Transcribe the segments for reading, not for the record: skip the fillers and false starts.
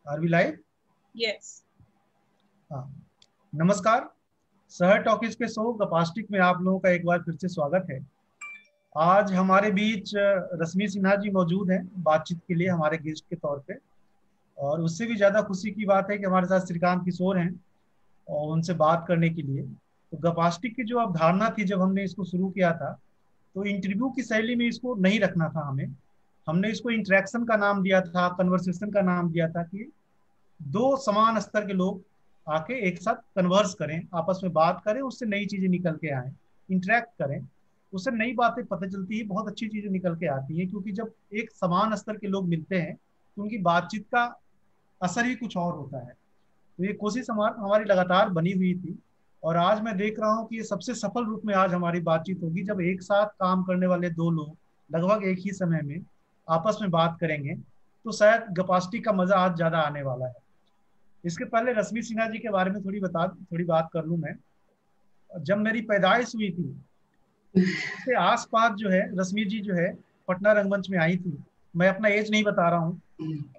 Are we live? Yes. हाँ, नमस्कार। शहर टॉकीज के शो गपास्टिक में आप लोगों का एक बार फिर से स्वागत है। आज हमारे बीच रश्मि सिन्हा जी मौजूद हैं बातचीत के लिए हमारे गेस्ट के तौर पे। और उससे भी ज़्यादा खुशी की बात है कि हमारे साथ श्रीकांत किशोर हैं और उनसे बात करने के लिए। तो गपास्टिक की जो अवधारणा थी जब हमने इसको शुरू किया था, तो इंटरव्यू की शैली में इसको नहीं रखना था हमें। हमने इसको इंटरेक्शन का नाम दिया था, कन्वर्सेशन का नाम दिया था कि दो समान स्तर के लोग आके एक साथ कन्वर्स करें, आपस में बात करें, उससे नई चीजें निकल के आए, इंटरेक्ट करें, उससे नई बातें पता चलती है, बहुत अच्छी चीजें निकल के आती हैं। क्योंकि जब एक समान स्तर के लोग मिलते हैं तो उनकी बातचीत का असर ही कुछ और होता है। तो ये कोशिश हमारी लगातार बनी हुई थी। और आज मैं देख रहा हूँ कि ये सबसे सफल रूप में आज हमारी बातचीत होगी, जब एक साथ काम करने वाले दो लोग लगभग एक ही समय में आपस में बात करेंगे, तो शायद गपास्टिक का मजा आज ज्यादा आने वाला है। इसके पहले रश्मि सिन्हा जी के बारे में थोड़ी बात कर लूं मैं। जब मेरी पैदाइश हुई थी, उसके आसपास जो है रश्मि जी जो है पटना रंगमंच में आई थी। मैं अपना एज नहीं बता रहा हूँ।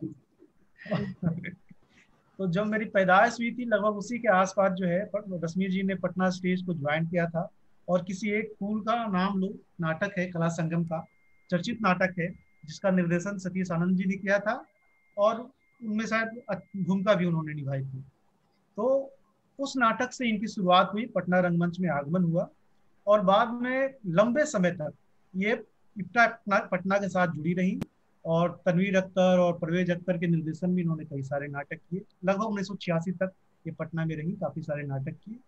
तो जब मेरी पैदाइश हुई थी लगभग उसी के आसपास जो है रश्मि जी ने पटना स्टेज को ज्वाइन किया था। और किसी एक फूल का नाम लो नाटक है कला संगम का, चर्चित नाटक है, जिसका निर्देशन सतीश आनंद जी ने किया था। और उनमें शायद भूमिका भी उन्होंने निभाई थी। तो उस नाटक से इनकी शुरुआत हुई, पटना रंगमंच में आगमन हुआ। और बाद में लंबे समय तक ये इप्टा पटना के साथ जुड़ी रही। और तनवीर अख्तर और परवेज अख्तर के निर्देशन में इन्होंने कई सारे नाटक किए। लगभग 1986 तक ये पटना में रही, काफी सारे नाटक किए।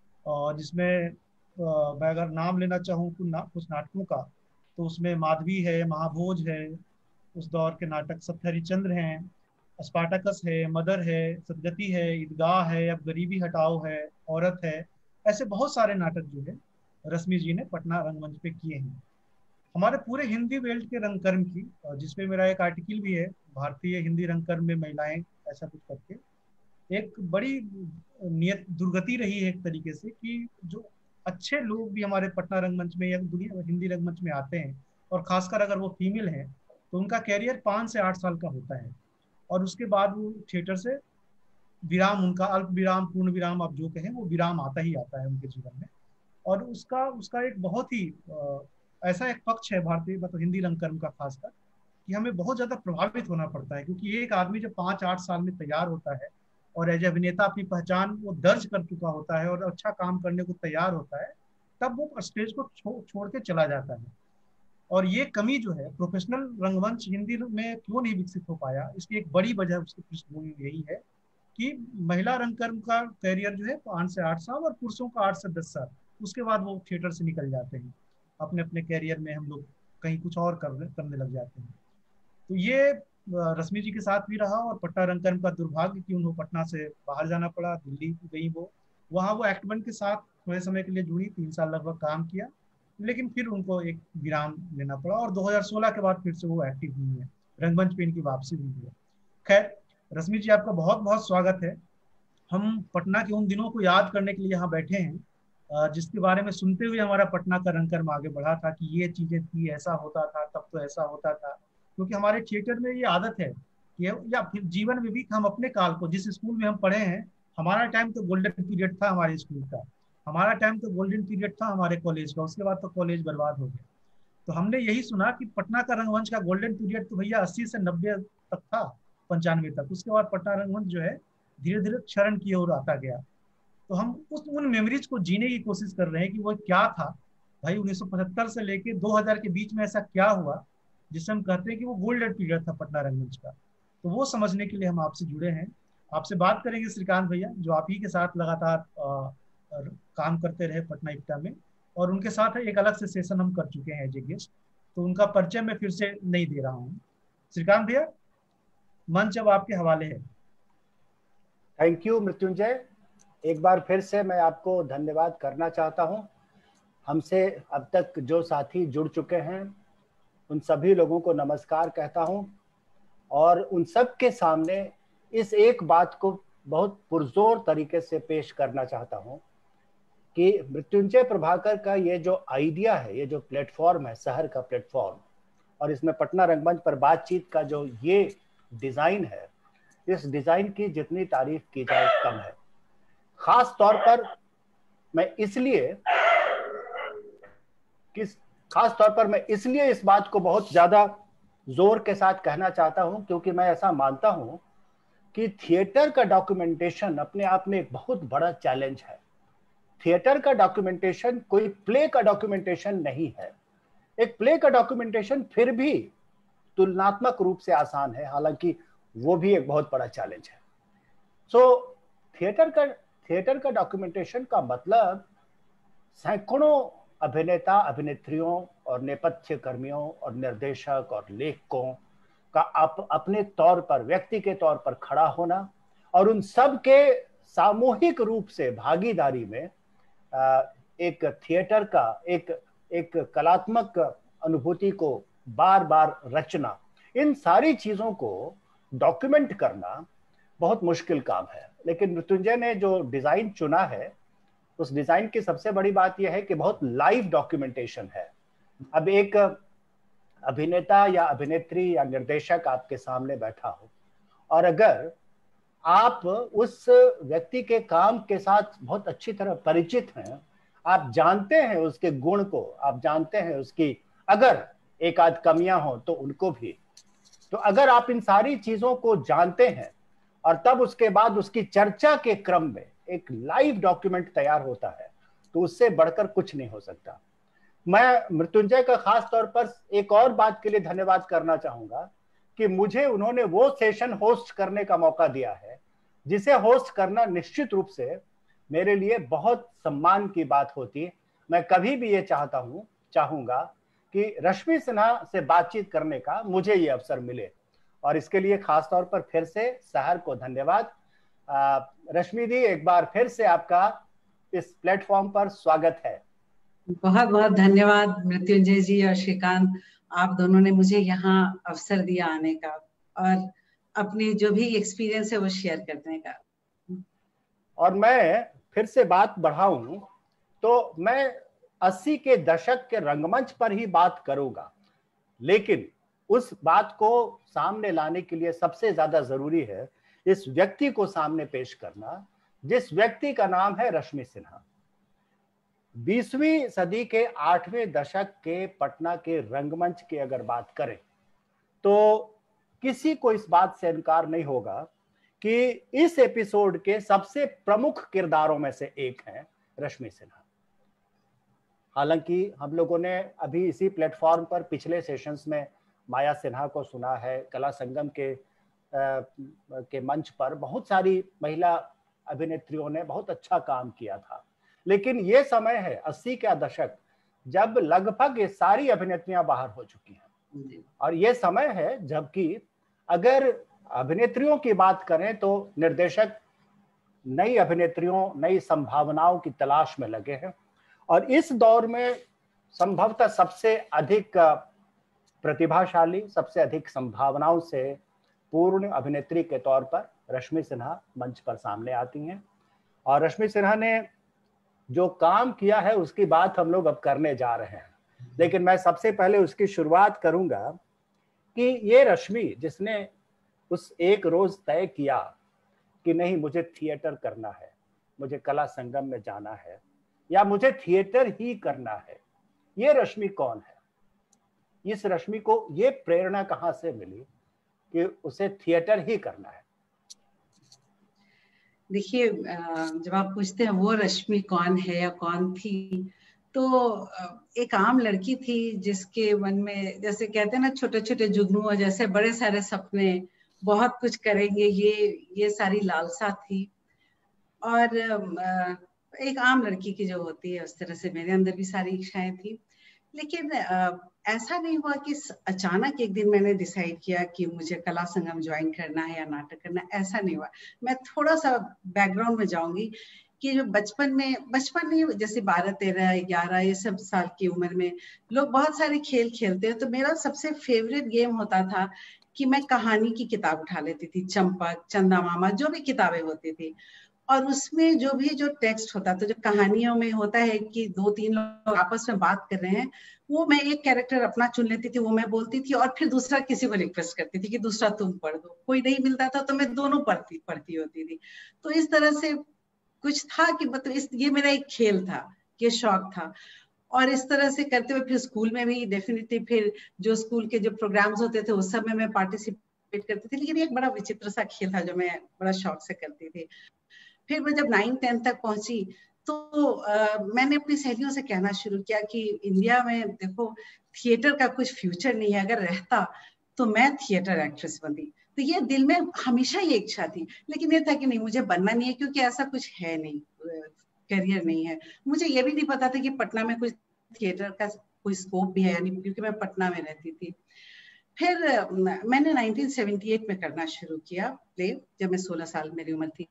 और जिसमें मैं अगर नाम लेना चाहूँ कुछ नाटकों का, तो उसमें माधवी है, महाभोज है, उस दौर के नाटक सप्तहरिचंद्र हैं, स्पार्टकस है, मदर है, सदगति है, ईदगाह है, अब गरीबी हटाओ है, औरत है। ऐसे बहुत सारे नाटक जो है रश्मि जी ने पटना रंगमंच पे किए हैं। हमारे पूरे हिंदी बेल्ट के रंगकर्म की, जिसपे मेरा एक आर्टिकल भी है, भारतीय हिंदी रंगकर्म में महिलाएं, ऐसा कुछ करके, एक बड़ी नियत दुर्गति रही है एक तरीके से कि जो अच्छे लोग भी हमारे पटना रंगमंच में या दुनिया हिंदी रंगमंच में आते हैं, और खासकर अगर वो फीमेल है, तो उनका कैरियर 5 से 8 साल का होता है। और उसके बाद वो थिएटर से विराम, उनका अल्प विराम, पूर्ण विराम, आप जो कहें, वो विराम आता ही आता है उनके जीवन में। और उसका उसका एक बहुत ही ऐसा एक पक्ष है भारतीय मतलब हिंदी रंगकर्म का खासकर, कि हमें बहुत ज्यादा प्रभावित होना पड़ता है। क्योंकि एक आदमी जब 5-8 साल में तैयार होता है और एज अभिनेता अपनी पहचान वो दर्ज कर चुका होता है और अच्छा काम करने को तैयार होता है, तब वो स्टेज को छोड़ के चला जाता है। और ये कमी जो है प्रोफेशनल रंगमंच हिंदी में क्यों नहीं विकसित हो पाया, इसकी एक बड़ी वजह उसकी पृष्ठभूमि यही है कि महिला रंगकर्म का कैरियर जो है 5 से 8 साल और पुरुषों का 8 से 10 साल, उसके बाद वो थिएटर से निकल जाते हैं। अपने अपने कैरियर में हम लोग कहीं कुछ और करने लग जाते हैं। तो ये रश्मि जी के साथ भी रहा। और पटना रंगकर्म का दुर्भाग्य कि उन्हें पटना से बाहर जाना पड़ा, दिल्ली गई वो। वहाँ वो एक्ट वन के साथ थोड़े समय के लिए जुड़ी, 3 साल लगभग काम किया, लेकिन फिर उनको एक विराम लेना पड़ा। और 2016 के बाद फिर से वो एक्टिव हुई है, रंगमंच पे इनकी वापसी हुई है। खैर, रश्मि जी आपका बहुत बहुत स्वागत है। हम पटना के उन दिनों को याद करने के लिए यहाँ बैठे हैं, जिसके बारे में सुनते हुए हमारा पटना का रंगकर्म आगे बढ़ा था कि ये चीजें थी, ऐसा होता था, तब तो ऐसा होता था। क्योंकि हमारे थिएटर में ये आदत है कि या फिर जीवन में भी, हम अपने काल को, जिस स्कूल में हम पढ़े हैं, हमारा टाइम तो गोल्डन पीरियड था हमारे स्कूल का, हमारा टाइम तो गोल्डन पीरियड था हमारे कॉलेज का। उसके बाद तो कॉलेज बर्बाद हो गया। तो हमने यही सुना कि पटना का रंगमंच का गोल्डन पीरियड तो भैया 80 से 90 तक था, 95 तक। उसके बाद पटना रंगमंच जो है धीरे धीरे क्षरण की ओर आता गया। तो हम उन मेमोरीज को जीने की कोशिश कर रहे हैं कि वो क्या था भाई, 1975 से लेके 2000 के बीच में ऐसा क्या हुआ जिससे हम कहते हैं कि वो गोल्डन पीरियड था पटना रंगमंच का। तो वो समझने के लिए हम आपसे जुड़े हैं। आपसे बात करेंगे श्रीकांत भैया, जो आप ही के साथ लगातार काम करते रहे पटना इप्टा में। और उनके साथ एक अलग से सेशन हम कर चुके हैं एज ए गेस्ट, तो उनका परिचय मैं फिर से नहीं दे रहा हूँ। श्रीकांत भैया, मंच अब आपके हवाले है। Thank you Mrityunjay. एक बार फिर से मैं आपको धन्यवाद करना चाहता हूं। हमसे अब तक जो साथी जुड़ चुके हैं उन सभी लोगों को नमस्कार कहता हूं, और उन सब के सामने इस एक बात को बहुत पुरजोर तरीके से पेश करना चाहता हूं कि मृत्युंजय प्रभाकर का ये जो आइडिया है, ये जो प्लेटफॉर्म है, शहर का प्लेटफॉर्म, और इसमें पटना रंगमंच पर बातचीत का जो ये डिजाइन है, इस डिजाइन की जितनी तारीफ की जाए कम है। खास तौर पर मैं इसलिए इस बात को बहुत ज्यादा जोर के साथ कहना चाहता हूं, क्योंकि मैं ऐसा मानता हूं कि थिएटर का डॉक्यूमेंटेशन अपने आप में एक बहुत बड़ा चैलेंज है। थिएटर का डॉक्यूमेंटेशन कोई प्ले का डॉक्यूमेंटेशन नहीं है। एक प्ले का डॉक्यूमेंटेशन फिर भी तुलनात्मक रूप से आसान है, हालांकि वो भी एक बहुत बड़ा चैलेंज है। सो थिएटर का डॉक्यूमेंटेशन का मतलब सैकड़ों अभिनेता, अभिनेत्रियों और नेपथ्य कर्मियों और निर्देशक और लेखकों का अपने तौर पर, व्यक्ति के तौर पर खड़ा होना और उन सब के सामूहिक रूप से भागीदारी में एक थिएटर का एक कलात्मक अनुभूति को बार बार रचना, इन सारी चीजों को डॉक्यूमेंट करना बहुत मुश्किल काम है। लेकिन मृत्युंजय ने जो डिजाइन चुना है, उस डिजाइन की सबसे बड़ी बात यह है कि बहुत लाइव डॉक्यूमेंटेशन है। अब एक अभिनेता या अभिनेत्री या निर्देशक आपके सामने बैठा हो और अगर आप उस व्यक्ति के काम के साथ बहुत अच्छी तरह परिचित हैं, आप जानते हैं उसके गुण को, आप जानते हैं उसकी अगर एक आध कमियां हो तो उनको भी, तो अगर आप इन सारी चीजों को जानते हैं और तब उसके बाद उसकी चर्चा के क्रम में एक लाइव डॉक्यूमेंट तैयार होता है, तो उससे बढ़कर कुछ नहीं हो सकता। मैं मृत्युंजय का खास तौर पर एक और बात के लिए धन्यवाद करना चाहूंगा कि मुझे उन्होंने वो सेशन होस्ट करने का मौका दिया है, जिसे होस्ट करना निश्चित रूप से मेरे लिए बहुत सम्मान की बात होती। मैं कभी भी ये चाहूंगा कि रश्मि सिन्हा से बातचीत करने का मुझे ये अवसर मिले, और इसके लिए खास तौर पर फिर से सहर को धन्यवाद। रश्मि दी, एक बार फिर से आपका इस प्लेटफॉर्म पर स्वागत है। बहुत बहुत धन्यवाद मृत्युंजय जी और श्रीकांत, आप दोनों ने मुझे यहाँ अवसर दिया आने का और अपनी जो भी एक्सपीरियंस है वो शेयर करने का। और मैं फिर से बात बढ़ाऊं तो मैं 80 के दशक के रंगमंच पर ही बात करूंगा, लेकिन उस बात को सामने लाने के लिए सबसे ज्यादा जरूरी है इस व्यक्ति को सामने पेश करना, जिस व्यक्ति का नाम है रश्मि सिन्हा। 20वीं सदी के 8वें दशक के पटना के रंगमंच की अगर बात करें तो किसी को इस बात से इनकार नहीं होगा कि इस एपिसोड के सबसे प्रमुख किरदारों में से एक हैं रश्मि सिन्हा। हालांकि हम लोगों ने अभी इसी प्लेटफॉर्म पर पिछले सेशंस में माया सिन्हा को सुना है, कला संगम के मंच पर बहुत सारी महिला अभिनेत्रियों ने बहुत अच्छा काम किया था। लेकिन ये समय है 80 का दशक जब लगभग ये सारी अभिनेत्रियां बाहर हो चुकी हैं, और ये समय है जबकि अगर अभिनेत्रियों की बात करें तो निर्देशक नई अभिनेत्रियों, नई संभावनाओं की तलाश में लगे हैं। और इस दौर में संभवतः सबसे अधिक प्रतिभाशाली, सबसे अधिक संभावनाओं से पूर्ण अभिनेत्री के तौर पर रश्मि सिन्हा मंच पर सामने आती हैं। और रश्मि सिन्हा ने जो काम किया है उसकी बात हम लोग अब करने जा रहे हैं, लेकिन मैं सबसे पहले उसकी शुरुआत करूंगा कि ये रश्मि जिसने उस एक रोज तय किया कि नहीं मुझे थिएटर करना है, मुझे कला संगम में जाना है या मुझे थिएटर ही करना है, ये रश्मि कौन है? इस रश्मि को ये प्रेरणा कहां से मिली कि उसे थिएटर ही करना है? देखिए, जब आप पूछते हैं वो रश्मि कौन है या कौन थी, तो एक आम लड़की थी जिसके मन में, जैसे कहते हैं ना, छोटे छोटे जुगनू जैसे बड़े सारे सपने, बहुत कुछ करेंगे, ये सारी लालसा थी। और एक आम लड़की की जो होती है उस तरह से मेरे अंदर भी सारी इच्छाएं थी। लेकिन ऐसा नहीं हुआ कि अचानक एक दिन मैंने डिसाइड किया कि मुझे कला संगम ज्वाइन करना है या नाटक करना है, ऐसा नहीं हुआ। मैं थोड़ा सा बैकग्राउंड में जाऊंगी कि जो बचपन में जैसे 12, 13, 11 ये सब साल की उम्र में लोग बहुत सारे खेल खेलते हैं, तो मेरा सबसे फेवरेट गेम होता था कि मैं कहानी की किताब उठा लेती थी, चंपक, चंदा मामा, जो भी किताबें होती थी, और उसमें जो भी जो टेक्स्ट होता था, जो कहानियों में होता है कि 2-3 लोग आपस में बात कर रहे हैं, वो मैं एक कैरेक्टर अपना चुन लेती थी, वो मैं बोलती थी, और फिर दूसरा किसी को रिक्वेस्ट करती थी कि दूसरा तुम पढ़ दो। कोई नहीं मिलता था तो मैं दोनों पढ़ती होती थी। तो इस तरह से कुछ था कि मतलब ये मेरा एक खेल था, ये शौक था। और इस तरह से करते हुए फिर स्कूल में भी डेफिनेटली फिर जो स्कूल के जो प्रोग्राम्स होते थे उस सब में मैं पार्टिसिपेट करती थी। लेकिन एक बड़ा विचित्र सा खेल था जो मैं बड़ा शौक से करती थी। फिर मैं जब 9-10 तक पहुंची तो मैंने अपनी सहेलियों से कहना शुरू किया कि इंडिया में देखो थिएटर का कुछ फ्यूचर नहीं है, अगर रहता तो मैं थिएटर एक्ट्रेस बनती। तो ये दिल में हमेशा ये इच्छा थी, लेकिन ये था कि नहीं, मुझे बनना नहीं है क्योंकि ऐसा कुछ है नहीं, करियर नहीं है। मुझे ये भी नहीं पता था कि पटना में कुछ थिएटर का कोई स्कोप भी है, यानी क्योंकि मैं पटना में रहती थी। फिर मैंने 1978 में करना शुरू किया प्ले, जब मैं 16 साल मेरी उम्र थी।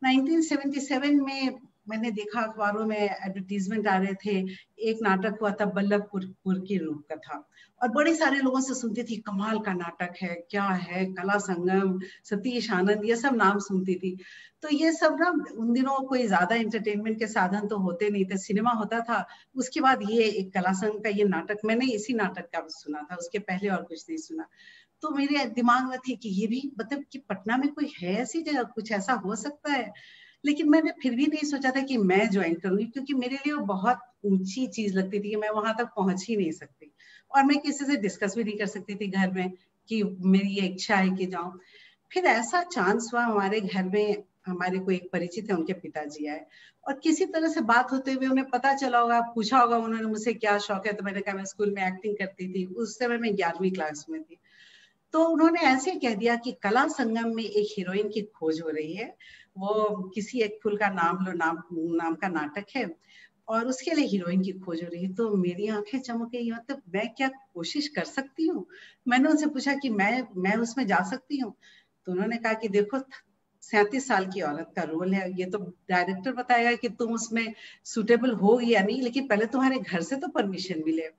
1977 में मैंने देखा अखबारों में एडवर्टीजमेंट आ रहे थे, एक नाटक हुआ था बल्लभपुर की रूप कथा, और बड़े सारे लोगों से सुनती थी कमाल का नाटक है, क्या है, कला संगम, सतीश आनंद, ये सब नाम सुनती थी। तो ये सब ना, उन दिनों कोई ज्यादा एंटरटेनमेंट के साधन तो होते नहीं थे, सिनेमा होता था। उसके बाद ये एक कला संघ का ये नाटक, मैंने इसी नाटक का सुना था, उसके पहले और कुछ नहीं सुना। तो मेरे दिमाग में थी कि ये भी मतलब कि पटना में कोई है ऐसी जगह, कुछ ऐसा हो सकता है। लेकिन मैंने फिर भी नहीं सोचा था कि मैं ज्वाइन करूंगी, क्योंकि मेरे लिए वो बहुत ऊंची चीज लगती थी कि मैं वहां तक पहुंच ही नहीं सकती, और मैं किसी से डिस्कस भी नहीं कर सकती थी घर में कि मेरी ये इच्छा है कि जाऊं। फिर ऐसा चांस हुआ, हमारे घर में हमारे कोई एक परिचित है, उनके पिताजी आए, और किसी तरह से बात होते हुए उन्हें पता चला होगा, पूछा होगा उन्होंने मुझसे क्या शौक है, तो मैंने कहा मैं स्कूल में एक्टिंग करती थी, उस समय मैं 11वीं क्लास में थी। तो उन्होंने ऐसे कह दिया कि कला संगम में एक हीरोइन की खोज हो रही है, वो किसी एक फूल का नाम लो नाम का नाटक है, और उसके लिए हीरोइन की खोज हो रही है। तो मेरी आंखें चमक गई, मतलब मैं क्या कोशिश कर सकती हूँ? मैंने उनसे पूछा कि मैं उसमें जा सकती हूँ? तो उन्होंने कहा कि देखो, 37 साल की औरत का रोल है, ये तो डायरेक्टर बताएगा कि तुम उसमें सुटेबल हो या नहीं, लेकिन पहले तुम्हारे घर से तो परमिशन मिले।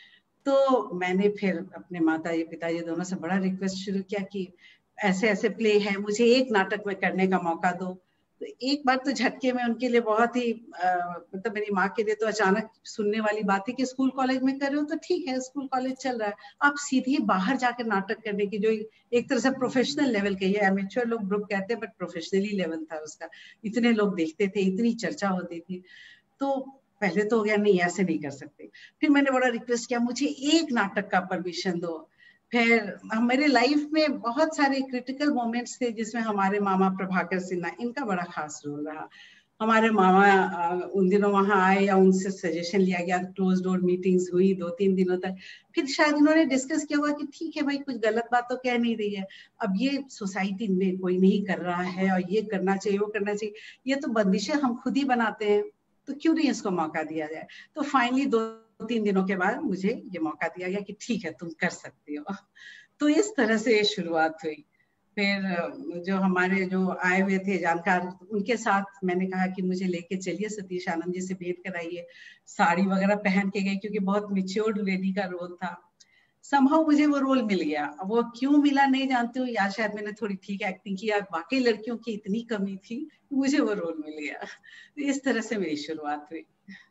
तो मैंने फिर अपने माता जी पिताजी दोनों से बड़ा रिक्वेस्ट शुरू किया कि ऐसे ऐसे प्ले है, मुझे एक नाटक में करने का मौका दो। तो एक बार तो झटके में उनके लिए बहुत ही मतलब मेरी माँ के लिए तो अचानक सुनने वाली बात है कि स्कूल कॉलेज में कर रहे हो तो ठीक है, स्कूल कॉलेज चल रहा है, आप सीधे बाहर जाकर नाटक करने की, जो एक तरह से प्रोफेशनल लेवल के, ये एमेच्योर लोग ग्रुप कहते हैं बट प्रोफेशनली लेवल था उसका, इतने लोग देखते थे, इतनी चर्चा होती थी। तो पहले तो हो गया, नहीं ऐसे नहीं कर सकते। फिर मैंने बड़ा रिक्वेस्ट किया, मुझे एक नाटक का परमिशन दो। फिर मेरे लाइफ में बहुत सारे क्रिटिकल मोमेंट्स थे जिसमें हमारे मामा प्रभाकर सिन्हा, इनका बड़ा खास रोल रहा। हमारे मामा उन दिनों वहां आए, या उनसे सजेशन लिया गया, क्लोज डोर मीटिंग्स हुई 2-3 दिनों तक। फिर शायद इन्होंने डिस्कस किया होगा कि ठीक है भाई, कुछ गलत बात तो कह नहीं रही है, अब ये सोसाइटी में कोई नहीं कर रहा है और ये करना चाहिए वो करना चाहिए, ये तो बंदिशें हम खुद ही बनाते हैं, तो क्यों नहीं इसको मौका दिया जाए। तो फाइनली 2-3 दिनों के बाद मुझे ये मौका दिया गया कि ठीक है तुम कर सकती हो। तो इस तरह से शुरुआत हुई। फिर जो हमारे जो आए हुए थे जानकार, उनके साथ मैंने कहा कि मुझे लेके चलिए, सतीश आनंद जी से भेंट कराइए। साड़ी वगैरह पहन के गई क्योंकि बहुत मेच्योर्ड लेडी का रोल था। समहाउ मुझे वो रोल मिल गया, वो क्यों मिला नहीं जानती हूँ, या शायद मैंने थोड़ी ठीक एक्टिंग की, या वाकई लड़कियों की इतनी कमी थी, मुझे वो रोल मिल गया। तो इस तरह से मेरी शुरुआत हुई।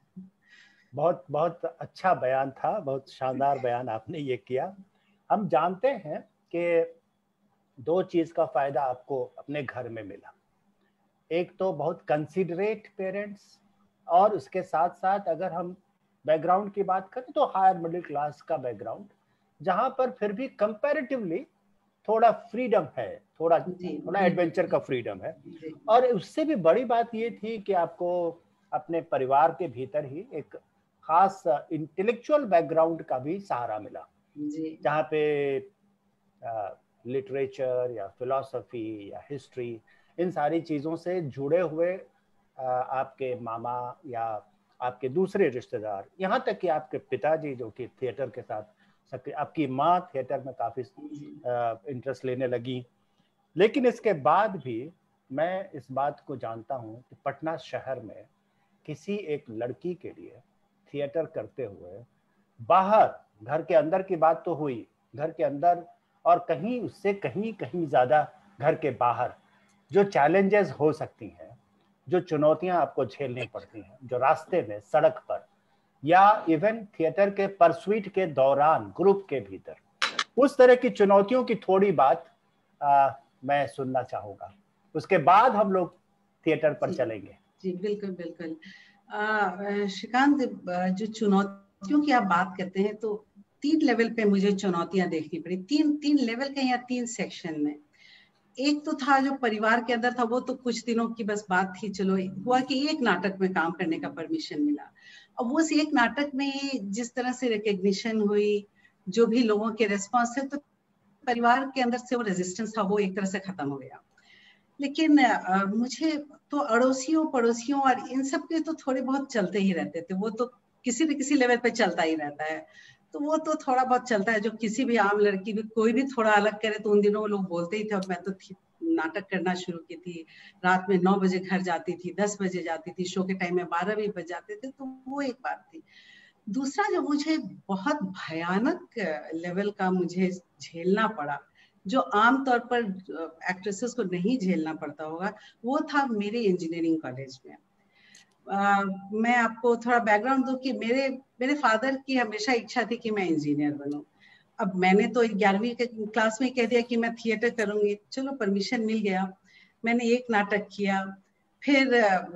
बहुत बहुत अच्छा बयान था, बहुत शानदार बयान आपने ये किया। हम जानते हैं कि 2 चीज का फायदा आपको अपने घर में मिला, एक तो बहुत कंसिडरेट पेरेंट्स, और उसके साथ साथ अगर हम बैकग्राउंड की बात करें तो हायर मिडिल क्लास का बैकग्राउंड, जहां पर फिर भी कंपैरेटिवली थोड़ा फ्रीडम है, थोड़ा एडवेंचर का फ्रीडम है। और उससे भी बड़ी बात ये थी कि आपको अपने परिवार के भीतर ही एक खास इंटेलेक्चुअल बैकग्राउंड का भी सहारा मिला, जहाँ पे लिटरेचर या फिलॉसफी या हिस्ट्री, इन सारी चीज़ों से जुड़े हुए आपके मामा या आपके दूसरे रिश्तेदार, यहाँ तक कि आपके पिताजी जो कि थिएटर के साथ, आपकी माँ थिएटर में काफ़ी इंटरेस्ट लेने लगी। लेकिन इसके बाद भी मैं इस बात को जानता हूँ कि पटना शहर में किसी एक लड़की के लिए थिएटर करते हुए बाहर, घर के अंदर की बात तो हुई, घर के अंदर और कहीं उससे कहीं ज़्यादा घर के बाहर जो चैलेंजेस हो सकती हैं, जो चुनौतियां आपको झेलनी पड़ती हैं, जो रास्ते में, सड़क पर, या इवन थिएटर के परस्यूट के दौरान ग्रुप के भीतर, उस तरह की चुनौतियों की थोड़ी बात मैं सुनना चाहूंगा। उसके बाद हम लोग थिएटर पर चलेंगे। जी बिल्कुल बिल्कुल। श्रीकांत, जो चुनौतियों की आप बात करते हैं, तो 3 लेवल पे मुझे चुनौतियां देखनी पड़ी। तीन लेवल के या 3 सेक्शन में। एक तो था जो परिवार के अंदर था, वो तो कुछ दिनों की बस बात थी। चलो हुआ कि एक नाटक में काम करने का परमिशन मिला। अब वो एक नाटक में जिस तरह से रिकग्निशन हुई, जो भी लोगों के रेस्पॉन्स थे, तो परिवार के अंदर से वो रेजिस्टेंस था, वो एक तरह से खत्म हो गया। लेकिन मुझे तो अड़ोसियों पड़ोसियों और इन सब के तो थोड़े बहुत चलते ही रहते थे। वो तो किसी न किसी लेवल पे चलता ही रहता है, तो वो तो थोड़ा बहुत चलता है। जो किसी भी आम लड़की भी कोई भी थोड़ा अलग करे तो उन दिनों वो लोग बोलते ही थे। और मैं तो नाटक करना शुरू की थी, रात में 9 बजे घर जाती थी, 10 बजे जाती थी, शो के टाइम में 12 भी बज जाते थे, तो वो एक बात थी। दूसरा जो मुझे बहुत भयानक लेवल का मुझे झेलना पड़ा, जो आमतौर पर एक्ट्रेसेस को नहीं झेलना पड़ता होगा, वो था मेरे इंजीनियरिंग कॉलेज में। मैं आपको थोड़ा बैकग्राउंड दूं कि मेरे फादर की हमेशा इच्छा थी कि मैं इंजीनियर बनूं। अब मैंने तो 11वीं के क्लास में कह दिया कि मैं थिएटर करूंगी। चलो परमिशन मिल गया, मैंने एक नाटक किया। फिर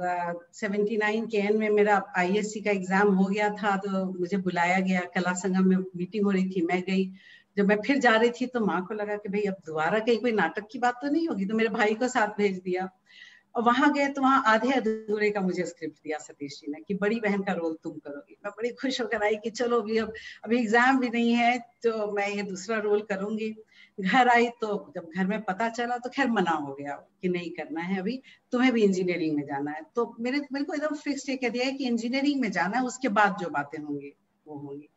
79 के एंड में मेरा ISC का एग्जाम हो गया था, तो मुझे बुलाया गया, कला संगम में मीटिंग हो रही थी, मैं गई। जब मैं फिर जा रही थी तो माँ को लगा कि भाई अब दोबारा कहीं कोई नाटक की बात तो नहीं होगी, तो मेरे भाई को साथ भेज दिया। और वहां गए तो वहां आधे अधूरे का मुझे स्क्रिप्ट दिया सतीश जी ने कि बड़ी बहन का रोल तुम करोगी। मैं बड़ी खुश होकर आई कि चलो अभी एग्जाम भी नहीं है, तो मैं ये दूसरा रोल करूंगी। घर आई तो जब घर में पता चला तो खैर मना हो गया कि नहीं करना है, अभी तुम्हें भी इंजीनियरिंग में जाना है। तो मेरे को एकदम फिक्स ये कह दिया है कि इंजीनियरिंग में जाना है, उसके बाद जो बातें होंगी वो होंगी।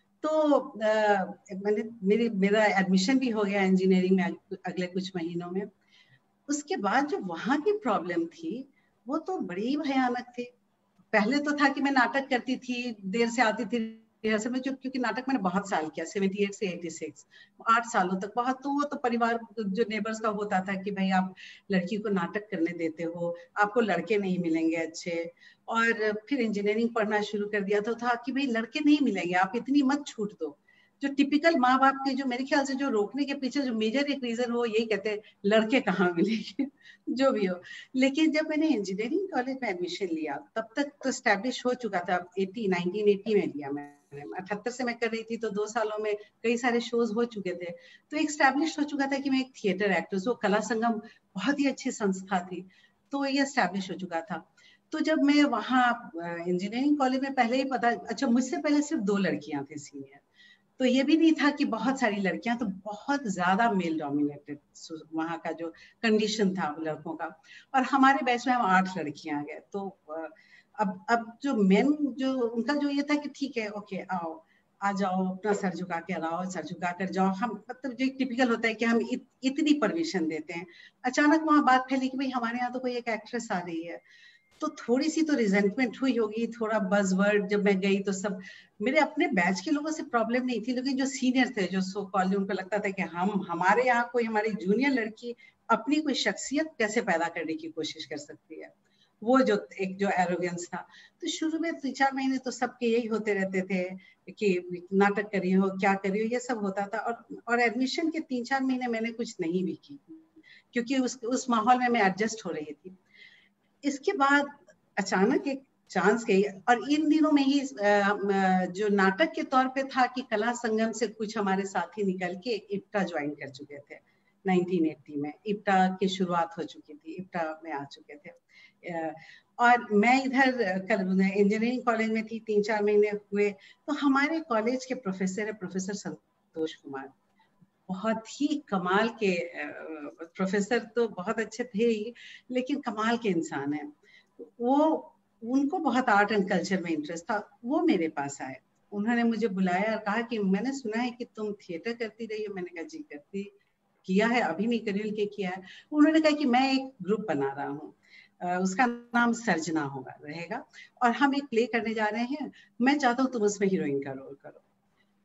तो मेरा एडमिशन भी हो गया इंजीनियरिंग में अगले कुछ महीनों में। उसके बाद जो वहां की प्रॉब्लम थी वो तो बड़ी भयानक थी। पहले तो था कि मैं नाटक करती थी, देर से आती थी रिहर्सल में, क्योंकि नाटक मैंने बहुत साल किया, 78 से 86, 8 सालों तक बहुत। तो वो तो परिवार जो नेबर्स का होता था कि भाई आप लड़की को नाटक करने देते हो, आपको लड़के नहीं मिलेंगे अच्छे। और फिर इंजीनियरिंग पढ़ना शुरू कर दिया तो था कि भाई लड़के नहीं मिलेंगे, आप इतनी मत छूट दो। जो टिपिकल माँ बाप के जो मेरे ख्याल से जो रोकने के पीछे जो मेजर एक रीजन वो यही कहते हैं लड़के कहाँ मिलेंगे जो भी हो। लेकिन जब मैंने इंजीनियरिंग कॉलेज में एडमिशन लिया तब तक तो स्टैब्लिश हो चुका था। 1980 में लिया मैंने, 78 से मैं कर रही थी, तो 2 सालों में कई सारे शोज हो चुके थे। तो एक स्टैब्लिश हो चुका था कि मैं एक थिएटर एक्ट्रेस हूँ। कला संगम बहुत ही अच्छी संस्था थी, तो ये स्टैब्लिश हो चुका था। तो जब मैं वहाँ इंजीनियरिंग कॉलेज में पहले ही पता, अच्छा मुझसे पहले सिर्फ 2 लड़कियां थी सीनियर, तो ये भी नहीं था कि बहुत सारी लड़कियां, तो बहुत ज्यादा मेल डोमिनेटेड वहाँ का जो कंडीशन था लड़कों का। और हमारे बैच में हम 8 लड़कियां आ गए। तो अब जो मेन जो उनका जो ये था कि ठीक है ओके आओ आ जाओ, अपना सर झुका के आओ, सर झुका कर जाओ। हम मतलब जो टिपिकल होता है कि हम इतनी परमिशन देते हैं। अचानक वहाँ बात फैली कि भाई हमारे यहाँ तो कोई एक एक्ट्रेस आ रही है, तो थोड़ी सी तो रिजेंटमेंट हुई होगी, थोड़ा बज़वर्ड। जब मैं गई तो सब मेरे अपने बैच के लोगों से प्रॉब्लम नहीं थी, लेकिन जो सीनियर थे, जो सो कॉल्ड, उनको लगता था कि हमारे यहाँ कोई हमारी जूनियर लड़की अपनी कोई शख्सियत कैसे पैदा करने की कोशिश कर सकती है। वो जो एक जो एरोगेंस था। तो शुरू में 3-4 महीने तो सबके यही होते रहते थे कि नाटक करी हो, क्या करी हो, ये सब होता था। और एडमिशन के 3-4 महीने मैंने कुछ नहीं भी की, क्योंकि उस माहौल में मैं एडजस्ट हो रही थी। इसके बाद अचानक एक चांस गई, और इन दिनों में ही जो नाटक के तौर पे था कि कला संगम से कुछ हमारे साथी निकल के इप्टा ज्वाइन कर चुके थे। 1980 में इप्टा की शुरुआत हो चुकी थी, इप्टा में आ चुके थे। और मैं इधर इंजीनियरिंग कॉलेज में थी, 3-4 महीने हुए तो हमारे कॉलेज के प्रोफेसर है प्रोफेसर संतोष कुमार, बहुत ही कमाल के प्रोफेसर, तो बहुत अच्छे थे ही, लेकिन कमाल के इंसान है वो। उनको बहुत आर्ट एंड कल्चर में इंटरेस्ट था। वो मेरे पास आए, उन्होंने मुझे बुलाया और कहा कि मैंने सुना है कि तुम थिएटर करती रही हो। मैंने कहा जी करती किया है, अभी नहीं कर रही हूँ, किया है। उन्होंने कहा कि मैं एक ग्रुप बना रहा हूँ, उसका नाम सर्जना होगा रहेगा, और हम एक प्ले करने जा रहे हैं, मैं चाहता हूँ तुम उसमें हीरोइन का रोल करो।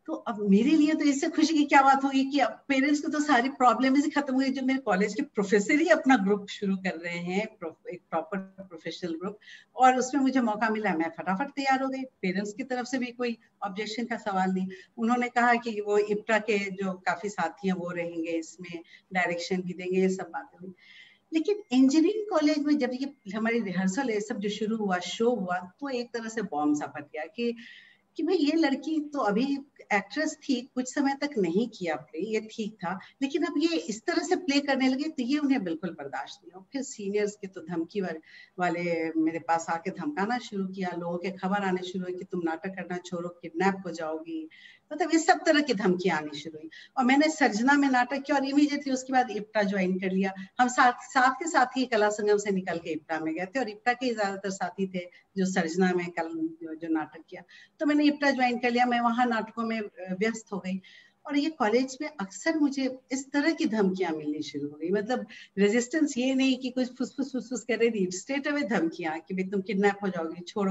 तो अब मेरे लिए तो इससे खुशी की क्या बात होगी कि अब पेरेंट्स को तो सारी प्रॉब्लम ही खत्म हो गई, जो मेरे कॉलेज के प्रोफेसर ही अपना ग्रुप शुरू कर रहे हैं, एक प्रॉपर प्रोफेशनल ग्रुप, और उसमें मुझे मौका मिला, मैं फटाफट तैयार हो गई। पेरेंट्स की तरफ से भी कोई ऑब्जेक्शन का सवाल नहीं, उन्होंने कहा कि वो इप्टा के जो काफी साथी हैं वो रहेंगे, इसमें डायरेक्शन भी देंगे, ये सब बातें हुई। लेकिन इंजीनियरिंग कॉलेज में जब ये हमारी रिहर्सल ये सब जो शुरू हुआ, शो हुआ, तो एक तरह से बॉम्ब सा फट गया कि भाई ये लड़की तो अभी एक्ट्रेस थी, कुछ समय तक नहीं किया प्ले, ये ठीक था, लेकिन अब ये इस तरह से प्ले करने लगे, तो ये उन्हें बिल्कुल बर्दाश्त नहीं हो। फिर सीनियर्स के तो धमकी वाले मेरे पास आके धमकाना शुरू किया, लोगों के खबर आने शुरू हुई कि तुम नाटक करना छोड़ो, किडनैप हो जाओगी, मतलब इस सब तरह की धमकी आनी शुरू हुई। और मैंने सर्जना में नाटक किया और इमीडिएटली उसके बाद इप्टा ज्वाइन कर लिया। हम साथ के साथ ही कला संगम से निकल के इप्टा में गए थे, और इप्टा के ज्यादातर साथी थे जो सर्जना में कल जो नाटक किया, तो मैंने इप्टा ज्वाइन कर लिया। मैं वहां नाटकों में व्यस्त हो गई, और ये कॉलेज में अक्सर मुझे इस तरह की धमकियां मिलनी शुरू हो गई। मतलब रेजिस्टेंस ये नहीं कि कुछ फुसफुस कर रही थी, स्ट्रेट अवे धमकियां कि भाई तुम किडनैप हो जाओगी, छोड़ो।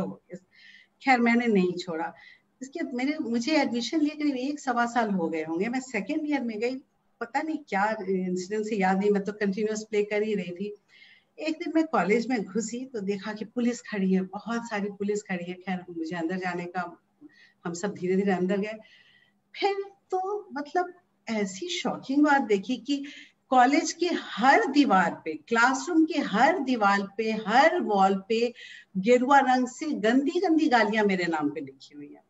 खैर मैंने नहीं छोड़ा। इसके मुझे एडमिशन लिए करीब 1-1.25 साल हो गए होंगे। मैं सेकेंड ईयर में गई, पता नहीं क्या इंसिडेंट से याद नहीं, मैं तो कंटिन्यूअस प्ले कर ही रही थी। एक दिन मैं कॉलेज में घुसी तो देखा कि पुलिस खड़ी है, बहुत सारी पुलिस खड़ी है। खैर मुझे अंदर जाने का, हम सब धीरे धीरे अंदर गए। फिर तो मतलब ऐसी शॉकिंग बात देखी कि कॉलेज के हर दीवार पे, क्लासरूम के हर दीवार पे, हर वॉल पे गेरुआ रंग से गंदी गंदी गालियां मेरे नाम पे लिखी हुई है।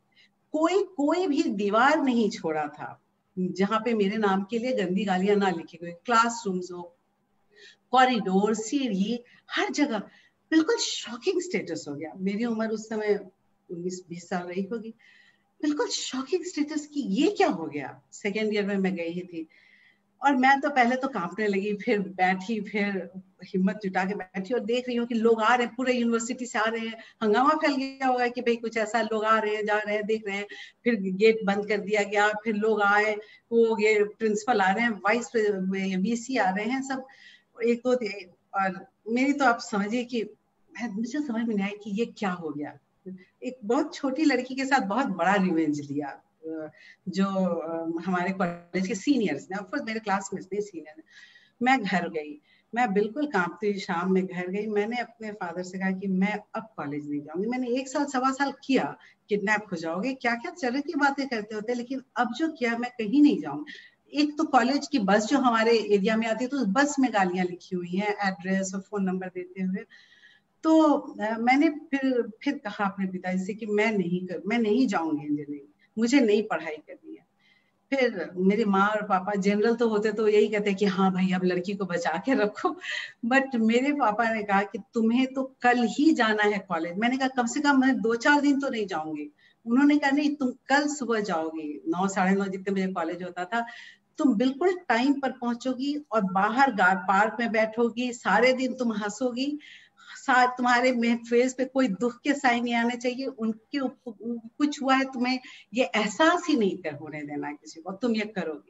कोई भी दीवार नहीं छोड़ा था जहां पे मेरे नाम के लिए गंदी गालियां ना लिखी गई। क्लासरूम्स हो, कॉरिडोर, सीढ़ी, हर जगह बिल्कुल शॉकिंग स्टेटस हो गया। मेरी उम्र उस समय 19-20 साल रही होगी। बिल्कुल शॉकिंग स्टेटस की ये क्या हो गया। सेकेंड ईयर में मैं गई ही थी, और मैं तो पहले तो कांपने लगी, फिर बैठी, फिर हिम्मत जुटा के बैठी और देख रही हूँ कि लोग आ रहे हैं, पूरे यूनिवर्सिटी से आ रहे हैं, हंगामा फैल गया होगा कि भाई कुछ ऐसा, लोग आ रहे हैं, जा रहे हैं, देख रहे हैं। फिर गेट बंद कर दिया गया, फिर लोग आए, वो ये प्रिंसिपल आ रहे हैं, वाइस वीसी आ रहे हैं, सब एक दो। और मेरी तो आप समझिए कि मुझे समझ में नहीं आई कि ये क्या हो गया। एक बहुत छोटी लड़की के साथ बहुत बड़ा रिवेंज लिया। जो हमारे कॉलेज के सीनियर्स ने, ऑफकोर्स मेरे क्लासमेट्स नहीं, सीनियर। मैं घर गई, मैं बिल्कुल कांपती हुई शाम में घर गई। मैंने अपने फादर से कहा कि मैं अब कॉलेज नहीं जाऊंगी। मैंने 1-1.25 साल किया, किडनैप हो जाओगे, क्या क्या तरह की बातें करते होते, लेकिन अब जो किया मैं कहीं नहीं जाऊंगी। एक तो कॉलेज की बस जो हमारे एरिया में आती है, तो उस बस में गालियां लिखी हुई हैं, एड्रेस और फोन नंबर देते हुए। तो मैंने फिर कहा अपने पिताजी से कि मैं नहीं जाऊंगी इंजीनियरिंग, मुझे नई पढ़ाई करनी है। फिर मेरे माँ और पापा जनरल तो होते तो यही कहते कि हाँ भाई अब लड़की को बचा के रखो, बट मेरे पापा ने कहा कि तुम्हें तो कल ही जाना है कॉलेज। मैंने कहा कम से कम मैं 2-4 दिन तो नहीं जाऊंगी। उन्होंने कहा नहीं, तुम कल सुबह जाओगी, 9-9:30 जितने बजे कॉलेज होता था, तुम बिल्कुल टाइम पर पहुंचोगी और बाहर पार्क में बैठोगी, सारे दिन तुम हंसोगी, तुम्हारे फेस पे कोई दुख के साइन नहीं आने चाहिए, उनके कुछ हुआ है तुम्हें ये एहसास ही नहीं कर होने देना किसी को, तुम ये करोगी।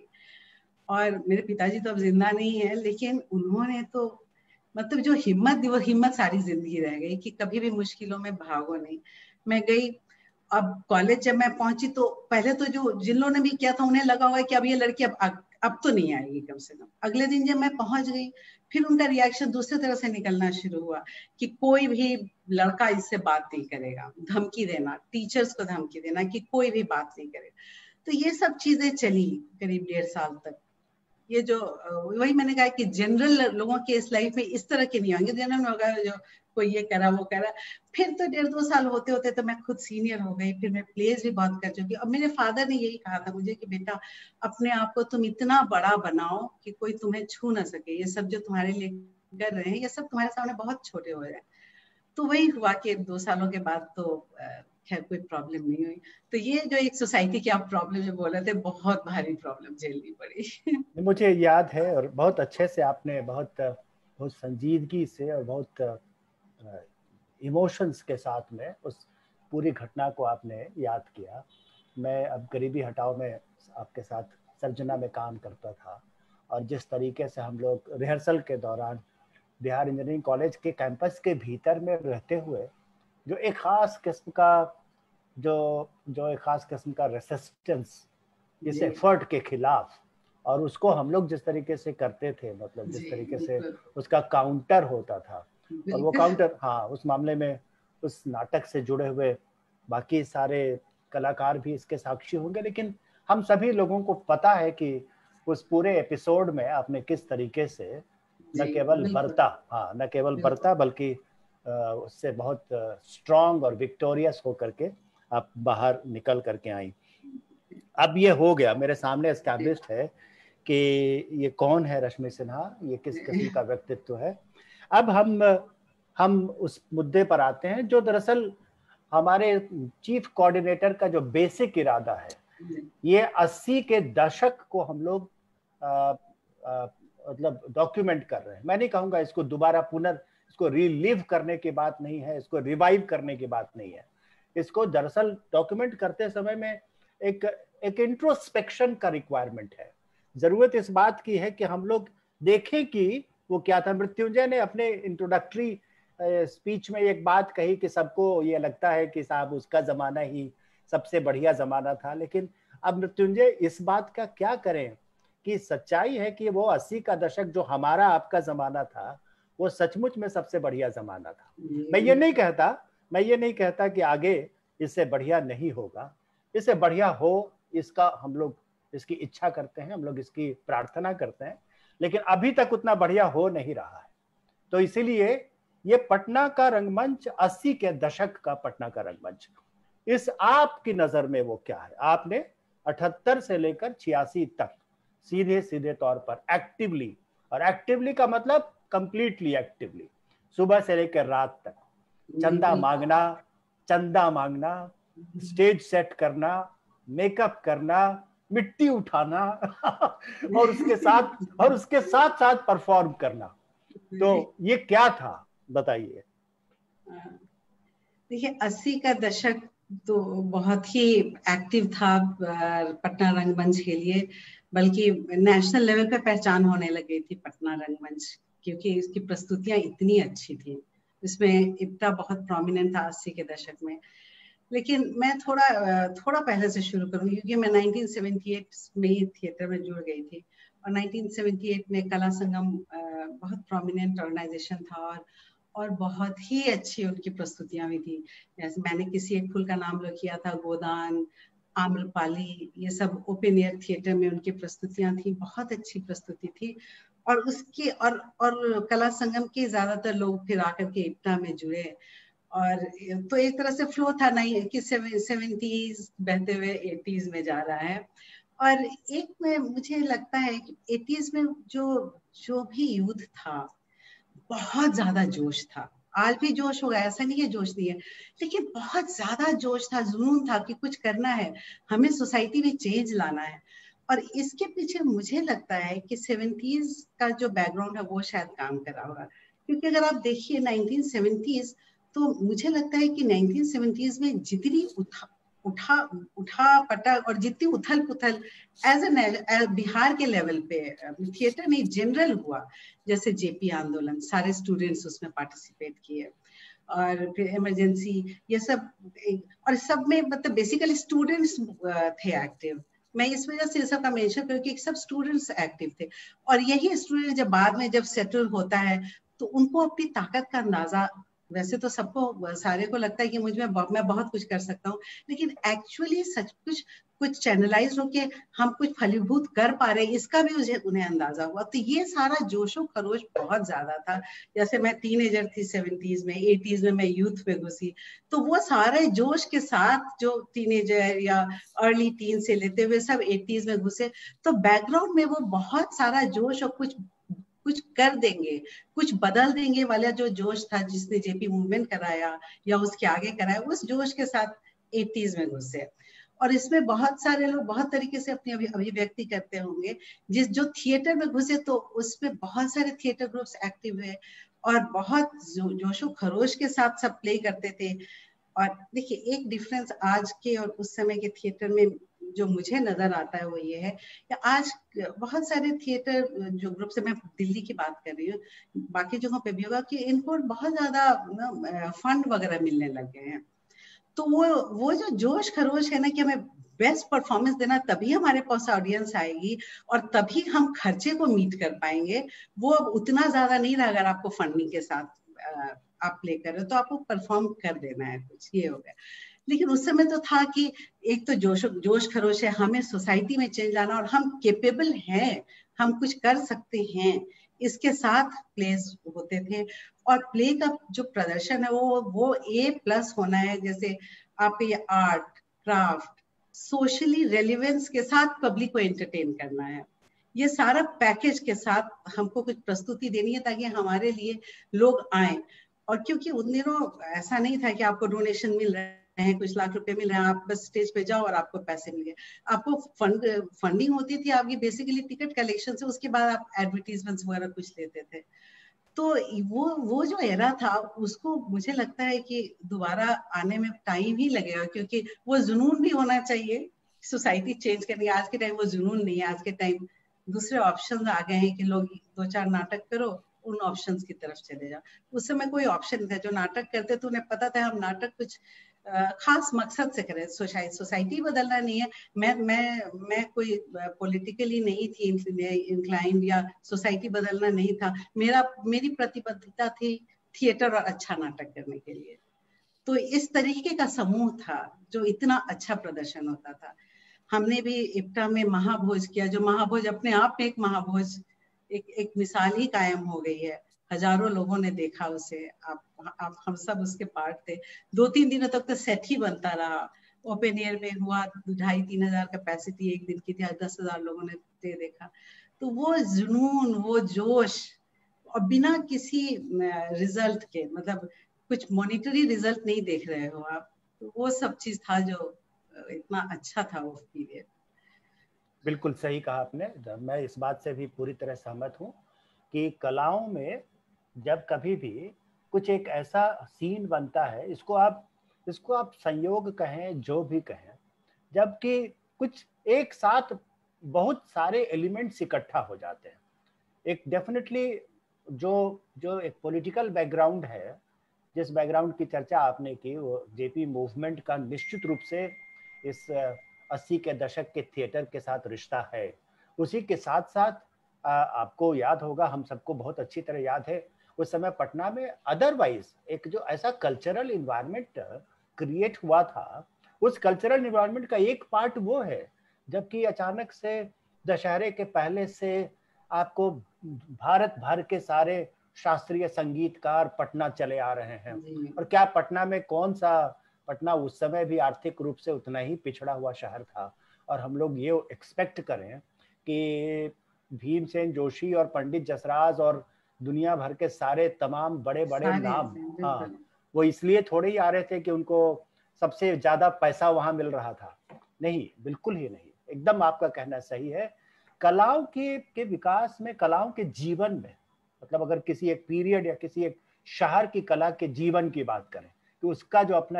और मेरे पिताजी तो अब जिंदा नहीं है, लेकिन उन्होंने तो मतलब जो हिम्मत दी, वो हिम्मत सारी जिंदगी रह गई कि कभी भी मुश्किलों में भागो नहीं। मैं गई। अब कॉलेज जब मैं पहुंची तो पहले तो जो जिन लोगों ने भी किया था उन्हें लगा होगा कि अब ये लड़की अब तो नहीं आएगी कम से कम। अगले दिन जब मैं पहुंच गई, फिर उनका रिएक्शन दूसरी तरह से निकलना शुरू हुआ कि कोई भी लड़का इससे बात नहीं करेगा, धमकी देना, टीचर्स को धमकी देना कि कोई भी बात नहीं करेगा। तो ये सब चीजें चली करीब 1.5 साल तक। ये जो वही मैंने कहा कि जनरल लोगों के इस लाइफ में इस तरह के नहीं होंगे। जनरल में होगा जो कोई ये करा वो करा। फिर तो 1.5-2 साल होते होते तो मैं खुद सीनियर हो गई, फिर मैं प्लेस भी बहुत कर चुकी। अब मेरे फादर ने यही कहा था मुझे कि बेटा अपने आप को तुम इतना बड़ा बनाओ कि कोई तुम्हें छू ना सके, ये सब जो तुम्हारे लिए कर रहे हैं ये सब तुम्हारे सामने बहुत छोटे हो जाए। तो वही हुआ कि 2 सालों के बाद तो खैर कोई प्रॉब्लम नहीं हुई। तो ये जो एक सोसाइटी की आप प्रॉब्लम जो बोल रहे थे, बहुत भारी प्रॉब्लम झेलनी पड़ी। मुझे याद है, और बहुत अच्छे से आपने बहुत संजीदगी से और बहुत इमोशंस के साथ में उस पूरी घटना को आपने याद किया। मैं अब गरीबी हटाओ में आपके साथ सर्जना में काम करता था, और जिस तरीके से हम लोग रिहर्सल के दौरान बिहार इंजीनियरिंग कॉलेज के कैंपस के भीतर में रहते हुए जो एक ख़ास किस्म का जो एक ख़ास किस्म का रेसिस्टेंस इस एफर्ट के खिलाफ, और उसको हम लोग जिस तरीके से करते थे, मतलब जिस तरीके से उसका काउंटर होता था, और वो काउंटर, हाँ, उस मामले में उस नाटक से जुड़े हुए बाकी सारे कलाकार भी इसके साक्षी होंगे, लेकिन हम सभी लोगों को पता है कि उस पूरे एपिसोड में आपने किस तरीके से न केवल बरता बल्कि उससे बहुत स्ट्रांग और विक्टोरियस होकर के आप बाहर निकल करके आई। अब ये हो गया, मेरे सामने एस्टैब्लिश्ड है कि ये कौन है रश्मि सिन्हा, ये किस किस्म का व्यक्तित्व है। अब हम उस मुद्दे पर आते हैं जो दरअसल हमारे चीफ कोऑर्डिनेटर का जो बेसिक इरादा है, ये 80 के दशक को हम लोग मतलब डॉक्यूमेंट कर रहे हैं। मैं नहीं कहूंगा इसको दोबारा इसको रिलीव करने की बात नहीं है, इसको रिवाइव करने की बात नहीं है। इसको दरअसल डॉक्यूमेंट करते समय में एक इंट्रोस्पेक्शन का रिक्वायरमेंट है। जरूरत इस बात की है कि हम लोग देखें कि वो क्या था। मृत्युंजय ने अपने इंट्रोडक्टरी स्पीच में एक बात कही कि सबको ये लगता है कि साहब उसका जमाना ही सबसे बढ़िया जमाना था, लेकिन अब मृत्युंजय इस बात का क्या करें कि सच्चाई है कि वो 80 का दशक जो हमारा आपका जमाना था, वो सचमुच में सबसे बढ़िया जमाना था। मैं ये नहीं कहता कि आगे इससे बढ़िया नहीं होगा, इससे बढ़िया हो इसका हम लोग इसकी इच्छा करते हैं, हम लोग इसकी प्रार्थना करते हैं, लेकिन अभी तक उतना बढ़िया हो नहीं रहा है। तो इसीलिए ये पटना का रंगमंच, 80 के दशक का पटना का रंगमंच, इस आपकी नजर में वो क्या है? आपने 78 से लेकर 86 तक सीधे तौर पर एक्टिवली, और एक्टिवली का मतलब कंप्लीटली एक्टिवली, सुबह से लेकर रात तक चंदा मांगना, स्टेज सेट करना, मेकअप करना, मिट्टी उठाना और उसके साथ परफॉर्म करना। तो ये क्या था, बताइए। देखिए, 80 का दशक तो बहुत ही एक्टिव था पटना रंगमंच के लिए, बल्कि नेशनल लेवल पे पहचान होने लग गई थी पटना रंगमंच, क्योंकि इसकी प्रस्तुतियां इतनी अच्छी थी। इसमें इतना बहुत प्रोमिनेंट था 80 के दशक में। लेकिन मैं थोड़ा पहले से शुरू करूंगी, क्योंकि मैं 1978 में ही थिएटर में जुड़ गई थी, और 1978 में कला संगम बहुत प्रोमिनेंट ऑर्गेनाइजेशन था, और बहुत ही अच्छी उनकी प्रस्तुतियां भी थी। जैसे मैंने किसी एक फूल का नाम लो किया था, गोदान, आम्रपाली, ये सब ओपन एयर थिएटर में उनकी प्रस्तुतियां थी, बहुत अच्छी प्रस्तुति थी। और उसकी और कला संगम के ज्यादातर लोग फिर आकर के इप्टा में जुड़े, और तो एक तरह से फ्लो था नहीं कि 70s बहते हुए 80s में जा रहा है। और एक में मुझे लगता है कि 80s में जो भी यूथ था, बहुत ज्यादा जोश था। आज भी जोश होगा, ऐसा नहीं है जोश नहीं है, लेकिन बहुत ज्यादा जोश था, जुनून था कि कुछ करना है, हमें सोसाइटी में चेंज लाना है। और इसके पीछे मुझे लगता है कि 70s का जो बैकग्राउंड है वो शायद काम कर रहा होगा, क्योंकि अगर आप देखिए 1970s, तो मुझे लगता है कि 1970s में जितनी उठा पटक और जितनी उथल पुथल एज बिहार के लेवल पे थिएटर में जनरल हुआ, जैसे जेपी आंदोलन, सारे स्टूडेंट्स उसमें पार्टिसिपेट किए, और फिर इमरजेंसी, ये सब, और सब में मतलब बेसिकली स्टूडेंट्स थे एक्टिव। मैं इस वजह से सब का मेंशन करूँ कि सब स्टूडेंट्स एक्टिव थे, और यही स्टूडेंट जब बाद में जब सेटल होता है तो उनको अपनी ताकत का अंदाजा, वैसे तो सबको, सारे को लगता है कि मैं बहुत कुछ कर सकता हूँ, लेकिन एक्चुअली सच कुछ चैनलाइज होके हम कुछ फलीभूत कर पा रहे हैं, इसका भी उन्हें अंदाजा हुआ। तो ये सारा जोशो खरोश बहुत ज्यादा था। जैसे मैं टीनेजर थी 70s में, 80s में मैं यूथ में घुसी, तो वो सारे जोश के साथ जो टीनेजर या अर्ली टीन से लेते हुए सब 80s में घुसे, तो बैकग्राउंड में वो बहुत सारा जोश और कुछ कर देंगे, कुछ बदल देंगे वाला जो जोश था, जिसने जेपी मूवमेंट कराया या उसके आगे कराया, उस जोश के साथ 80s में घुसे। और इसमें बहुत सारे लोग बहुत तरीके से अपनी अभिव्यक्ति करते होंगे, जो थिएटर में घुसे, तो उसमें बहुत सारे थिएटर ग्रुप्स एक्टिव हुए और बहुत जोशो खरोश के साथ सब प्ले करते थे। और देखिए, एक डिफरेंस आज के और उस समय के थिएटर में जो मुझे नजर आता है वो ये है कि आज बहुत सारे थिएटर जो ग्रुप से, मैं दिल्ली की बात कर रही हूँ, बाकी जगहों पे भी होगा कि इनको बहुत ज्यादा फंड वगैरह मिलने लग गए हैं। तो वो जो जोश खरोश है ना कि हमें बेस्ट परफॉर्मेंस देना, तभी हमारे पास ऑडियंस आएगी और तभी हम खर्चे को मीट कर पाएंगे। वो अब उतना ज्यादा नहीं रहा। अगर आपको फंडिंग के साथ आप प्ले कर रहे हो तो आपको परफॉर्म कर देना है कुछ, ये हो गया। लेकिन उस समय तो था कि एक तो जोश खरोश है, हमें सोसाइटी में चेंज लाना और हम केपेबल हैं, हम कुछ कर सकते हैं, इसके साथ प्लेस होते थे। और प्ले का जो प्रदर्शन है वो A+ होना है। जैसे आप ये आर्ट क्राफ्ट सोशली रेलिवेंस के साथ पब्लिक को एंटरटेन करना है, ये सारा पैकेज के साथ हमको कुछ प्रस्तुति देनी है ताकि हमारे लिए लोग आए। और क्योंकि उन दिनों ऐसा नहीं था कि आपको डोनेशन मिल रहे हैं, कुछ लाख रुपए मिल रहे हैं, आप बस स्टेज पे जाओ और आपको पैसे मिल गए। आपको फंडिंग होती थी आपकी बेसिकली टिकट कलेक्शन से, उसके बाद आप एडवर्टीजमेंट्स वगैरह कुछ लेते थे। तो वो जो एरा था उसको मुझे लगता है कि दोबारा आने में टाइम ही लगेगा, क्योंकि वो जुनून भी होना चाहिए सोसाइटी चेंज करनी। आज के टाइम वो जुनून नहीं है, आज के टाइम दूसरे ऑप्शन आ गए हैं कि लोग 2-4 नाटक करो, उन ऑप्शंस की तरफ चले जाओ। उस समय कोई ऑप्शन नहीं था। जो नाटक करते तो उन्हें पता था हम नाटक कुछ खास मकसद से करें, सोसाइटी बदलना नहीं है। मैं कोई पॉलिटिकली नहीं थी इंक्लाइंड या सोसाइटी बदलना नहीं था। मेरी प्रतिबद्धता थी थिएटर और अच्छा नाटक करने के लिए। तो इस तरीके का समूह था जो इतना अच्छा प्रदर्शन होता था। हमने भी इप्टा में महाभोज किया, जो महाभोज अपने आप में एक महाभोज, एक मिसाल ही कायम हो गई है। हजारों लोगों ने देखा उसे। आप हम सब उसके पार्ट थे। 2-3 दिनों तक तो सेट ही बनता रहा। ओपन एयर में हुआ, 2,500-3 हजार कैपेसिटी एक दिन की थी, 10,000 लोगों ने देखा। तो वो जुनून, वो जोश, और बिना किसी रिजल्ट के, मतलब कुछ मॉनिटरी रिजल्ट नहीं देख रहे हो आप, तो वो सब चीज था जो इतना अच्छा था वो पीरियड। बिल्कुल सही कहा आपने। मैं इस बात से भी पूरी तरह सहमत हूँ कि कलाओं में जब कभी भी कुछ एक ऐसा सीन बनता है, इसको आप संयोग कहें, जो भी कहें, जबकि कुछ एक साथ बहुत सारे एलिमेंट्स इकट्ठा हो जाते हैं। एक डेफिनेटली जो जो एक पॉलिटिकल बैकग्राउंड है, जिस बैकग्राउंड की चर्चा आपने की, वो जेपी मूवमेंट का निश्चित रूप से इस 80 के दशक के थिएटर के साथ रिश्ता है। उसी के साथ साथ आपको याद होगा, हम सबको बहुत अच्छी तरह याद है, उस समय पटना में अदरवाइज एक जो ऐसा कल्चरल इन्वायरमेंट क्रिएट हुआ था, उस कल्चरल इन्वायरमेंट का एक पार्ट वो है जबकि अचानक से दशहरे के पहले से आपको भारत भर के सारे शास्त्रीय संगीतकार पटना चले आ रहे हैं। और क्या पटना में पटना उस समय भी आर्थिक रूप से उतना ही पिछड़ा हुआ शहर था। और हम लोग ये एक्सपेक्ट करें कि भीमसेन जोशी और पंडित जसराज और दुनिया भर के सारे तमाम बड़े बड़े नाम, हाँ, वो इसलिए थोड़े ही आ रहे थे कि उनको सबसे ज्यादा पैसा वहां मिल रहा था। नहीं, बिल्कुल ही नहीं। एकदम आपका कहना सही है। कलाओं के विकास में, कलाओं के जीवन में, मतलब अगर किसी एक पीरियड या किसी एक शहर की कला के जीवन की बात करें तो उसका जो अपना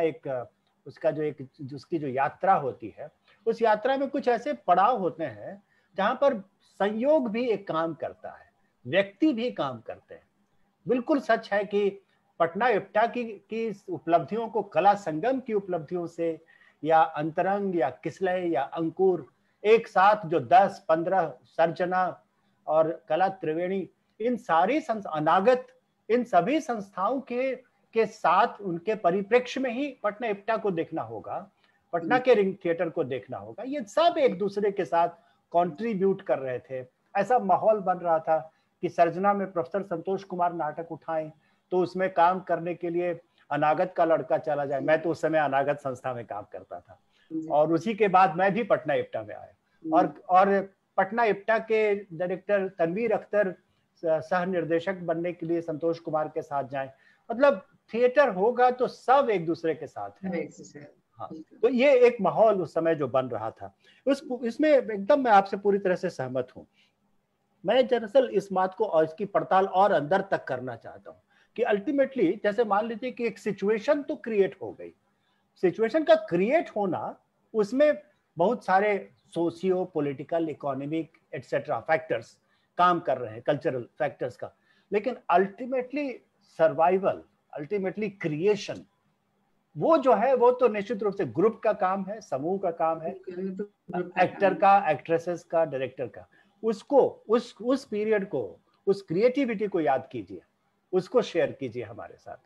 उसकी जो यात्रा होती है, उस यात्रा में कुछ ऐसे पड़ाव होते हैं जहां पर संयोग भी एक काम करता है, व्यक्ति भी काम करते हैं। बिल्कुल सच है कि पटना इप्टा की उपलब्धियों को कला संगम की उपलब्धियों से, या अंतरंग या किसलय या अंकुर एक साथ जो 10-15 सर्जना और कला त्रिवेणी, इन सारी अनागत, इन सभी संस्थाओं के साथ उनके परिप्रेक्ष्य में ही पटना इप्टा को देखना होगा, पटना के रिंग थिएटर को देखना होगा। ये सब एक दूसरे के साथ कंट्रीब्यूट कर रहे थे। ऐसा माहौल बन रहा था कि सर्जना में प्रोफेसर संतोष कुमार नाटक उठाएं तो उसमें काम करने के लिए अनागत का लड़का चला जाए। मैं तो उस समय अनागत संस्था में काम करता था और उसी के बाद मैं भी पटना इप्टा में आया। और पटना इप्टा के डायरेक्टर तनवीर अख्तर सह निर्देशक बनने के लिए संतोष कुमार के साथ जाएं। मतलब थिएटर होगा तो सब एक दूसरे के साथ है। हाँ, तो ये एक माहौल उस समय जो बन रहा था, इसमें एकदम मैं आपसे पूरी तरह से सहमत हूँ। मैं दरअसल इस बात को और इसकी पड़ताल और अंदर तक करना चाहता हूँ कि अल्टीमेटली जैसे मान लीजिए कि एक सिचुएशन तो क्रिएट हो गई, सिचुएशन का क्रिएट होना, उसमें बहुत सारे socio political, economic etcetera factors काम कर रहे हैं, कल्चरल फैक्टर्स का, लेकिन अल्टीमेटली सर्वाइवल, अल्टीमेटली क्रिएशन, वो जो है वो तो निश्चित रूप से ग्रुप का काम है, समूह का काम है, एक्टर का, एक्ट्रेसेस का, डायरेक्टर का। उसको उस पीरियड को, उस क्रिएटिविटी को याद कीजिए, उसको शेयर कीजिए हमारे साथ।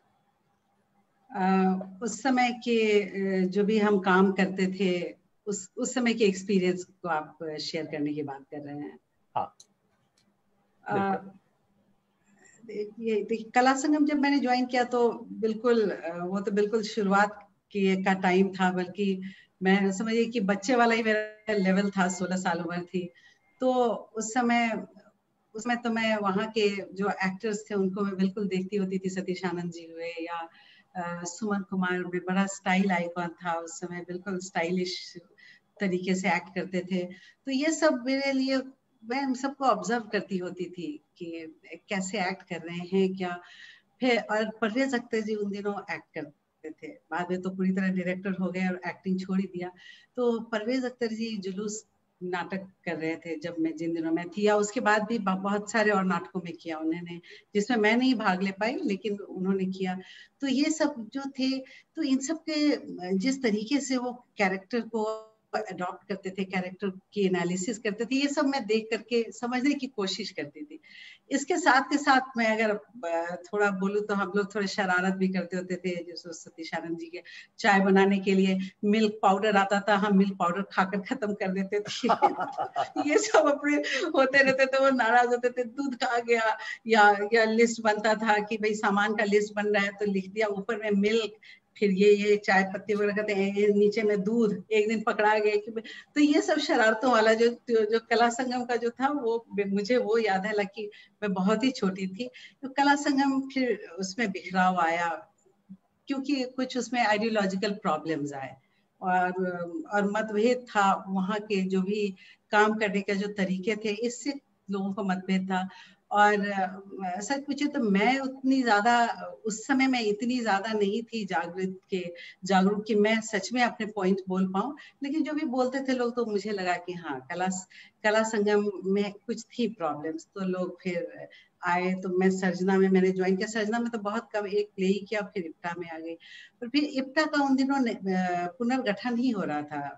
उस समय के जो भी हम काम करते थे, उस समय के एक्सपीरियंस को आप शेयर करने की बात कर रहे हैं। हाँ, ये देखिए, कला संगम जब मैंने ज्वाइन किया तो बिल्कुल वो तो बिल्कुल शुरुआत का टाइम था, बल्कि मैं समझिए कि बच्चे वाला ही मेरा लेवल था, 16 साल उम्र थी। तो उसमें तो मैं वहाँ के जो एक्टर्स थे उनको मैं बिल्कुल देखती होती थी, सतीश आनंद जी हुए या सुमन कुमार में बड़ा स्टाइल आइकॉन था उस समय, बिल्कुल स्टाइलिश तरीके से एक्ट करते थे। तो ये सब मेरे लिए, मैं उन सबको ऑब्जर्व करती होती थी कि कैसे एक्ट कर रहे हैं क्या। फिर और परवेज अख्तर जी उन दिनों एक्ट करते थे, बाद में तो पूरी तरह डायरेक्टर हो गए और एक्टिंग छोड़ ही दिया। तो परवेज अख्तर जी जुलूस नाटक कर रहे थे जब मैं, जिन दिनों में थी, या उसके बाद भी बहुत सारे और नाटकों में किया उन्होंने, जिसमें मैं नहीं भाग ले पाई लेकिन उन्होंने किया। तो ये सब जो थे, तो इन सब के जिस तरीके से वो कैरेक्टर को अडॉप्ट करते थे, कैरेक्टर की एनालिसिस करते थे, ये सब मैं देख करके समझने की कोशिश करती थी। इसके साथ के साथ मैं अगर थोड़ा बोलूं तो हम लोग थोड़े शरारत भी करते होते थे। जैसे सतीश आनंद जी के चाय बनाने के लिए मिल्क पाउडर आता था, हम मिल्क पाउडर खाकर खत्म कर देते थे। ये सब अपने होते रहते थे, वो नाराज होते थे, दूध कहाँ गया, या लिस्ट बनता था कि भाई सामान का लिस्ट बन रहा है तो लिख दिया ऊपर में मिल्क, फिर ये चाय पत्ती वगैरह कहते हैं, नीचे में दूध। एक दिन पकड़ा गया कि, तो ये सब शरारतों वाला जो कला संगम का जो था, वो मुझे वो याद है। हालांकि मैं बहुत ही छोटी थी तो कला संगम फिर उसमें बिखराव आया, क्योंकि कुछ उसमें आइडियोलॉजिकल प्रॉब्लम्स आए और मतभेद था। वहाँ के जो भी काम करने के जो तरीके थे, इससे लोगों को मतभेद था। और सच पूछे तो मैं उतनी ज्यादा उस समय में इतनी ज्यादा नहीं थी जागरूक कि मैं सच में अपने पॉइंट बोल पाऊं। लेकिन जो भी बोलते थे लोग, तो मुझे लगा कि हाँ, कला संगम में कुछ थी प्रॉब्लम्स। तो लोग फिर आए, तो मैं सर्जना में मैंने ज्वाइन किया। सर्जना में तो बहुत कम, एक प्ले ही किया, फिर इप्टा में आ गई। और फिर इप्टा का उन दिनों पुनर्गठन ही हो रहा था,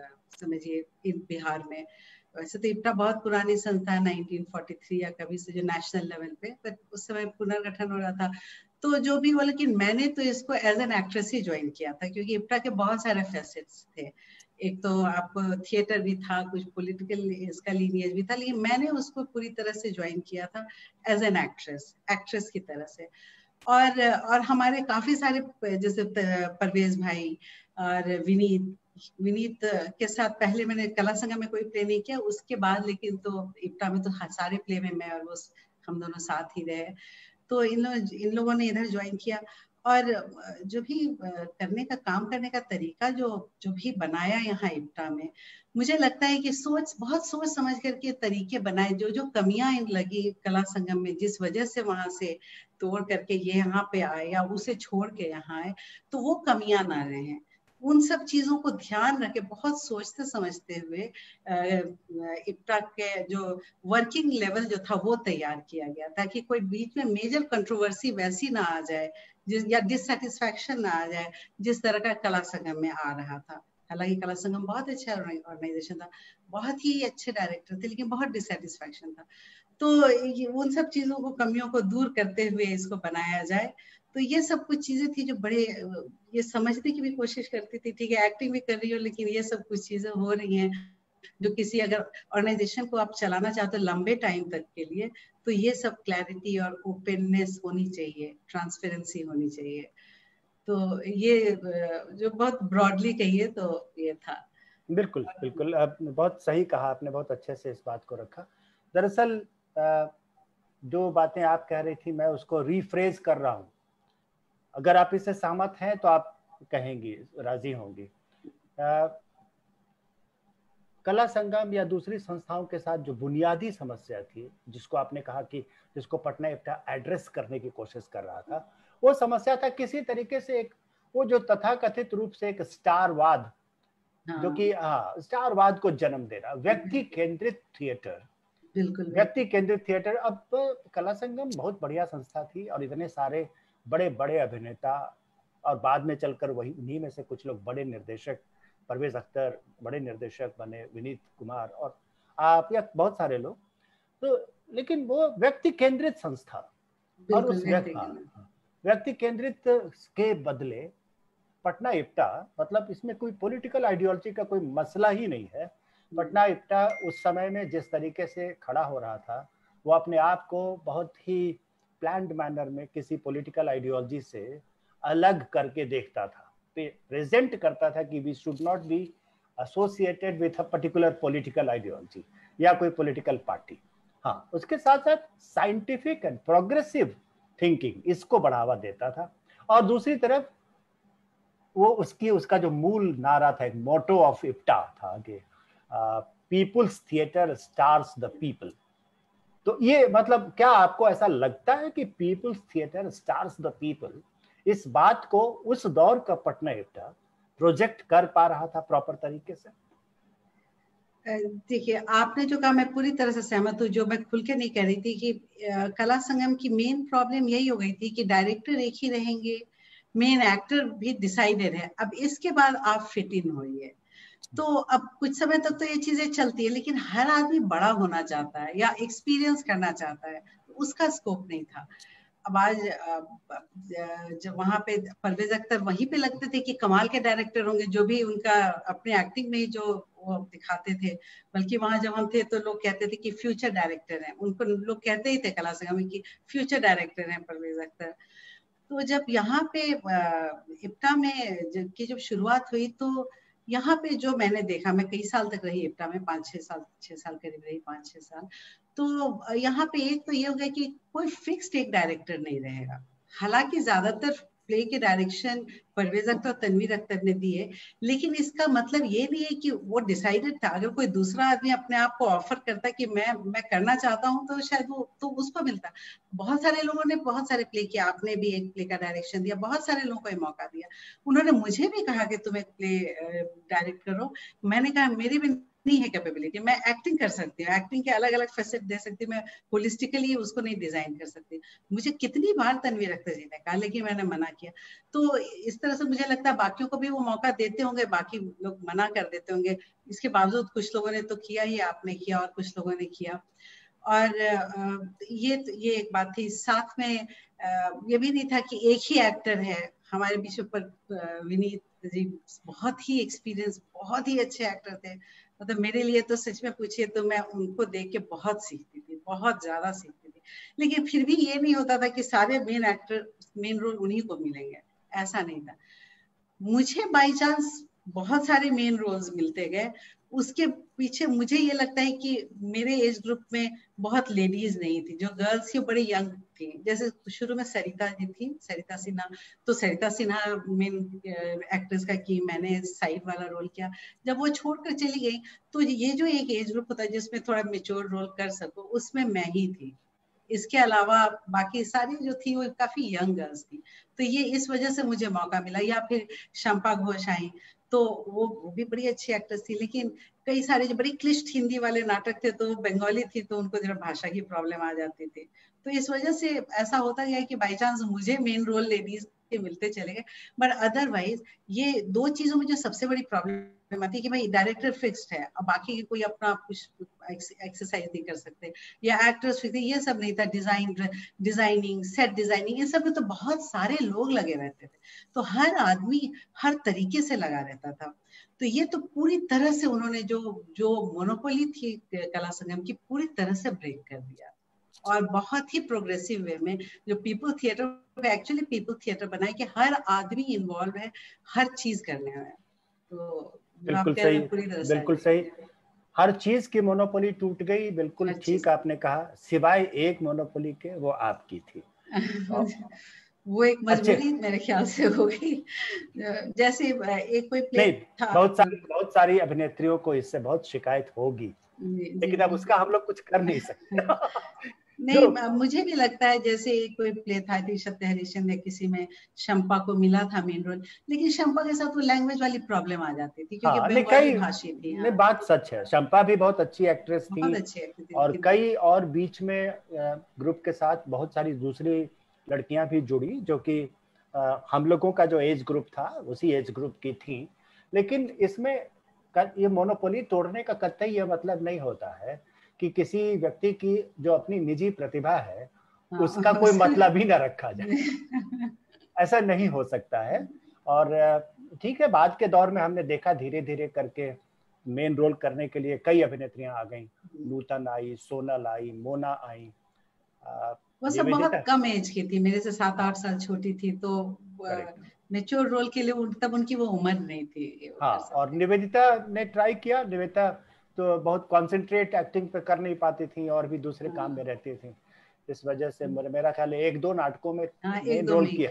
समझिए बिहार में। वैसे तो इप्टा बहुत पुरानी संस्था है, 1943 या कभी से, जो नेशनल लेवल पे, पर उस समय पुनर्गठन हो रहा था। तो जो भी हो, लेकिन मैंने तो इसको एज एन एक्ट्रेस ही ज्वाइन किया था, क्योंकि इप्टा के बहुत सारे फैसेट्स थे। एक तो आपको थिएटर भी था, कुछ पॉलिटिकल इसका लीनियज भी था, लेकिन मैंने उसको पूरी तरह से ज्वाइन किया था एज एन एक्ट्रेस की तरह से। और हमारे काफी सारे, जैसे परवेज भाई और विनीत के साथ पहले मैंने कला संगम में कोई प्ले नहीं किया, उसके बाद लेकिन तो इप्टा में तो सारे प्ले में मैं और वो हम दोनों साथ ही रहे। तो इन लोगों ने इधर ज्वाइन किया। और जो भी काम करने का तरीका जो भी बनाया यहाँ इप्टा में, मुझे लगता है कि बहुत सोच समझ करके तरीके बनाए। जो कमियां लगी कला संगम में, जिस वजह से वहां से तोड़ करके ये यहाँ पे आए या उसे छोड़ के यहाँ आए, तो वो कमियां ना रहे। उन सब चीजों को ध्यान रखे, बहुत सोचते समझते हुए इप्टा के जो वर्किंग लेवल जो था वो तैयार किया गया, ताकि कोई बीच में मेजर कंट्रोवर्सी वैसी ना आ जाए, या डिससेटिस्फैक्शन ना आ जाए, जिस तरह का कला संगम में आ रहा था। हालांकि कला संगम बहुत अच्छा ऑर्गेनाइजेशन था, बहुत ही अच्छे डायरेक्टर थे, लेकिन बहुत डिससेटिस्फैक्शन था। तो उन सब चीजों को, कमियों को दूर करते हुए इसको बनाया जाए। तो ये सब कुछ चीजें थी जो बड़े, ये समझने की भी कोशिश करती थी। ठीक है, एक्टिंग भी कर रही हो, लेकिन ये सब कुछ चीजें हो रही हैं जो किसी अगर ऑर्गेनाइजेशन को आप चलाना चाहते हो लंबे टाइम तक के लिए, तो ये सब क्लैरिटी और ओपननेस होनी चाहिए, ट्रांसपेरेंसी होनी चाहिए। तो ये जो बहुत ब्रॉडली कहिए तो ये था। बिल्कुल बिल्कुल, आपने बहुत सही कहा, आपने बहुत अच्छे से इस बात को रखा। दरअसल जो बातें आप कह रही थी मैं उसको रीफ्रेज कर रहा हूँ, अगर आप इससे सहमत हैं तो आप कहेंगी, राजी होंगी। कला संगम या दूसरी संस्थाओं के साथ जो बुनियादी समस्या थी, जिसको आपने कहा कि जिसको पटना इप्टा एड्रेस करने की कोशिश कर रहा था, वो समस्या था किसी तरीके से एक, वो जो तथाकथित रूप से एक स्टारवाद, जो कि स्टारवाद को जन्म दे रहा, व्यक्ति केंद्रित थिएटर, बिल्कुल व्यक्ति केंद्रित थिएटर। अब कला संगम बहुत बढ़िया संस्था थी और इतने सारे बड़े बड़े अभिनेता और बाद में चलकर वही उन्हीं में से कुछ लोग बड़े निर्देशक, परवेज अख्तर बड़े निर्देशक बने, विनीत कुमार और आप या बहुत सारे लोग। तो लेकिन वो व्यक्ति केंद्रित संस्था और उस व्यक्ति केंद्रित के बदले पटना इप्टा, मतलब इसमें कोई पॉलिटिकल आइडियोलॉजी का कोई मसला ही नहीं है। पटना इप्टा उस समय में जिस तरीके से खड़ा हो रहा था, वो अपने आप को बहुत ही प्लान्ड मैनर में किसी पॉलिटिकल आइडियोलॉजी से अलग करके देखता था, प्रेजेंट करता था कि we should not be associated with a particular political ideology या कोई पॉलिटिकल पार्टी। हाँ, उसके साथ साथ साइंटिफिक एंड प्रोग्रेसिव थिंकिंग इसको बढ़ावा देता था। और दूसरी तरफ वो उसका जो मूल नारा था, एक मोटो ऑफ इप्टा था कि people's theatre stars the people. तो ये मतलब क्या आपको ऐसा लगता है कि people's theatre stars the people, इस बात को उस दौर का पटना इप्टा प्रोजेक्ट कर पा रहा था प्रॉपर तरीके से? देखिए, आपने जो कहा मैं पूरी तरह से सहमत हूँ। जो मैं खुल के नहीं कह रही थी कि कला संगम की मेन प्रॉब्लम यही हो गई थी कि डायरेक्टर एक ही रहेंगे, मेन एक्टर भी डिसाइडेड है, अब इसके बाद आप फिट इन होइए। तो अब कुछ समय तक तो ये चीजें चलती है, लेकिन हर आदमी बड़ा होना चाहता है या एक्सपीरियंस करना चाहता है, तो उसका स्कोप नहीं था। अब आज जब वहां पे परवेज अख्तर वहीं पे लगते थे कि कमाल के डायरेक्टर होंगे, जो भी उनका अपने एक्टिंग में जो वो दिखाते थे, बल्कि वहां जब हम थे तो लोग कहते थे कि फ्यूचर डायरेक्टर हैं, उनको लोग कहते ही थे कला संगम में कि फ्यूचर डायरेक्टर हैं परवेज अख्तर। तो जब यहाँ पे इप्टा में जब शुरुआत हुई, तो यहाँ पे जो मैंने देखा, मैं कई साल तक रही इप्टा में, 6 साल करीब रही, 5-6 साल। तो यहाँ पे एक तो ये हो गया कि कोई फिक्स्ड एक डायरेक्टर नहीं रहेगा। हालांकि ज्यादातर प्ले के डायरेक्शन परवेज अख्तर और तनवीर अख्तर ने दिए, लेकिन इसका मतलब ये नहीं है कि वो डिसाइडेड था। अगर कोई दूसरा आदमी अपने आप को ऑफर करता कि मैं करना चाहता हूँ, तो शायद वो तो उसको मिलता। बहुत सारे लोगों ने बहुत सारे प्ले किया, आपने भी एक प्ले का डायरेक्शन दिया, बहुत सारे लोगों को ये मौका दिया। उन्होंने मुझे भी कहा कि तुम एक प्ले डायरेक्ट करो। मैंने कहा मेरी भी नहीं है कैपेबिलिटी, मैं एक्टिंग कर सकती हूँ, एक्टिंग के अलग अलग फैसेट दे सकती हूँ, मैं होलिस्टिकली उसको नहीं डिजाइन कर सकती। मुझे कितनी बार तनवीर अख्तर जी ने कहा, लेकिन मैंने मना किया। तो इस तरह से मुझे लगता है बाकियों को भी वो मौका देते होंगे, बाकी लोग मना कर देते होंगे। इसके बावजूद कुछ लोगों ने तो किया ही, आपने किया और कुछ लोगों ने किया। और ये एक बात थी। साथ में ये भी नहीं था कि एक ही एक्टर है हमारे बीच पर। विनीत जी बहुत ही एक्सपीरियंस, बहुत ही अच्छे एक्टर थे। मतलब मेरे लिए तो सच में पूछिए तो मैं उनको देख के बहुत सीखती थी, बहुत ज्यादा सीखती थी। लेकिन फिर भी ये नहीं होता था कि सारे मेन एक्टर, मेन रोल उन्हीं को मिलेंगे, ऐसा नहीं था। मुझे बाई चांस बहुत सारे मेन रोल्स मिलते गए। उसके पीछे मुझे ये लगता है कि मेरे एज ग्रुप में बहुत लेडीज नहीं थी, जो गर्ल्स थी बड़ी यंग थी। जैसे शुरू में सरिता जी थी, सरिता सिन्हा। तो सरिता सिन्हा मेन एक्ट्रेस का की, मैंने साइड वाला रोल किया। जब वो छोड़कर चली गई, तो ये जो एक एज ग्रुप होता है जिसमें थोड़ा मेच्योर रोल कर सको, उसमें मैं ही थी। इसके अलावा बाकी सारी जो थी वो काफी यंग गर्ल्स थी। तो ये इस वजह से मुझे मौका मिला। या फिर शंपा घोष आई, तो वो भी बड़ी अच्छी एक्ट्रेस थी, लेकिन कई सारे जो बड़ी क्लिष्ट हिंदी वाले नाटक थे, तो वो बंगाली थी, तो उनको जरा भाषा की प्रॉब्लम आ जाती थी। तो इस वजह से ऐसा होता गया कि बाई चांस मुझे मेन रोल लेडीज के मिलते चले गए। बट अदरवाइज ये दो चीजों में जो सबसे बड़ी प्रॉब्लम आती है कि भाई डायरेक्टर फिक्स्ड है, अब बाकी की कोई अपना कुछ एक्सरसाइज नहीं कर सकते, या एक्टर्स फिक्स, ये सब नहीं था। डिजाइनिंग, सेट डिजाइनिंग, ये सब में तो बहुत सारे लोग लगे रहते थे, तो हर आदमी हर तरीके से लगा रहता था। तो ये तो पूरी तरह से उन्होंने जो मोनोपोली थी कला संगम की, पूरी तरह से ब्रेक कर दिया। और बहुत ही प्रोग्रेसिव वे में जो people theatre, actually people theatre बनाए कि हर आदमी इन्वॉल्व है हर चीज करने में। तो बिल्कुल सही, बिल्कुल सही। हर चीज की मोनोपोली टूट गई, बिल्कुल ठीक आपने कहा, सिवाय एक मोनोपोली के, वो आपकी थी। वो एक मजबूरी मेरे ख्याल से हो गई। जैसे एक कोई प्ले था, बहुत सारी अभिनेत्रियों को इससे बहुत शिकायत होगी, लेकिन अब उसका हम लोग कुछ कर नहीं सकते। नहीं, मुझे भी लगता है जैसे कोई प्ले था सत्य हरिश्चंद्र, किसी में शंपा को मिला था मेन रोल, लेकिन शंपा के साथ वो लैंग्वेज वाली प्रॉब्लम आ जाती थी, क्योंकि बंगाली भाषी थी। नहीं, बात सच है, शंपा भी बहुत अच्छी एक्ट्रेस थी, बहुत अच्छी एक्ट्रेस थी। और कई और बीच में ग्रुप के साथ बहुत सारी दूसरी लड़कियां भी जुड़ी, जो कि हम लोगों का जो एज ग्रुप था उसी एज ग्रुप की थी, लेकिन इसमें ये मोनोपोली तोड़ने का कतई ये मतलब नहीं होता है कि किसी व्यक्ति की जो अपनी निजी प्रतिभा है उसका कोई मतलब ही ना रखा जाए। ऐसा नहीं हो सकता है। और ठीक है, बाद के दौर में हमने देखा धीरे धीरे करके मेन रोल करने के लिए कई अभिनेत्रियां आ गईं, नूतन आई, सोनल आई, मोना आई। वो सब बहुत कम एज की थी, मेरे से 7-8 साल छोटी थी, तो मैच्योर रोल के लिए तब उनकी वो उम्र नहीं थी। हाँ, और निवेदिता ने ट्राई किया। निवेदिता तो बहुत कॉन्सेंट्रेट एक्टिंग पे कर नहीं पाती थी और भी दूसरे काम में रहती थी, इस वजह से मेरा ख्याल है 1-2 नाटकों में मेन रोल किया।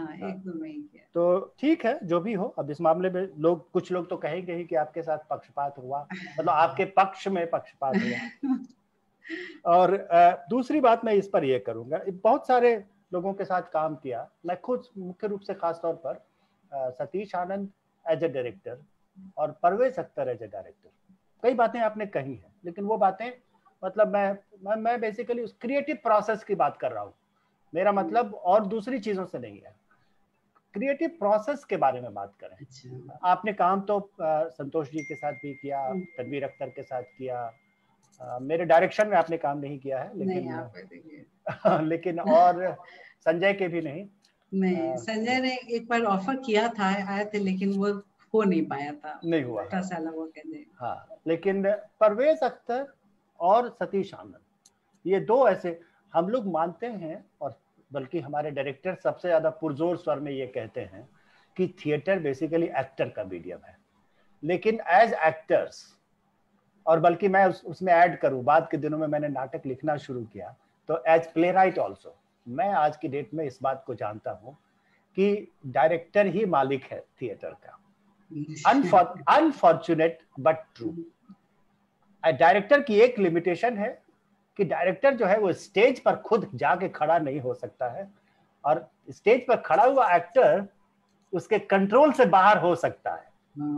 तो ठीक है, जो भी हो। अब इस मामले में कुछ लोग तो कहेंगे ही कि आपके साथ पक्षपात हुआ, मतलब आपके पक्ष में पक्षपात हुआ। और दूसरी बात मैं इस पर ये करूंगा, बहुत सारे लोगों के साथ काम किया, मैं खुद मुख्य रूप से खास तौर पर Satish Anand as a director और Parvez Akhtar as a director, कई बातें आपने कही हैं, लेकिन वो बातें मतलब मैं बेसिकली उस क्रिएटिव प्रोसेस की बात कर रहा हूँ। मेरा मतलब और दूसरी चीजों से नहीं है, क्रिएटिव प्रोसेस के बारे में बात करें। अच्छा। आपने काम तो संतोष जी के साथ भी किया, तनवीर अख्तर के साथ किया, मेरे डायरेक्शन में आपने काम नहीं किया है, लेकिन लेकिन और संजय के भी नहीं। संजय ने एक बार ऑफर किया था, आए थे, लेकिन वो हो नहीं पाया था, नहीं हुआ। वो हाँ, लेकिन परवेज अख्तर और सतीश आनंद, ये दो ऐसे हम लोग मानते हैं, और बल्कि हमारे डायरेक्टर सबसे ज्यादा पुरजोर स्वर में ये कहते हैं कि थिएटर बेसिकली एक्टर का मीडियम है, लेकिन एज एक्टर्स, और बल्कि मैं उसमें ऐड करूं, बाद के दिनों में मैंने नाटक लिखना शुरू किया, तो एज प्ले राइट ऑल्सो मैं आज की डेट में इस बात को जानता हूं कि डायरेक्टर ही मालिक है थिएटर का। Unfortunate but true. डायरेक्टर की एक लिमिटेशन है कि डायरेक्टर जो है वो स्टेज पर खुद जाके खड़ा नहीं हो सकता है, और स्टेज पर खड़ा हुआ एक्टर उसके कंट्रोल से बाहर हो सकता है।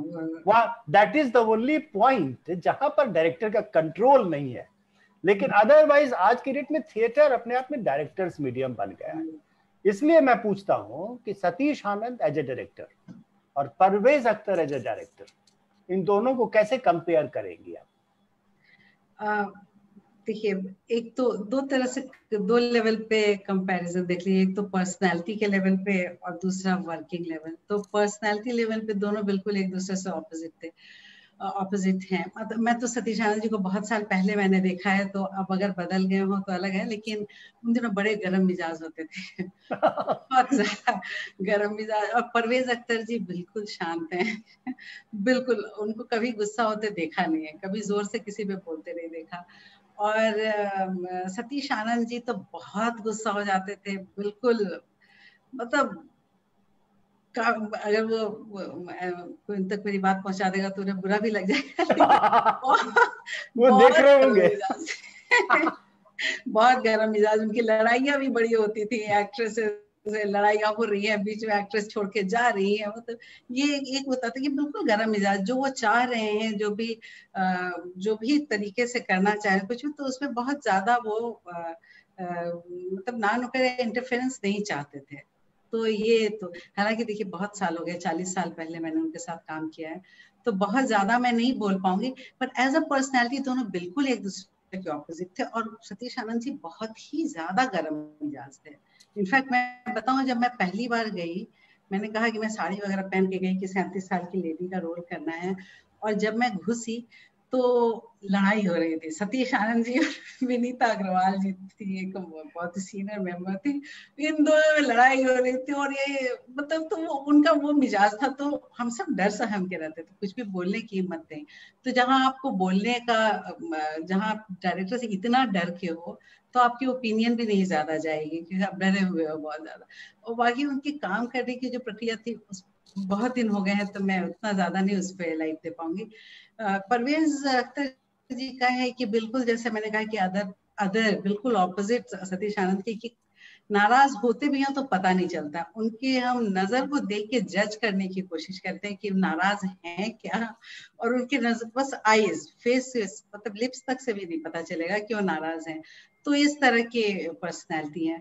That is the only point जहां पर डायरेक्टर का कंट्रोल नहीं है। लेकिन अदरवाइज आज की डेट में थिएटर अपने आप में डायरेक्टर्स मीडियम बन गया है। इसलिए मैं पूछता हूं कि Satish Anand as a director और Parvez Akhtar as a director, इन दोनों को कैसे कंपेयर करेंगी आप? देखिए, एक तो दो तरह से, दो लेवल पे कंपैरिजन देख लीजिए। एक तो पर्सनालिटी के लेवल पे और दूसरा वर्किंग लेवल। तो पर्सनालिटी लेवल पे दोनों बिल्कुल एक दूसरे से ऑपोजिट हैं। मतलब मैं तो सतीश आनंद जी को बहुत साल पहले मैंने देखा है, तो अब अगर बदल गए हो तो अलग है, लेकिन उन दिनों बड़े गर्म मिजाज होते थे। बहुत ज्यादा गर्म मिजाज। और परवेज अख्तर जी बिल्कुल शांत हैं। बिल्कुल, उनको कभी गुस्सा होते देखा नहीं है, कभी जोर से किसी पे बोलते नहीं देखा। और सतीश आनंद जी तो बहुत गुस्सा हो जाते थे, बिल्कुल, मतलब अगर वो कोई तक मेरी बात पहुंचा देगा तो उन्हें बुरा भी लग जाएगा। वो देख रहे होंगे। बहुत गर्म मिजाज। उनकी लड़ाइयाँ भी बड़ी होती थी, एक्ट्रेस से लड़ाइयाँ हो रही है, बीच में एक्ट्रेस छोड़ के जा रही है, मतलब ये एक होता था कि बिल्कुल गर्म मिजाज, जो वो चाह रहे हैं, जो भी तरीके से करना चाहे कुछ, तो उसमें बहुत ज्यादा वो मतलब नॉन इंटरफेरेंस नहीं चाहते थे। तो ये तो, हालांकि देखिए बहुत साल हो गए, 40 साल पहले मैंने उनके साथ काम किया है, तो बहुत ज्यादा मैं नहीं बोल पाऊंगी, पर एज अ पर्सनैलिटी दोनों बिल्कुल एक दूसरे के ऑपोजिट थे। और सतीश आनंद जी बहुत ही ज्यादा गर्म मिजाज थे। इनफैक्ट मैं बताऊं, जब मैं पहली बार गई, मैंने कहा कि मैं साड़ी वगैरह पहन के गई कि 37 साल की लेडी का रोल करना है, और जब मैं घुसी तो लड़ाई हो रही थी। सतीश आनंद जी और विनीता अग्रवाल जी थी, एक बहुत सीनियर मेंबर थी, इन दोनों में लड़ाई हो रही थी। और ये मतलब, तो उनका वो मिजाज था, तो हम सब डर सहम के रहते थे, कुछ भी बोलने की हिम्मत नहीं। तो जहां आपको बोलने का, जहां आप डायरेक्टर से इतना डर के हो, तो आपकी ओपिनियन भी नहीं ज्यादा जाएगी, क्योंकि आप डरे हुए हो बहुत ज्यादा। और बाकी उनकी काम करने की जो प्रक्रिया थी, बहुत दिन हो गए हैं, तो मैं उतना ज्यादा नहीं उस पर लाइट दे पाऊंगी। परवेज अख्तर जी का है कि बिल्कुल, जैसे मैंने कहा कि अदर बिल्कुल ऑपोजिट सतीश आनंद की, कि नाराज होते भी हैं तो पता नहीं चलता उनके, हम नजर को देख के जज करने की कोशिश करते हैं कि नाराज हैं क्या, और उनके नजर, बस आईज, फेस, मतलब लिप्स तक से भी नहीं पता चलेगा कि वो नाराज हैं। तो इस तरह के पर्सनैलिटी है।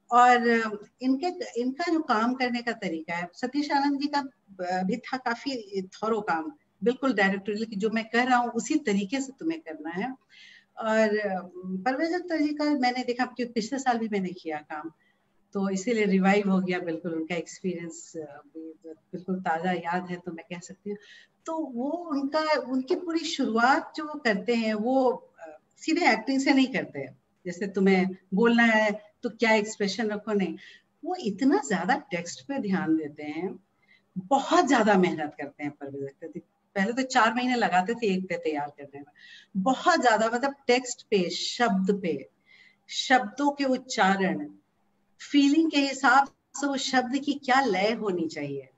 और इनका जो काम करने का तरीका है, सतीश आनंद जी का भी था काफी थॉरो काम, बिल्कुल डायरेक्टोरियल की जो मैं कह रहा हूँ उसी तरीके से तुम्हें करना है। और परवेज अख्तर जी का मैंने देखा कि पिछले साल भी मैंने किया काम, तो इसीलिए रिवाइव हो गया बिल्कुल, उनका एक्सपीरियंस बिल्कुल ताजा याद है तो मैं कह सकती हूँ। तो वो उनकी पूरी शुरुआत जो वो करते हैं वो सीधे एक्टिंग से नहीं करते हैं, जैसे तुम्हें बोलना है तो क्या एक्सप्रेशन रखो, नहीं, वो इतना ज्यादा टेक्स्ट पे ध्यान देते हैं, बहुत ज्यादा मेहनत करते हैं परवेज अख्तर जी। पहले तो 4 महीने लगाते थे एक पे तैयार करने में, बहुत ज्यादा, मतलब टेक्स्ट पे, शब्दों के उच्चारण, फीलिंग के हिसाब से वो शब्द की क्या लय होनी चाहिए,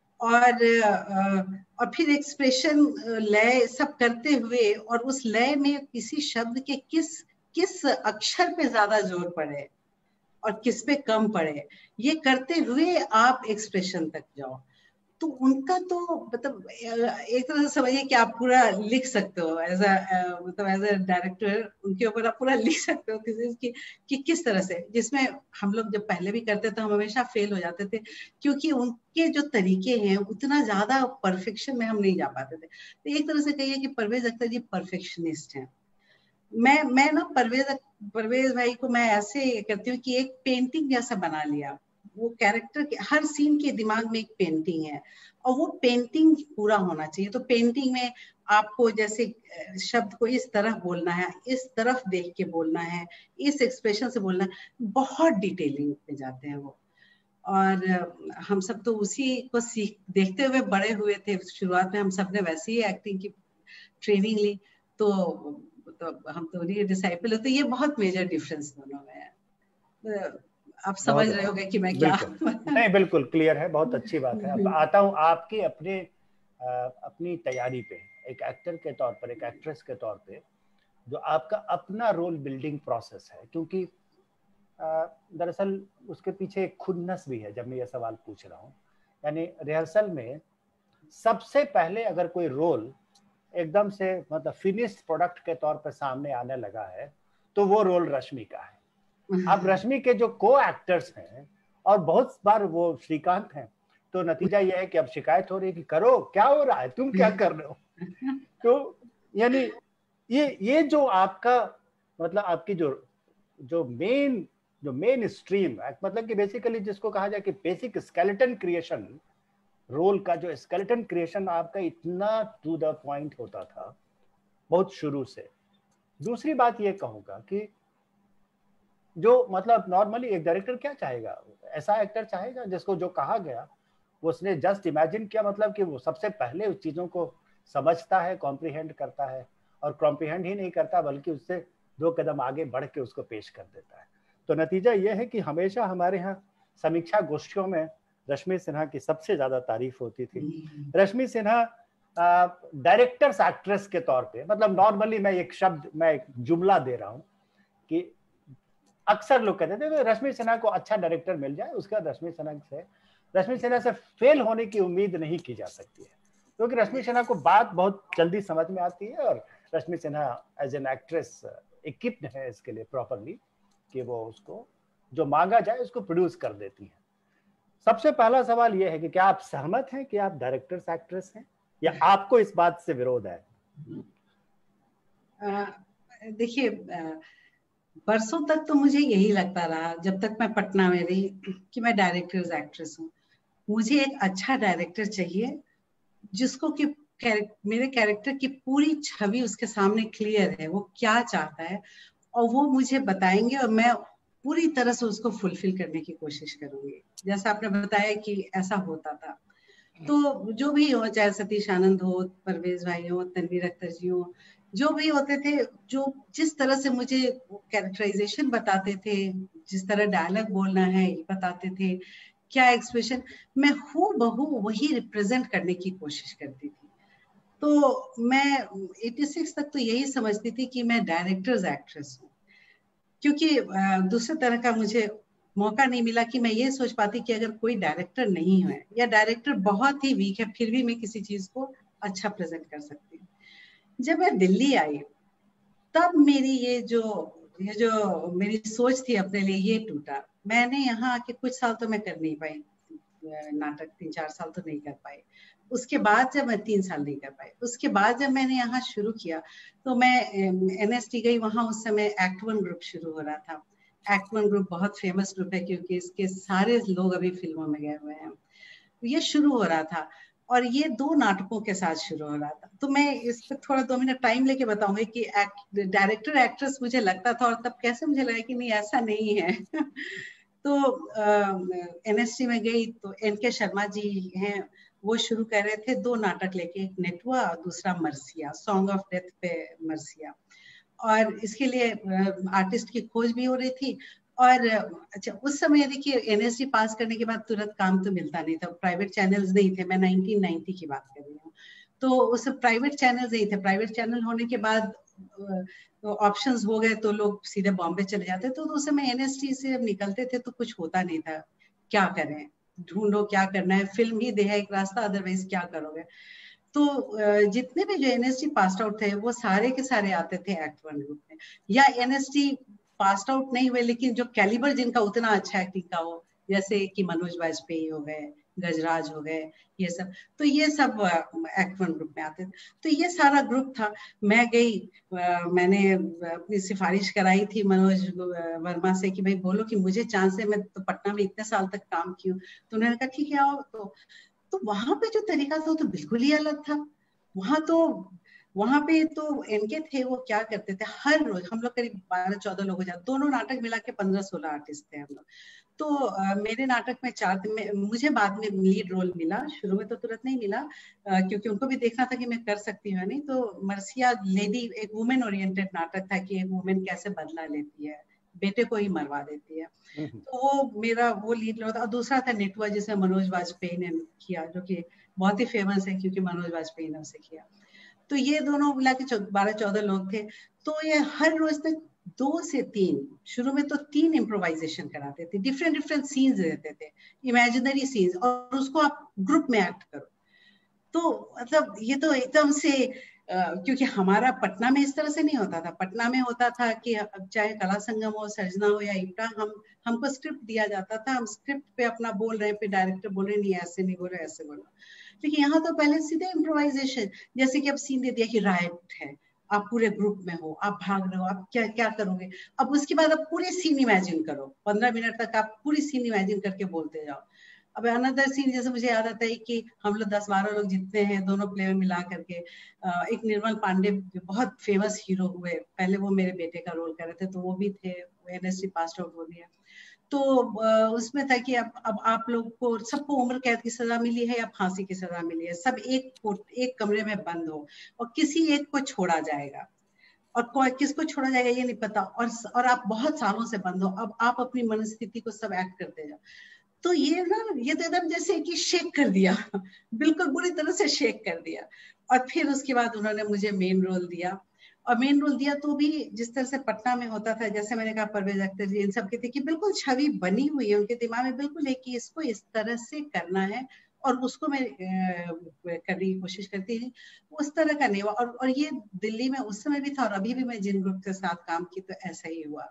और फिर एक्सप्रेशन, लय सब करते हुए, और उस लय में किसी शब्द के किस अक्षर पे ज्यादा जोर पड़े और किस पे कम पड़े, ये करते हुए आप एक्सप्रेशन तक जाओ। तो उनका तो मतलब एक तरह से समझिए कि आप पूरा लिख सकते हो एज अ डायरेक्टर, उनके ऊपर आप पूरा लिख सकते हो किसी कि किस तरह से, जिसमें हम लोग जब पहले भी करते थे हम हमेशा फेल हो जाते थे, क्योंकि उनके जो तरीके हैं उतना ज्यादा परफेक्शन में हम नहीं जा पाते थे। तो एक तरह से कहिए कि परवेज अख्तर जी परफेक्शनिस्ट हैं। मैं ना परवेज भाई को मैं ऐसे करती हूँ कि एक पेंटिंग जैसा बना लिया, वो कैरेक्टर के हर सीन के दिमाग में एक पेंटिंग है, और वो पेंटिंग पूरा होना चाहिए। तो पेंटिंग में आपको जैसे शब्द को इस तरह बोलना है, इस तरफ देख के बोलना है, इस एक्सप्रेशन से बोलना है, बहुत डिटेलिंग पे जाते हैं वो। और हम सब तो उसी को देखते हुए बड़े हुए थे। शुरुआत में हम सब ने वैसे ही एक्टिंग की ट्रेनिंग ली, तो हम तो उन्हीं डिसाइपल होते। ये बहुत मेजर डिफरेंस दोनों में है। आप समझ रहे होंगे कि मैं क्या नहीं, बिल्कुल क्लियर है, बहुत अच्छी बात है। अब आता हूँ आपके अपनी तैयारी पे, एक एक्टर के तौर पर, एक एक्ट्रेस के तौर पे, जो आपका अपना रोल बिल्डिंग प्रोसेस है, क्योंकि दरअसल उसके पीछे एक खुन्नस भी है जब मैं ये सवाल पूछ रहा हूँ। यानी रिहर्सल में सबसे पहले अगर कोई रोल एकदम से मतलब फिनिश्ड प्रोडक्ट के तौर पर सामने आने लगा है तो वो रोल रश्मि का है। अब रश्मि के जो को एक्टर्स हैं, और बहुत बार वो श्रीकांत हैं, तो नतीजा ये है कि अब शिकायत हो रही है कि करो, क्या हो रहा है, तुम क्या कर रहे हो। तो यानी ये जो आपका मतलब आपकी जो मेन स्ट्रीम, मतलब कि बेसिकली जिसको कहा जाए कि बेसिक स्केलेटन क्रिएशन, रोल का जो स्केलेटन क्रिएशन आपका इतना टू द पॉइंट होता था बहुत शुरू से। दूसरी बात ये कहूंगा कि जो मतलब नॉर्मली एक डायरेक्टर क्या चाहेगा, ऐसा एक्टर चाहेगा जिसको जो कहा गया वो उसने जस्ट इमेजिन किया, मतलब कि वो सबसे पहले उस चीजों को समझता है, कॉम्प्रिहेंड करता है, और कॉम्प्रिहेंड ही नहीं करता बल्कि उससे 2 कदम आगे बढ़ के उसको पेश कर देता है। तो नतीजा यह है कि हमेशा हमारे यहाँ समीक्षा गोष्ठियों में रश्मि सिन्हा की सबसे ज्यादा तारीफ होती थी। रश्मि सिन्हा डायरेक्टर्स एक्ट्रेस के तौर पे, मतलब नॉर्मली मैं एक जुमला दे रहा हूँ कि अक्सर लोग कहते थे रश्मि सिन्हा को अच्छा डायरेक्टर मिल जाए, उसका रश्मि सिन्हा से फेल होने की उम्मीद नहीं की जा सकती है, क्योंकि रश्मि सिन्हा को बात बहुत जल्दी समझ में आती है, और Rashmi Sinha as an actress equipped है इसके लिए प्रॉपरली कि वो उसको जो मांगा जाए उसको प्रोड्यूस कर देती है। सबसे पहला सवाल यह है कि क्या आप सहमत हैं कि आप डायरेक्टर्स एक्ट्रेस हैं, या आपको इस बात से विरोध है? देखिए, बरसों तक तो मुझे यही लगता रहा जब तक मैं पटना में रही कि मैं डायरेक्टर्स एक्ट्रेस हूँ। मुझे एक अच्छा डायरेक्टर चाहिए जिसको कि मेरे कैरेक्टर की पूरी छवि उसके सामने क्लियर है, वो क्या चाहता है और वो मुझे बताएंगे और मैं पूरी तरह से उसको फुलफिल करने की कोशिश करूंगी। जैसा आपने बताया कि ऐसा होता था, तो जो भी हो, चाहे सतीश आनंद हो, परवेज भाई हो, तनवीर अख्तर जी हो, जो भी होते थे, जो जिस तरह से मुझे कैरेक्टराइजेशन बताते थे, जिस तरह डायलॉग बोलना है ये बताते थे, क्या एक्सप्रेशन, मैं हूबहू वही रिप्रेजेंट करने की कोशिश करती थी। तो मैं 86 तक तो यही समझती थी कि मैं डायरेक्टर्स एक्ट्रेस हूँ, क्योंकि दूसरे तरह का मुझे मौका नहीं मिला कि मैं ये सोच पाती कि अगर कोई डायरेक्टर नहीं है या डायरेक्टर बहुत ही वीक है फिर भी मैं किसी चीज को अच्छा प्रेजेंट कर सकती हूँ। जब मैं दिल्ली आई तब मेरी ये जो ये जो मेरी सोच थी अपने लिए ये टूटा। मैंने यहाँ आके कुछ साल तो मैं कर नहीं पाई नाटक, 3-4 साल तो नहीं कर पाई। उसके बाद जब मैं 3 साल नहीं कर पाई, उसके बाद जब मैंने यहाँ शुरू किया तो मैं NST गई। वहाँ उस समय एक्ट वन ग्रुप शुरू हो रहा था। एक्ट वन ग्रुप बहुत फेमस ग्रुप है क्योंकि इसके सारे लोग अभी फिल्मों में गए हुए हैं। ये शुरू हो रहा था और ये 2 नाटकों के साथ शुरू हो रहा था। तो मैं इस पर थोड़ा 2 मिनट टाइम लेके बताऊंगी कि डायरेक्टर एक्ट्रेस मुझे लगता था और तब कैसे मुझे लगा कि नहीं ऐसा नहीं है। तो NST में गई तो NK शर्मा जी हैं, वो शुरू कर रहे थे 2 नाटक लेके, एक नेटुआ और दूसरा मरसिया, सॉन्ग ऑफ डेथ पे मरसिया। और इसके लिए आर्टिस्ट की खोज भी हो रही थी। और अच्छा, उस समय देखिए NST पास करने के बाद तुरंत काम तो मिलता नहीं था, प्राइवेट चैनल्स नहीं थे। मैं 1990 की बात कर रही हूँ। तो उस प्राइवेट चैनल्स नहीं थे। प्राइवेट चैनल होने के बाद तो ऑप्शंस हो गए तो लोग सीधे बॉम्बे चले जाते। तो उस समय NST से जब निकलते थे तो कुछ होता नहीं था, क्या करें, ढूंढो क्या करना है, फिल्म ही दे है एक रास्ता, अदरवाइज क्या करोगे। तो जितने भी जो NST पास आउट थे वो सारे के सारे आते थे एक्ट वन ग्रुप में, या NST पास आउट नहीं हुए लेकिन जो कैलिबर जिनका उतना अच्छा एक्टिंग का हो, जैसे कि मनोज वाजपेयी हो गए, गजराज हो गए, ये सब। तो ये सब एक्ट वन ग्रुप में आते थे। तो ये सारा ग्रुप था। मैं गई, मैंने अपनी सिफारिश कराई थी मनोज वर्मा से कि भाई बोलो कि मुझे चांस है, मैं तो पटना में इतने साल तक काम की हूँ। तो उन्होंने कहा ठीक है आओ। तो वहां पे जो तरीका था वो तो बिल्कुल ही अलग था। वहां पे तो इनके थे, वो क्या करते थे, हर रोज हम लोग करीब 12-14 लोग हो जाते, दोनों नाटक मिला के 15-16 आर्टिस्ट थे हम लोग। तो मेरे नाटक में 4 दिन में मुझे बाद में लीड रोल मिला, शुरू में तो तुरंत नहीं मिला क्योंकि उनको भी देखना था कि मैं कर सकती हूँ नहीं। तो मरसिया लेडी एक वुमेन ओरिएंटेड नाटक था कि एक वुमेन कैसे बदला लेती है, बेटे को ही मरवा देती है। तो वो मेरा वो लीड रोल था। और दूसरा था नेटुआ जिसमें मनोज वाजपेयी ने किया, जो कि बहुत ही फेमस है क्योंकि मनोज वाजपेयी ने उसे किया। तो ये दोनों मिला के 12-14 लोग थे। तो ये हर रोज तक 2 से 3, शुरू में तो 3 इम्प्रोवाइजेशन कराते थे, डिफरेंट डिफरेंट सीन्स देते थे, इमेजिनरी सीन्स, और उसको आप ग्रुप में एक्ट करो। तो मतलब ये तो एकदम से क्योंकि हमारा पटना में इस तरह से नहीं होता था। पटना में होता था कि चाहे कला संगम हो, सर्जना हो या इप्टा, हमको स्क्रिप्ट दिया जाता था, हम स्क्रिप्ट पे अपना बोल रहे हैं, फिर डायरेक्टर बोल रहे नहीं ऐसे नहीं बोलो ऐसे बोलो। लेकिन यहाँ तो पहले सीधे इम्प्रोवाइजेशन, जैसे कि अब सीन दे दिया कि राइट है, आप पूरे ग्रुप में हो, आप भाग रहे हो, आप क्या क्या करोगे। अब उसके बाद आप पूरे सीन इमेजिन करो, 15 मिनट तक आप पूरी सीन इमेजिन करके बोलते जाओ। अब अनदर सीन जैसे मुझे याद आता है कि हम लोग 10-12 लोग जितने हैं दोनों प्ले में मिला करके, एक निर्मल पांडे जो बहुत फेमस हीरो हुए, पहले वो मेरे बेटे का रोल कर रहे थे, तो वो भी थे, NST पास आउट हो गया। तो उसमें था कि अब आप लोग को सबको उम्र कैद की सजा मिली है या फांसी की सजा मिली है, सब एक कमरे में बंद हो और किसी एक को छोड़ा जाएगा, और किसको छोड़ा जाएगा ये नहीं पता, और आप बहुत सालों से बंद हो। अब आप अपनी मनस्थिति को सब एक्ट करते जाओ। तो ये ना, ये तो एकदम जैसे कि शेक कर दिया, बिल्कुल बुरी तरह से शेक कर दिया। और फिर उसके बाद उन्होंने मुझे मेन रोल दिया, और मेन रोल दिया तो भी जिस तरह से पटना में होता था, जैसे मैंने कहा परवेज अख्तर जी इन सब के थे कि बिल्कुल छवि बनी हुई है उनके दिमाग में, बिल्कुल है कि इसको इस तरह से करना है, और उसको मैं करने की कोशिश करती थी, उस तरह का नहीं हुआ। और ये दिल्ली में उस समय भी था, और अभी भी मैं जिन ग्रुप के साथ काम की तो ऐसा ही हुआ।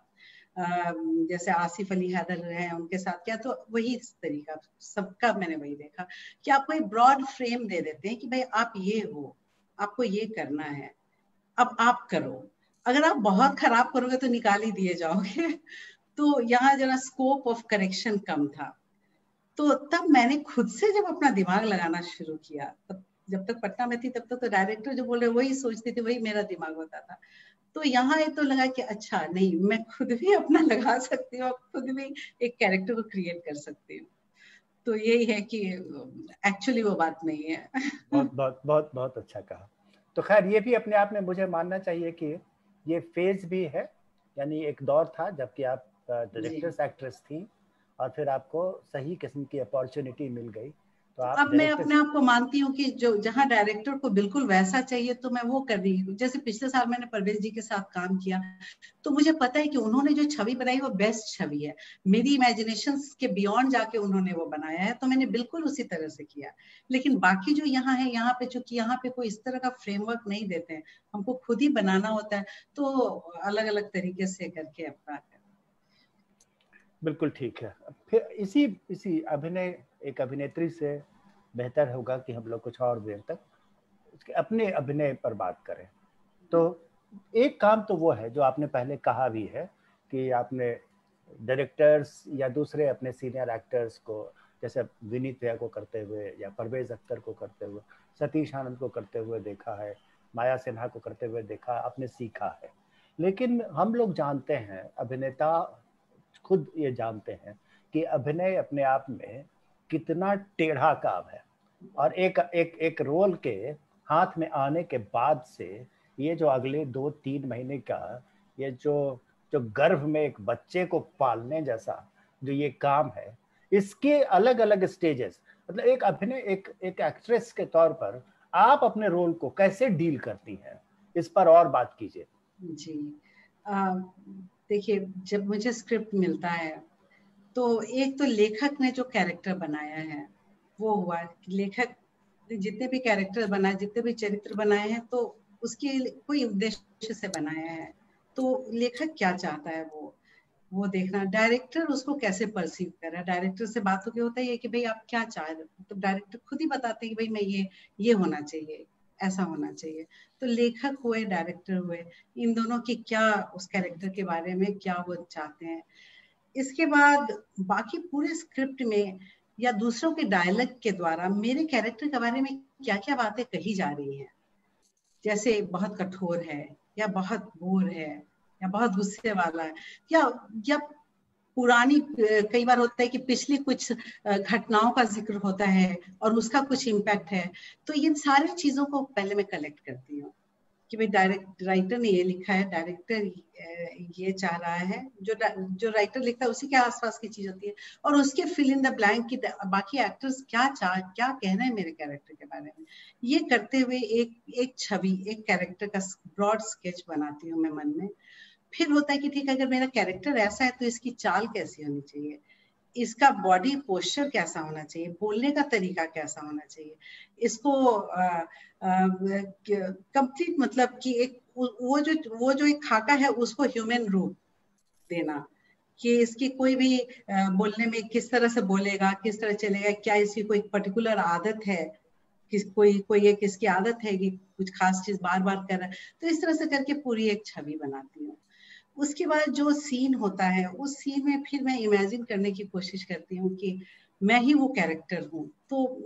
जैसे आसिफ अली हैदर हैं, उनके साथ क्या, तो वही तरीका सबका मैंने वही देखा कि आपको एक ब्रॉड फ्रेम दे देते हैं कि भाई आप ये हो, आपको ये करना है, अब आप करो। अगर आप बहुत खराब करोगे तो निकाल ही दिए जाओगे। तो यहाँ जरा स्कोप ऑफ करेक्शन कम था। तो तब मैंने खुद से जब अपना दिमाग लगाना शुरू किया, तब जब तक पटना में थी तब तक तो डायरेक्टर जो बोल रहे वही सोचती थी, वही मेरा दिमाग होता था। तो यहाँ एक तो लगा कि अच्छा नहीं, मैं खुद भी अपना लगा सकती हूँ, खुद भी एक कैरेक्टर को क्रिएट कर सकती हूँ। तो यही है कि एक्चुअली वो बात नहीं है। बहुत बहुत बहुत बहुत अच्छा कहा। तो खैर ये भी अपने आप में मुझे मानना चाहिए कि ये फेज भी है, यानी एक दौर था जबकि आप डायरेक्टर्स एक्ट्रेस थी और फिर आपको सही किस्म की अपॉर्चुनिटी मिल गई। तो आप अब मैं अपने आप को मानती हूँ कि जो जहाँ डायरेक्टर को बिल्कुल वैसा चाहिए तो मैं वो कर रही हूँ। जैसे पिछले साल मैंने परवेज जी के साथ काम किया, तो मुझे पता है कि उन्होंने जो छवि बनाई वो बेस्ट छवि है, मेरी इमेजिनेशन के बियॉन्ड जाके उन्होंने वो बनाया है, तो मैंने बिल्कुल उसी तरह से किया। लेकिन बाकी जो यहाँ है, यहाँ पे चूंकि यहाँ पे कोई इस तरह का फ्रेमवर्क नहीं देते हैं, हमको खुद ही बनाना होता है, तो अलग अलग तरीके से करके अपना। बिल्कुल ठीक है। फिर इसी अभिनय, एक अभिनेत्री से बेहतर होगा कि हम लोग कुछ और देर तक उसके अपने अभिनय पर बात करें। तो एक काम तो वो है जो आपने पहले कहा भी है कि आपने डायरेक्टर्स या दूसरे अपने सीनियर एक्टर्स को, जैसे विनीत भैया को करते हुए या परवेज अख्तर को करते हुए, सतीश आनंद को करते हुए देखा है, माया सिन्हा को करते हुए देखा, आपने सीखा है। लेकिन हम लोग जानते हैं, अभिनेता खुद ये जानते हैं कि अभिनय अपने आप में कितना टेढ़ा काम है, और एक रोल के हाथ में आने के बाद से ये जो अगले 2-3 महीने का ये जो गर्भ में एक बच्चे को पालने जैसा जो ये काम है, इसके अलग अलग स्टेजेस, मतलब एक अभिनय, एक एक्ट्रेस के तौर पर आप अपने रोल को कैसे डील करती हैं, इस पर और बात कीजिए। जी देखिए, जब मुझे स्क्रिप्ट मिलता है तो एक तो लेखक ने जो कैरेक्टर बनाया है वो हुआ, लेखक जितने भी कैरेक्टर बनाए, जितने भी चरित्र बनाए हैं, तो उसके कोई उद्देश्य से बनाया है, तो लेखक क्या चाहता है वो देखना। डायरेक्टर उसको कैसे परसीव कर रहा है, डायरेक्टर से बात होके होता है कि भाई आप क्या चाह रहे हो, तो डायरेक्टर खुद ही बताते हैं कि भाई मैं ये होना चाहिए, ऐसा होना चाहिए। तो लेखक हुए, डायरेक्टर हुए, इन दोनों की क्या उस कैरेक्टर के बारे में क्या वो चाहते हैं। इसके बाद बाकी पूरे स्क्रिप्ट में या दूसरों के डायलॉग के द्वारा मेरे कैरेक्टर के बारे में क्या क्या बातें कही जा रही हैं, जैसे बहुत कठोर है या बहुत बोर है या बहुत गुस्से वाला है, या पुरानी, कई बार होता है कि पिछली कुछ घटनाओं का जिक्र होता है और उसका कुछ इम्पैक्ट है। तो इन सारी चीजों को पहले मैं कलेक्ट करती हूँ कि भाई राइटर ने ये लिखा है, डायरेक्टर ये चाह रहा है, जो राइटर लिखता है उसी के आसपास की चीज होती है, और उसके फिल इन द ब्लैंक की बाकी एक्टर्स क्या कह रहे हैं मेरे कैरेक्टर के बारे में। ये करते हुए एक छवि, एक कैरेक्टर का ब्रॉड स्केच बनाती हूँ मैं मन में। फिर होता है कि ठीक है, अगर मेरा कैरेक्टर ऐसा है तो इसकी चाल कैसी होनी चाहिए, इसका बॉडी पोस्चर कैसा होना चाहिए, बोलने का तरीका कैसा होना चाहिए, इसको कंप्लीट मतलब कि एक वो जो एक खाका है उसको ह्यूमन रूप देना, कि इसकी कोई भी बोलने में किस तरह से बोलेगा, किस तरह चलेगा, क्या इसकी कोई पर्टिकुलर आदत है, कोई एक इसकी आदत है कि कुछ खास चीज बार बार कर रहा है। तो इस तरह से करके पूरी एक छवि बनाती हूँ। उसके बाद जो सीन होता है, उस सीन में फिर मैं इमेजिन करने की कोशिश करती हूँ कि मैं ही वो कैरेक्टर हूँ, तो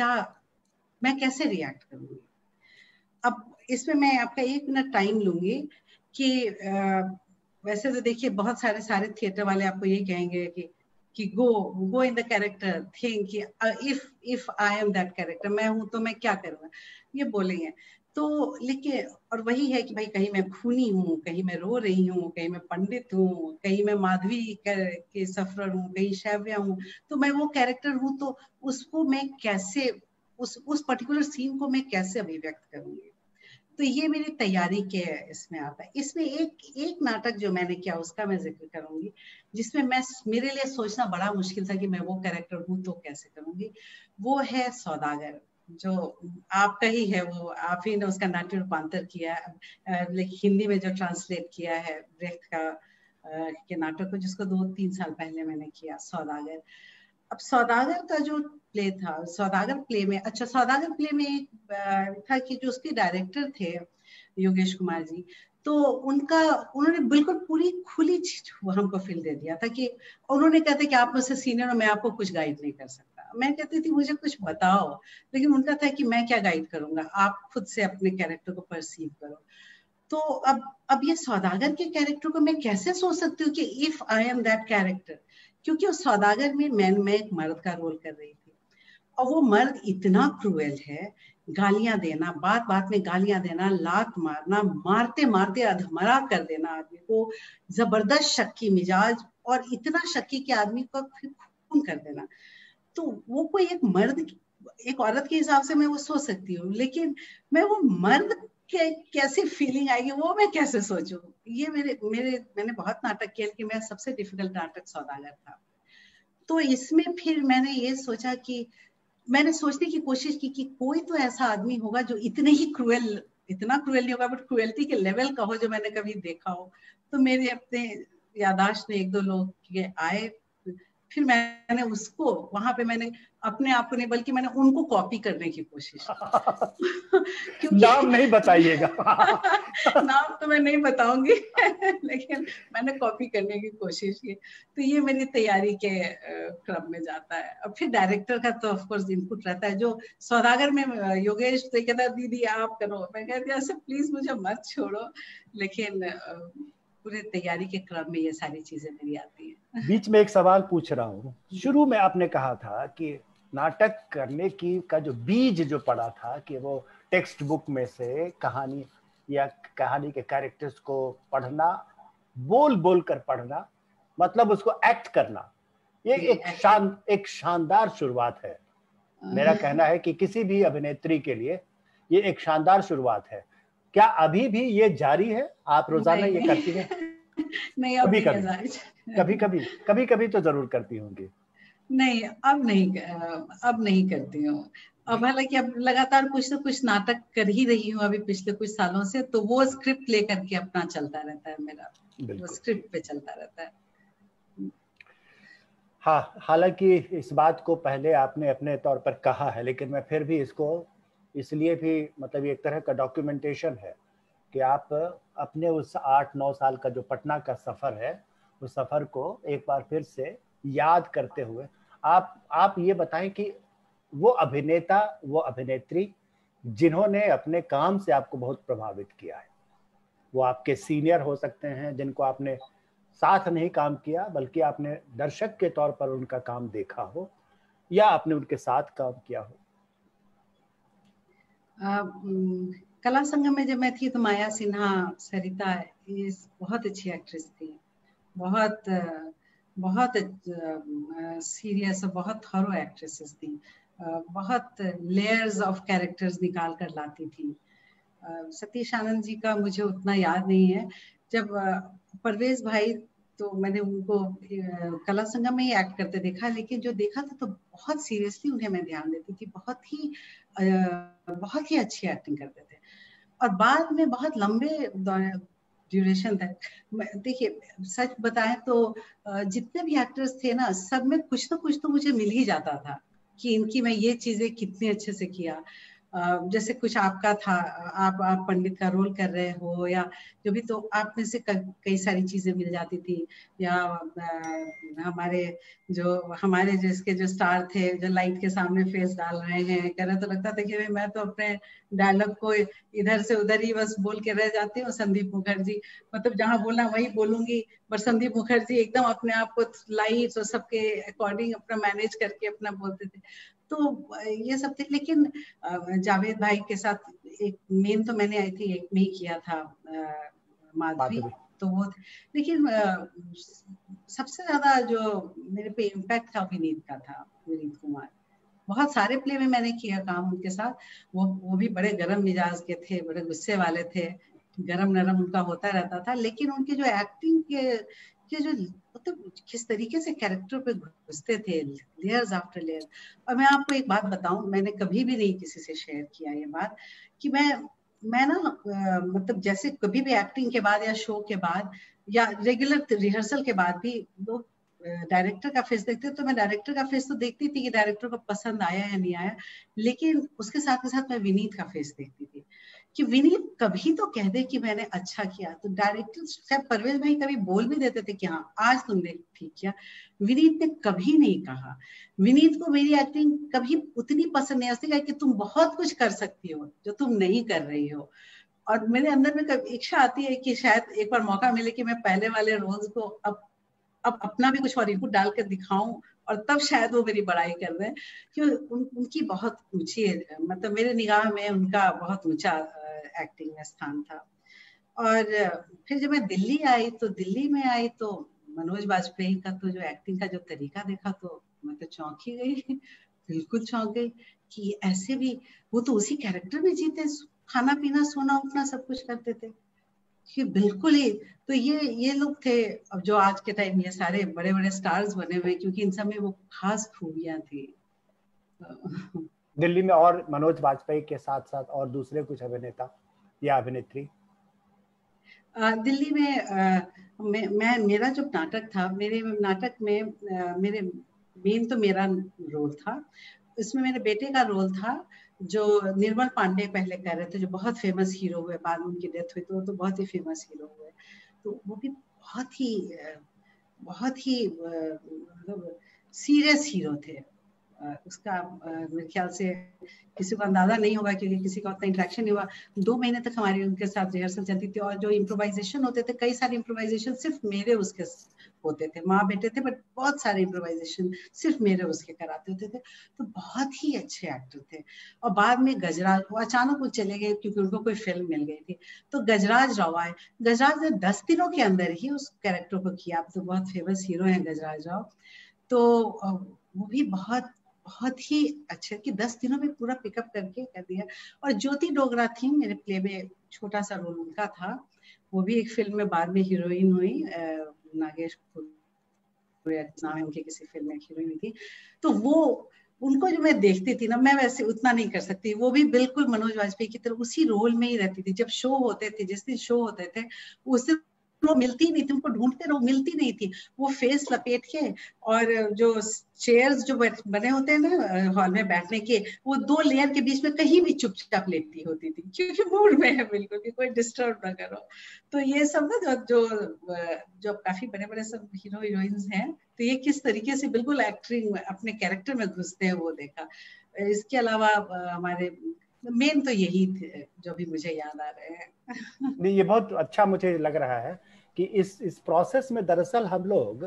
मैं कैसे रिएक्ट करूंगी। अब इसमें मैं आपका 1 मिनट टाइम लूंगी कि वैसे तो देखिए बहुत सारे थिएटर वाले आपको ये कहेंगे कि go in the character, think if I am that character, मैं हूं तो मैं क्या करूंगा, ये बोलेंगे। तो लेकिन और वही है कि भाई कहीं मैं खूनी हूँ, कहीं मैं रो रही हूँ, कहीं मैं पंडित हूँ, कहीं मैं माधवी के सफर हूँ, कहीं शैव्या हूँ, तो मैं वो कैरेक्टर हूँ, तो उसको मैं कैसे उस पर्टिकुलर सीन को मैं कैसे अभिव्यक्त करूंगी। तो ये मेरी तैयारी के इसमें आता है। इसमें एक नाटक जो मैंने किया उसका मैं जिक्र करूंगी, जिसमें मेरे लिए सोचना बड़ा मुश्किल था कि मैं वो कैरेक्टर हूँ तो कैसे करूंगी। वो है सौदागर, जो आपका ही है, वो आप ही ने उसका नाट्य रूपांतर किया है, लेकिन हिंदी में जो ट्रांसलेट किया है ब्रेख्त का के नाटक को, जिसको 2-3 साल पहले मैंने किया, सौदागर। अब सौदागर का जो प्ले था, सौदागर प्ले में, अच्छा सौदागर प्ले में एक था कि जो उसके डायरेक्टर थे योगेश कुमार जी, तो उन्होंने बिल्कुल पूरी खुली चीज हमको फील दे दिया था कि उन्होंने कहते कि आप मुझसे सीनियर हो, मैं आपको कुछ गाइड नहीं कर सकता। मैं कहती थी मुझे कुछ बताओ, लेकिन उनका था कि मैं क्या गाइड करूंगा, आप खुद से अपने कैरेक्टर को परसीव करो। तो अब ये सौदागर के कैरेक्टर को मैं कैसे सोच सकती हूँ कि if I am that character, क्योंकि उस सौदागर में मैं एक मर्द का रोल कर रही थी, और वो मर्द इतना क्रूएल है, गालियां देना, बात बात में गालियां देना, लात मारना, मारते मारते अधमरा कर देना आदमी को, जबरदस्त शक्की मिजाज, और इतना शक्की के आदमी को फिर खून कर देना। तो वो कोई एक मर्द एक औरत के हिसाब से मैं वो सोच सकती हूँ, लेकिन मैं वो मर्द के कैसी फीलिंग आएगी वो मैं कैसे सोचूं। ये मैंने बहुत नाटक किया, लेकिन मेरा सबसे डिफिकल्ट नाटक सौदागर था। तो इसमें फिर मैंने ये सोचा कि मैंने सोचने की कोशिश की कि कोई तो ऐसा आदमी होगा जो इतना क्रूएल नहीं होगा, बट क्रूएल्टी के लेवल का हो जो मैंने कभी देखा हो। तो मेरे अपने यादाश्त में एक दो लोग के आए, फिर मैंने उसको वहां पे मैंने अपने आप को नहीं बल्कि मैंने उनको कॉपी करने की कोशिश की। क्योंकि नाम नहीं बताइएगा। नाम तो मैं नहीं बताऊंगी लेकिन मैंने कॉपी करने की कोशिश की। तो ये मेरी तैयारी के क्रम में जाता है। अब फिर डायरेक्टर का तो ऑफ कोर्स इनपुट रहता है। जो सौदागर में योगेश तो कहता दीदी आप करो, मैं कहती ऐसे प्लीज मुझे मत छोड़ो, लेकिन पूरे तैयारी के क्रम में ये सारी चीजें मेरी आती है। बीच में एक सवाल पूछ रहा हूँ। शुरू में आपने कहा था कि नाटक करने की का जो बीज जो पड़ा था कि वो टेक्स्ट बुक में से कहानी या कहानी के कैरेक्टर्स को पढ़ना, बोल बोल कर पढ़ना, मतलब उसको एक्ट करना, ये एक शानदार शुरुआत है। मेरा कहना है कि किसी भी अभिनेत्री के लिए ये एक शानदार शुरुआत है। क्या अभी भी ये जारी है? आप रोजाना ये करती हैं? नहीं, कभी कभी तो जरूर करती होंगी। नहीं, अब नहीं करती हूँ। अब हालांकि अब लगातार कुछ ना कुछ नाटक कर ही रही हूँ अभी पिछले कुछ सालों से, तो वो स्क्रिप्ट लेकर के अपना चलता रहता है मेरा, वो स्क्रिप्ट पे चलता रहता है। हाँ, हालांकि इस बात को पहले आपने अपने तौर पर कहा है, लेकिन मैं फिर भी इसको इसलिए भी मतलब एक तरह का डॉक्यूमेंटेशन है कि आप अपने उस 8-9 साल का जो पटना का सफर है, उस सफर को एक बार फिर से याद करते हुए आप ये बताएं कि वो अभिनेता, वो अभिनेत्री जिन्होंने अपने काम से आपको बहुत प्रभावित किया है, वो आपके सीनियर हो सकते हैं जिनको आपने साथ नहीं काम किया बल्कि आपने दर्शक के तौर पर उनका काम देखा हो, या आपने उनके साथ काम किया हो। कला संगम में जब मैं थी तो माया सिन्हा, सरिता, ये बहुत अच्छी एक्ट्रेस थी, बहुत सीरियस और बहुत थॉरो एक्ट्रेसेस थी, बहुत लेयर्स ऑफ कैरेक्टर्स निकाल कर लाती थी। सतीश आनंद जी का मुझे उतना याद नहीं है। जब परवेज भाई, तो मैंने उनको कला संगम में ही एक्ट करते देखा, लेकिन जो देखा था तो बहुत सीरियसली उन्हें मैं ध्यान देती थी, बहुत ही अच्छी एक्टिंग करते थे। और बाद में बहुत लंबे ड्यूरेशन तक, देखिए सच बताएं तो जितने भी एक्टर्स थे ना, सब में कुछ ना कुछ तो मुझे मिल ही जाता था कि इनकी मैं ये चीजें कितने अच्छे से किया। जैसे कुछ आपका था, आप पंडित का रोल कर रहे हो या जो भी, तो आप में से कई सारी चीजें मिल जाती थी। या हमारे जिसके जो स्टार थे, जो लाइट के सामने फेस डाल रहे हैं कह रहे, तो लगता था कि मैं तो अपने डायलॉग को इधर से उधर ही बस बोल के रह जाती हूँ। संदीप मुखर्जी, मतलब जहाँ बोलना वही बोलूंगी, पर संदीप मुखर्जी एकदम अपने आप को लाइट्स और सबके अकॉर्डिंग अपना मैनेज करके अपना बोलते थे। तो ये सब थे। लेकिन जावेद भाई के साथ एक मेन तो मैंने आई थी एक में ही किया था, माधवी, तो वो, लेकिन सबसे ज्यादा जो मेरे पे इम्पैक्ट था विनीत का था, विनीत कुमार। बहुत सारे प्ले में मैंने किया काम उनके साथ। वो भी बड़े गरम मिजाज के थे, बड़े गुस्से वाले थे, गरम नरम उनका होता रहता था, लेकिन उनके जो एक्टिंग के जो मतलब किस तरीके से कैरेक्टर पे घुसते थे, लेयर्स आफ्टर लेयर। और मैं आपको एक बात बताऊं, मैंने कभी भी नहीं किसी से शेयर किया ये बात कि मैं ना मतलब जैसे कभी भी एक्टिंग के बाद या शो के बाद या रेगुलर रिहर्सल के बाद भी लोग डायरेक्टर का फेस देखते, तो मैं डायरेक्टर का फेस तो देखती थी कि डायरेक्टर को पसंद आया या नहीं आया, लेकिन उसके साथ मैं विनीत का फेस देखती थी कि विनीत कभी तो कह दे कि मैंने अच्छा किया। तो डायरेक्टर शायद परवेज भाई कभी बोल भी देते थे कि हाँ आज तुमने ठीक किया, विनीत ने कभी नहीं कहा। विनीत को मेरी एक्टिंग कभी उतनी पसंद नहीं आती कि तुम बहुत कुछ कर सकती हो जो तुम नहीं कर रही हो। और मेरे अंदर में कभी इच्छा आती है कि शायद एक बार मौका मिले कि मैं पहले वाले रोल्स को अब अपना भी कुछ और इनपुट डालकर दिखाऊं, और तब शायद वो मेरी बड़ाई कर रहे हैं कि उनकी बहुत ऊंची, मतलब मेरे निगाह में उनका बहुत ऊंचा एक्टिंग में स्थान था। और फिर जब मैं दिल्ली आई तो मनोज बाजपेयी का तो जो एक्टिंग का जो तरीका देखा तो मैं तो चौंक ही गई बिल्कुल चौंक गई कि ऐसे भी वो तो उसी कैरेक्टर में जीते, खाना पीना सोना उठना सब कुछ करते थे कि बिल्कुल ही। तो ये लोग थे। अब जो आज के टाइम ये सारे बड़े बड़े स्टार्स बने हुए, क्योंकि इन सब में वो खास खूबियां थी। दिल्ली में और मनोज वाजपेयी के साथ साथ और दूसरे कुछ अभिनेता या अभिनेत्री? दिल्ली में मैं मेरा जो नाटक था, मेरे नाटक में मेरे मेन तो मेरा रोल था। इसमें मेरे बेटे का रोल था, जो निर्मल पांडे पहले कर रहे थे, जो बहुत फेमस हीरो हुए, बाद में उनकी डेथ हुई तो बहुत ही फेमस हीरो हुए। तो वो भी बहुत ही मतलब सीरियस हीरो थे। उसका मेरे ख्याल से किसी को अंदाजा नहीं होगा, क्योंकि किसी का उतना इंटरेक्शन नहीं हुआ। 2 महीने तक हमारी उनके साथ रिहर्सल चलती थी, और जो इम्प्रोवाइजेशन होते थे, कई सारे इम्प्रोवाइजेशन सिर्फ मेरे उसके होते थे। माँ बेटे थे, बट बहुत सारे इम्प्रोवाइजेशन सिर्फ मेरे उसके कराते होते थे। तो बहुत ही अच्छे एक्टर थे। और बाद में गजराज, वो अचानक वो चले गए क्योंकि उनको कोई फिल्म मिल गई थी। तो गजराज राव आए। गजराज ने 10 दिनों के अंदर ही उस कैरेक्टर को किया। अब तो बहुत फेमस हीरो हैं गजराज राव। तो वो भी बहुत ही अच्छे कि 10 दिनों में पूरा पिकअप करके कर दिया। और ज्योति डोगरा थी मेरे प्ले में, छोटा सा रोल उनका था। वो भी एक फिल्म में बाद में हीरोइन हुई, नागेश नाम है उनकी, किसी फिल्म में हीरोइन हुई थी। तो वो उनको जो मैं देखती थी ना, मैं वैसे उतना नहीं कर सकती। वो भी बिल्कुल मनोज वाजपेयी की तरह उसी रोल में ही रहती थी। जब शो होते थे, जिस दिन शो होते थे, उस दिन वो मिलती नहीं थी, उनको ढूंढते रहो, मिलती नहीं थी। वो फेस लपेट के, और जो चेयर्स जो बने होते हैं ना हॉल में बैठने के, वो 2 लेयर के बीच में कहीं भी चुपचाप लेटती होती थी, क्योंकि मूड में है बिल्कुल कि कोई डिस्टर्ब ना करो। तो ये सब ना जो काफी बड़े बड़े सब हीरो हीरोइंस हैं, तो ये किस तरीके से बिल्कुल एक्टिंग अपने कैरेक्टर में घुसते हैं, वो देखा। इसके अलावा हमारे मेन तो यही थे जो भी मुझे याद आ रहे हैं। नहीं, ये बहुत अच्छा मुझे लग रहा है कि इस प्रोसेस में दरअसल हम लोग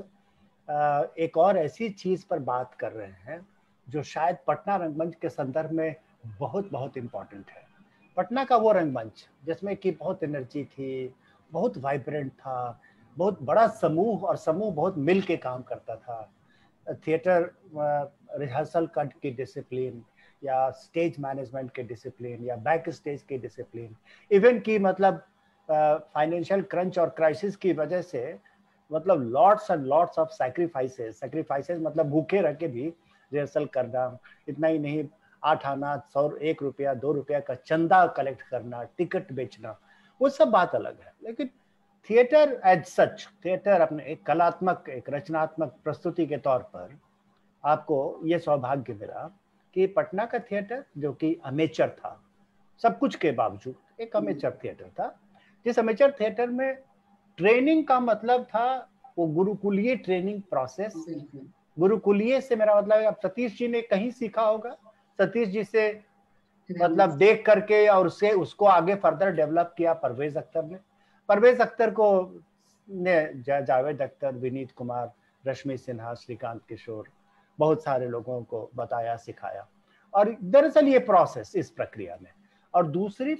एक और ऐसी चीज पर बात कर रहे हैं जो शायद पटना रंगमंच के संदर्भ में बहुत बहुत इम्पोर्टेंट है। पटना का वो रंगमंच जिसमें कि बहुत एनर्जी थी, बहुत वाइब्रेंट था, बहुत बड़ा समूह, और समूह बहुत मिल के काम करता था। थिएटर रिहर्सल कट की डिसिप्लिन, या स्टेज मैनेजमेंट के डिसिप्लिन, या बैक स्टेज के डिसिप्लिन, इवन की मतलब फाइनेंशियल क्रंच और क्राइसिस की वजह से मतलब lots and lots of sacrifices मतलब भूखे रह के भी रिहर्सल करना। इतना ही नहीं, 8 आना, 100, 1 रुपया 2 रुपया का चंदा कलेक्ट करना, टिकट बेचना, वो सब बात अलग है। लेकिन थिएटर एज सच, थिएटर अपने एक कलात्मक, एक रचनात्मक प्रस्तुति के तौर पर आपको ये सौभाग्य मिला कि पटना का थिएटर, जो कि अमेचर था, सब कुछ के बावजूद एक अमेचर थिएटर था, जिस अमेचर थिएटर में ट्रेनिंग का मतलब था वो गुरुकुलीय ट्रेनिंग प्रोसेस। गुरुकुलीय से मेरा मतलब है, अब सतीश जी ने कहीं सीखा होगा, सतीश जी से मतलब देख करके, और उससे उसको आगे फर्दर डेवलप किया परवेज अख्तर ने। परवेज अख्तर को ने जावेद अख्तर, विनीत कुमार, रश्मि सिन्हा, श्रीकांत किशोर, बहुत सारे लोगों को बताया, सिखाया। और दरअसल ये प्रोसेस, इस प्रक्रिया में, और दूसरी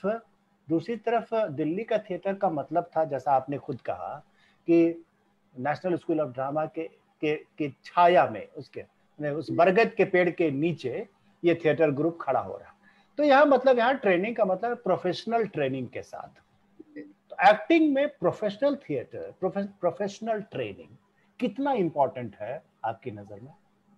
तरफ दिल्ली का थिएटर का मतलब था, जैसा आपने खुद कहा, कि नेशनल स्कूल ऑफ ड्रामा के छाया में, उसके उस बरगद के पेड़ के नीचे ये थिएटर ग्रुप खड़ा हो रहा। तो यहाँ मतलब यहाँ ट्रेनिंग का मतलब प्रोफेशनल ट्रेनिंग के साथ। तो एक्टिंग में प्रोफेशनल थिएटर, प्रोफेशनल ट्रेनिंग कितना इंपॉर्टेंट है आपकी नजर में?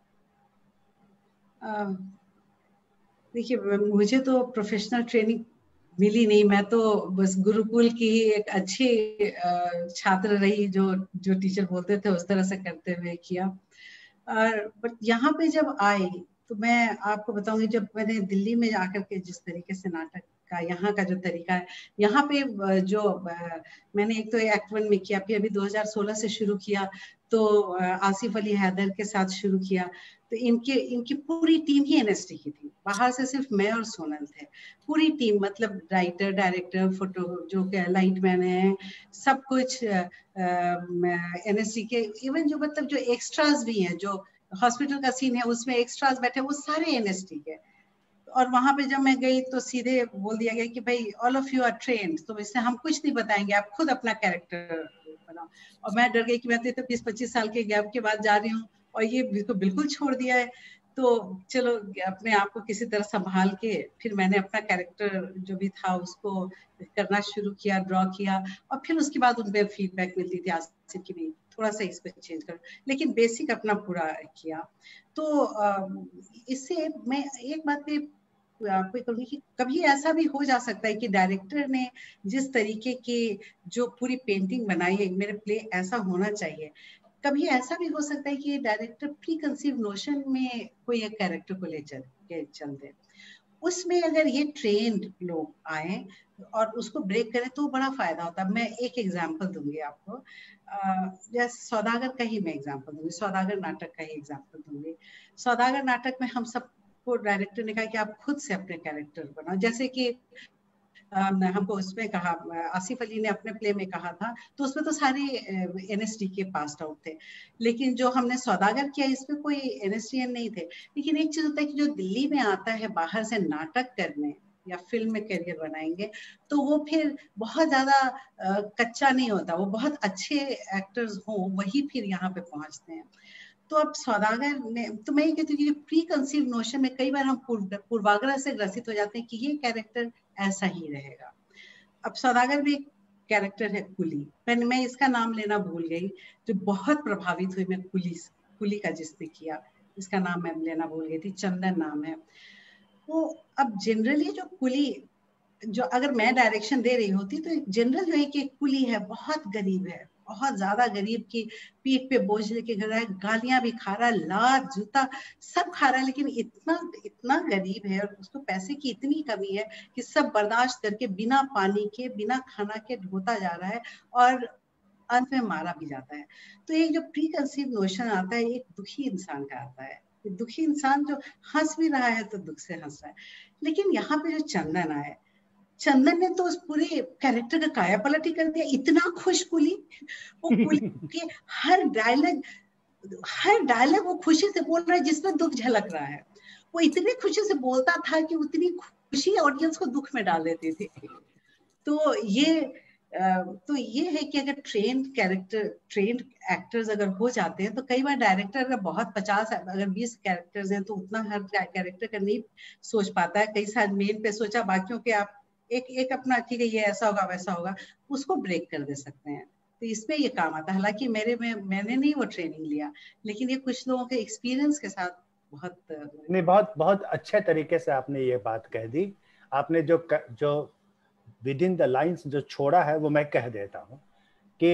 देखिए, मुझे तो प्रोफेशनल ट्रेनिंग मिली नहीं। मैं तो बस गुरुकुल की ही एक अच्छी छात्र रही, जो टीचर बोलते थे उस तरह से करते हुए किया। बट यहाँ पे जब आई तो मैं आपको बताऊंगी, जब मैंने दिल्ली में आकर के जिस तरीके से नाटक का यहाँ का जो तरीका है, यहाँ पे जो मैंने एक तो एक्ट 1 में किया, फिर अभी 2016 से शुरू किया, तो आसिफ अली हैदर के साथ शुरू किया। तो इनकी पूरी टीम ही एनएसटी की थी, बाहर से सिर्फ मैं और सोनल थे। पूरी टीम मतलब राइटर, डायरेक्टर, फोटो, जो लाइट मैन है, सब कुछ एनएसटी के। इवन जो मतलब जो एक्स्ट्राज भी हैं, जो हॉस्पिटल का सीन है उसमें एक्स्ट्राज बैठे, वो सारे एनएसटी के। और वहां पे जब मैं गई तो सीधे बोल दिया गया कि भाई all of you are trained, तो इससे हम कुछ नहीं बताएंगे, आप खुद अपना कैरेक्टर बनाओ। और मैं डर गई कि मैं तो 20-25 साल के गैप के बाद जा रही हूँ, और ये बिल्कुल छोड़ दिया है। तो चलो अपने आप को किसी तरह संभाल के फिर मैंने अपना कैरेक्टर जो भी था उसको करना शुरू किया, ड्रॉ किया, और फिर उसके बाद उनपे फीडबैक मिलती थी आसिफ की नहीं थोड़ा सा इसको चेंज करो, लेकिन बेसिक अपना पूरा किया। तो इससे मैं एक बात पे आपको कहूँगी कि कभी ऐसा भी हो जा सकता है कि डायरेक्टर ने जिस तरीके की जो पूरी पेंटिंग बनाई है, मेरे प्ले ऐसा होना चाहिए, कभी ऐसा भी हो सकता है कि डायरेक्टर प्री कंसीव नोशन में कोई एक कैरेक्टर को ले चल दे, उसमें अगर ये ट्रेंड लोग आए और उसको ब्रेक करें तो बड़ा फायदा होता है। मैं एक एग्जांपल दूंगी आपको, जैसे सौदागर का ही मैं एग्जांपल दूंगी, सौदागर नाटक का ही एग्जांपल दूंगी। सौदागर नाटक में हम सबको डायरेक्टर ने कहा कि आप खुद से अपने कैरेक्टर बनाओ, जैसे कि हमको उसमें कहा, आसिफ अली ने अपने प्ले में कहा था, तो उसमें तो सारे एनएसडी के पास आउट थे, लेकिन जो हमने सौदागर किया इसमें कोई एनएसडीएन नहीं थे। लेकिन एक चीज होता है कि जो दिल्ली में आता है बाहर से नाटक करने या फिल्म में करियर बनाएंगे, तो वो फिर बहुत ज्यादा कच्चा नहीं होता, वो बहुत अच्छे एक्टर्स हों वही फिर यहाँ पे पहुंचते हैं। तो अब सौदागर ने, तो मैं ये कहती हूँ कि प्री कंसीव नोशन में कई बार हम पूर्वाग्रह से ग्रसित हो जाते हैं कि ये कैरेक्टर ऐसा ही रहेगा। अब सौदागर में एक कैरेक्टर है कुली, मैं इसका नाम लेना भूल गई, जो बहुत प्रभावित हुई मैं कुली का जिसने किया, इसका नाम मैं लेना भूल गई थी, चंदन नाम है। तो अब जनरली जो कुली, जो अगर मैं डायरेक्शन दे रही होती तो जनरल जो है कि कुली है, बहुत गरीब है, बहुत ज्यादा गरीब की पीठ पे बोझ लेके घर है, गालियां भी खा रहा है, लात जूता सब खा रहा है, लेकिन इतना इतना गरीब है और उसको पैसे की इतनी कमी है कि सब बर्दाश्त करके बिना पानी के बिना खाना के ढोता जा रहा है और अंत में मारा भी जाता है। तो एक जो प्री कंसीव नोशन आता है एक दुखी इंसान का आता है, दुखी इंसान जो हंस भी रहा है तो दुख से हंस रहा है। लेकिन यहाँ पे जो चंदन आए, चंदन ने तो उस पूरे कैरेक्टर का काया पलट ही कर दिया, इतना खुश कुली, वो कुली के हर डायलॉग वो खुशी से बोल रहा है जिसमें दुख झलक रहा है, वो इतनी खुशी से बोलता था कि उतनी खुशी ऑडियंस को दुख में डाल देती थी। तो ये है कि अगर ट्रेंड एक्टर्स अगर हो जाते हैं तो कई बार डायरेक्टर अगर बहुत 50 अगर 20 कैरेक्टर्स हैं तो उतना हर कैरेक्टर का नहीं सोच पाता है, कई सारे मेन पे सोचा, बाकियों के आप एक अपना ठीक है ये ऐसा होगा वैसा होगा, उसको ब्रेक कर दे सकते हैं। तो इसमें ये काम आता है। हालांकि मैंने नहीं वो ट्रेनिंग लिया, लेकिन ये कुछ लोगों के एक्सपीरियंस के साथ बहुत अच्छे तरीके से आपने ये बात कह दी। आपने जो विद इन द लाइंस जो छोड़ा है वो मैं कह देता हूँ कि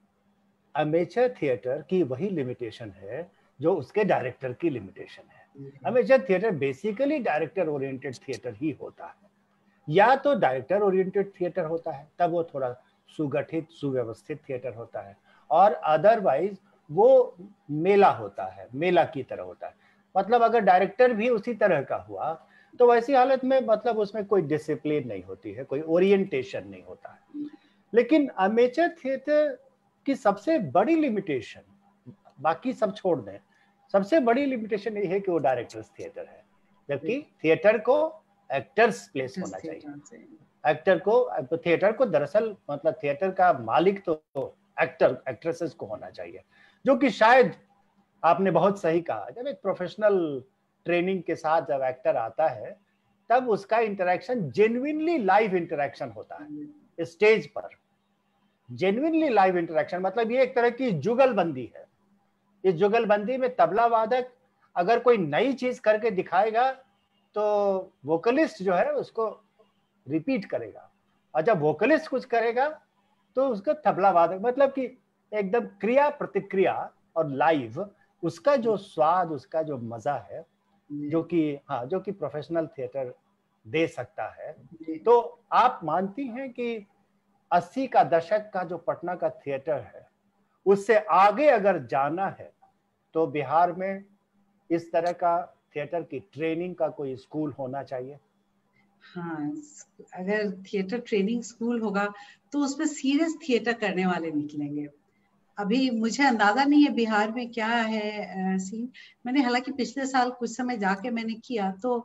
अमेचर थिएटर की वही लिमिटेशन है जो उसके डायरेक्टर की लिमिटेशन है। Amateur theatre basically director oriented theatre ही होता है, या तो डायरेक्टर ओरिएंटेड थिएटर होता है तब वो थोड़ा सुगठित सुव्यवस्थित थिएटर होता है, और अदरवाइज वो मेला होता है, मेला की तरह होता है। मतलब अगर डायरेक्टर भी उसी तरह का हुआ तो वैसी हालत में मतलब उसमें कोई डिसिप्लिन नहीं होती है, कोई ओरिएंटेशन नहीं होता है। लेकिन अमेचर थिएटर की सबसे बड़ी लिमिटेशन, बाकी सब छोड़ दें, सबसे बड़ी लिमिटेशन ये है कि वो डायरेक्टर्स थिएटर है, जबकि थिएटर को एक्टर्स प्लेस होना चाहिए। एक्टर को, थिएटर को दरअसल मतलब थिएटर का मालिक तो एक्टर एक्ट्रेसेस को होना चाहिए, जो कि शायद आपने बहुत सही कहा, जब एक प्रोफेशनल ट्रेनिंग के साथ जब एक्टर आता है तब उसका इंटरेक्शन जेन्युइनली लाइव इंटरेक्शन होता है स्टेज पर। जेन्युइनली लाइव इंटरेक्शन मतलब ये एक तरह की जुगलबंदी है। इस जुगलबंदी में तबला वादक अगर कोई नई चीज करके दिखाएगा तो वोकलिस्ट जो है उसको रिपीट करेगा, और जब वोकलिस्ट कुछ करेगा तो उसको तबला वादक, मतलब कि एकदम क्रिया प्रतिक्रिया और लाइव, उसका जो स्वाद, उसका जो मजा है जो कि प्रोफेशनल थिएटर दे सकता है। तो आप मानती हैं कि 80 का दशक का जो पटना का थिएटर है उससे आगे अगर जाना है तो बिहार में इस तरह का थिएटर की ट्रेनिंग का कोई स्कूल होना चाहिए? हाँ, अगर थिएटर ट्रेनिंग स्कूल होगा तो उसमें सीरियस थिएटर करने वाले निकलेंगे। अभी मुझे अंदाजा नहीं है बिहार में क्या है सीन। मैंने हालांकि पिछले साल कुछ समय जाके मैंने किया तो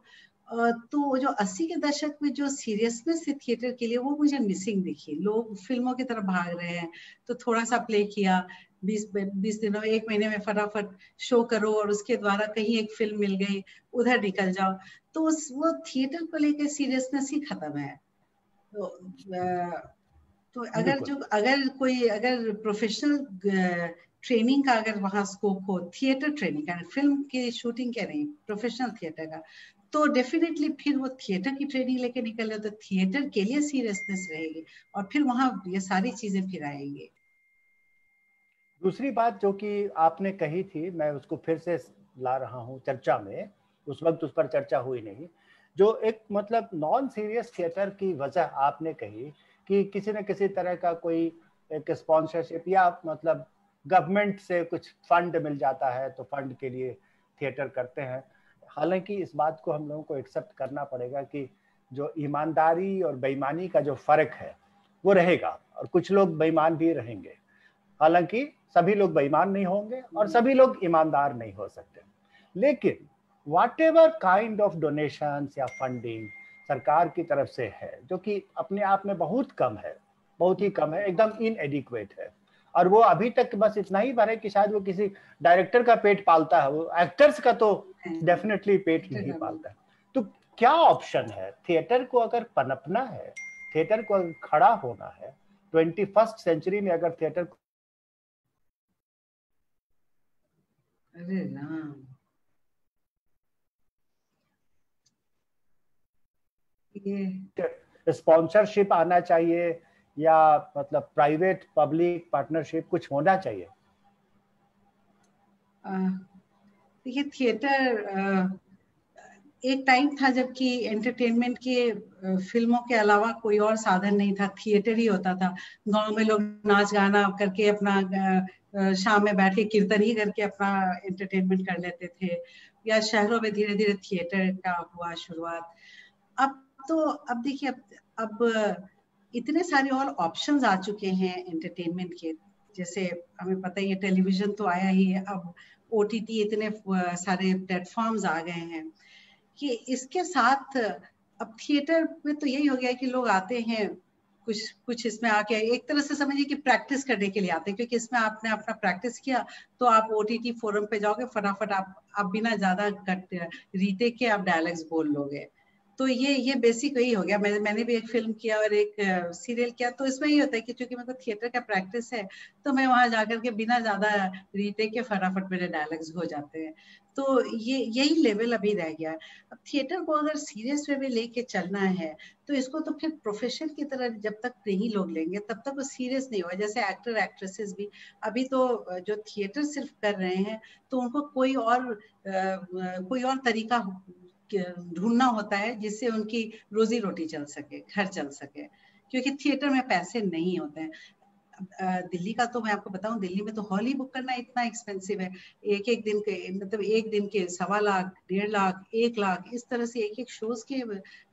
तो वो जो 80 के दशक में जो सीरियसनेस थी थिएटर के लिए वो मुझे मिसिंग दिखी। लोग फिल्मों की तरफ भाग रहे हैं, तो थोड़ा सा प्ले किया, 20 दिनों में, 1 महीने में फटाफट शो करो और उसके द्वारा कहीं एक फिल्म मिल गई, उधर निकल जाओ। तो वो थिएटर को लेकर सीरियसनेस ही खत्म है। तो अगर प्रोफेशनल ट्रेनिंग का अगर वहाँ स्कोप हो, थिएटर ट्रेनिंग का, फिल्म की शूटिंग का नहीं, प्रोफेशनल थिएटर का, तो डेफिनेटली फिर वो थिएटर की ट्रेनिंग लेके निकले तो थिएटर के लिए सीरियसनेस रहेगी और फिर वहाँ ये सारी चीजें फिर आएंगी। दूसरी बात जो कि आपने कही थी, मैं उसको फिर से ला रहा हूँ चर्चा में, उस वक्त उस पर चर्चा हुई नहीं, जो एक मतलब नॉन सीरियस थिएटर की वजह आपने कही कि किसी न किसी तरह का कोई एक स्पॉन्सरशिप या मतलब गवर्नमेंट से कुछ फंड मिल जाता है तो फंड के लिए थिएटर करते हैं। हालांकि इस बात को हम लोगों को एक्सेप्ट करना पड़ेगा कि जो ईमानदारी और बेईमानी का जो फर्क है वो रहेगा, और कुछ लोग बेईमान भी रहेंगे। हालांकि सभी लोग बेईमान नहीं होंगे और सभी लोग ईमानदार नहीं हो सकते, लेकिन व्हाटएवर काइंड ऑफ डोनेशंस या फंडिंग सरकार की तरफ से है, जो कि अपने आप में बहुत कम है, बहुत ही कम है, एकदम इनएडिक्वेट है, और वो अभी तक बस इतना ही भर है कि शायद वो किसी डायरेक्टर का पेट पालता है, वो एक्टर्स का तो डेफिनेटली पेट नहीं पालता है। तो क्या ऑप्शन है? थिएटर को अगर पनपना है, थिएटर को अगर खड़ा होना है 21st सेंचुरी में, अगर थिएटर को अरे राम, ये स्पॉन्सरशिप आना चाहिए या मतलब प्राइवेट पब्लिक पार्टनरशिप कुछ होना चाहिए। देखिए थिएटर एक टाइम था जबकि एंटरटेनमेंट के फिल्मों के अलावा कोई और साधन नहीं था, थिएटर ही होता था। गांव में लोग नाच गाना करके अपना शाम में बैठ के कीर्तन ही करके अपना एंटरटेनमेंट कर लेते थे, या शहरों में धीरे धीरे थिएटर का हुआ शुरुआत। अब देखिए अब इतने सारे और ऑप्शंस आ चुके हैं एंटरटेनमेंट के। जैसे हमें पता ही है टेलीविजन तो आया ही है, अब ओटीटी, इतने सारे प्लेटफॉर्म्स आ गए हैं कि इसके साथ अब थिएटर में तो यही हो गया है कि लोग आते हैं कुछ इसमें आके एक तरह से समझिए कि प्रैक्टिस करने के लिए आते हैं, क्योंकि इसमें आपने अपना प्रैक्टिस किया तो आप ओटीटी फोरम पे जाओगे, फटाफट आप बिना ज्यादा कट रीटेक के आप डायलॉग्स बोल लोगे। तो ये बेसिक यही हो गया। मैंने भी एक फिल्म किया और एक सीरियल किया, तो इसमें ये होता है कि चूंकि मेरे को थिएटर का प्रैक्टिस है तो मैं वहां जाकर के बिना ज्यादा रीटेक के फटाफट मेरे डायलॉग्स हो जाते हैं। तो यही लेवल अभी रह गया है। अब थिएटर को अगर सीरियस वे में लेके चलना है तो इसको तो फिर प्रोफेशन की तरह जब तक नहीं लोग लेंगे तब तक वो सीरियस नहीं होगा। जैसे एक्टर एक्ट्रेसेस भी अभी तो जो थिएटर सिर्फ कर रहे हैं तो उनको कोई और तरीका ढूंढना होता है जिससे उनकी रोजी रोटी चल सके, घर चल सके, क्योंकि थिएटर में पैसे नहीं होते हैं। दिल्ली का तो मैं आपको बताऊं, दिल्ली में तो हॉल ही बुक करना इतना एक्सपेंसिव है। एक दिन के मतलब एक दिन के 1.25 लाख, 1.5 लाख, 1 लाख, इस तरह से एक शोज के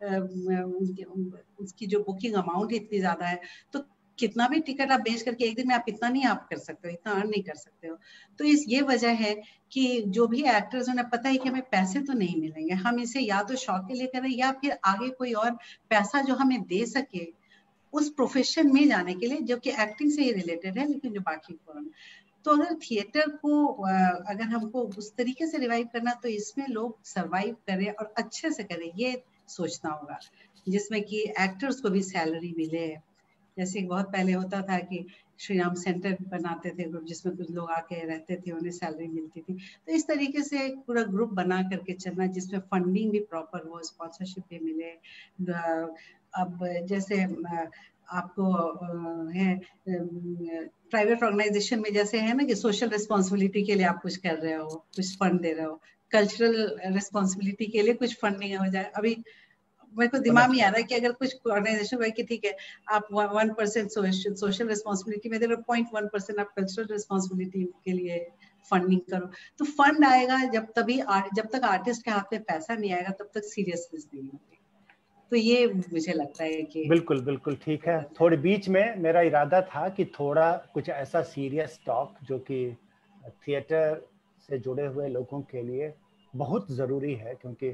उसकी जो बुकिंग अमाउंट इतनी ज्यादा है, तो कितना भी टिकट आप बेच करके एक दिन में आप इतना नहीं आप कर सकते हो, इतना अर्न नहीं कर सकते हो। तो ये वजह है कि जो भी एक्टर्स, उन्हें पता है कि हमें पैसे तो नहीं मिलेंगे, हम इसे या तो शौक के लिए करें या फिर आगे कोई और पैसा जो हमें दे सके उस प्रोफेशन में जाने के लिए, जो कि एक्टिंग से ही रिलेटेड है, लेकिन जो बाकी फॉर्म। तो अगर थिएटर को अगर हमको उस तरीके से रिवाइव करना तो इसमें लोग सरवाइव करें और अच्छे से करें, ये सोचना होगा, जिसमें कि एक्टर्स को भी सैलरी मिले। जैसे बहुत पहले होता था कि श्री राम सेंटर बनाते थे ग्रुप, जिसमें कुछ लोग आके रहते थे, उन्हें सैलरी मिलती थी। तो इस तरीके से एक पूरा ग्रुप बना करके चलना जिसमें फंडिंग भी प्रॉपर हो, स्पॉन्सरशिप भी मिले। अब जैसे आपको है प्राइवेट ऑर्गेनाइजेशन में जैसे है ना कि सोशल रिस्पॉन्सिबिलिटी के लिए आप कुछ कर रहे हो, कुछ फंड दे रहे हो, कल्चरल रिस्पॉन्सिबिलिटी के लिए कुछ फंडिंग हो जाए। अभी मेरे को दिमाग में आ रहा है कि अगर कुछ ऑर्गेनाइजेशन है कि ठीक है आप 1% सोशल रिस्पॉन्सिबिलिटी में दे रहे हो, 0.1% आप कल्चरल रिस्पॉन्सिबिलिटी के लिए फंडिंग करो, तो फंड आएगा जब तक आर्टिस्ट के हाथ में पैसा नहीं आएगा तब तक सीरियसनेस नहीं होगी। तो ये मुझे लगता है कि बिल्कुल बिल्कुल ठीक है। थोड़ी बीच में मेरा इरादा था कि थोड़ा कुछ ऐसा सीरियस टॉक जो कि थिएटर से जुड़े हुए लोगों के लिए बहुत ज़रूरी है, क्योंकि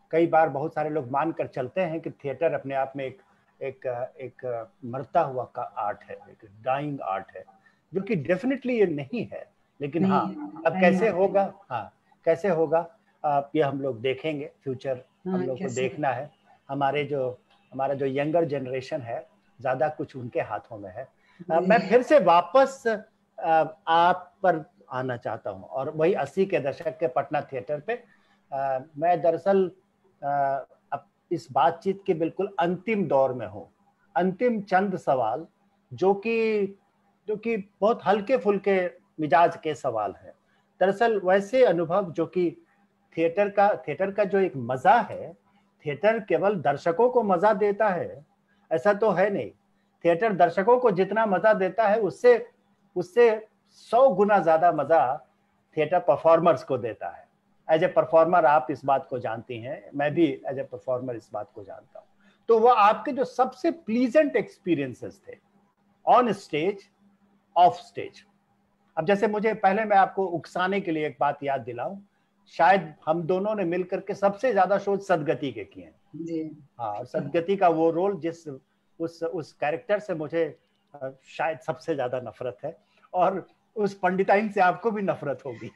कई बार बहुत सारे लोग मान कर चलते हैं कि थिएटर अपने आप में एक मरता हुआ का आर्ट है, एक डाइंग आर्ट है, जो कि डेफिनेटली ये नहीं है। लेकिन हाँ, अब कैसे होगा, हाँ कैसे होगा ये हम लोग देखेंगे, फ्यूचर हम लोग को देखना है। हमारा जो यंगर जनरेशन है, ज्यादा कुछ उनके हाथों में है। मैं फिर से वापस आप पर आना चाहता हूँ, और वही 80 के दशक के पटना थिएटर पे। मैं दरअसल अब इस बातचीत के बिल्कुल अंतिम दौर में हूँ। अंतिम चंद सवाल जो कि बहुत हल्के फुल्के मिजाज के सवाल हैं। दरअसल वैसे अनुभव जो कि थिएटर का जो एक मजा है, थिएटर केवल दर्शकों को मजा देता है ऐसा तो है नहीं। थिएटर दर्शकों को जितना मजा देता है उससे 100 गुना ज्यादा मजा थिएटर परफॉर्मर्स को देता है। एज ए परफॉर्मर आप इस बात को जानती हैं, मैं भी एज ए परफॉर्मर इस बात को जानता हूँ। तो वो आपके जो सबसे प्लीजेंट एक्सपीरियंसेस थे ऑन स्टेज, ऑफ स्टेज। अब जैसे मुझे पहले मैं आपको उकसाने के लिए एक बात याद दिलाऊं, शायद हम दोनों ने मिलकर के सबसे ज्यादा शोध सदगति के किए हैं। हाँ, सदगति का वो रोल जिस उस कैरेक्टर से मुझे शायद सबसे ज्यादा नफरत है, और उस पंडिताइन से आपको भी नफरत होगी।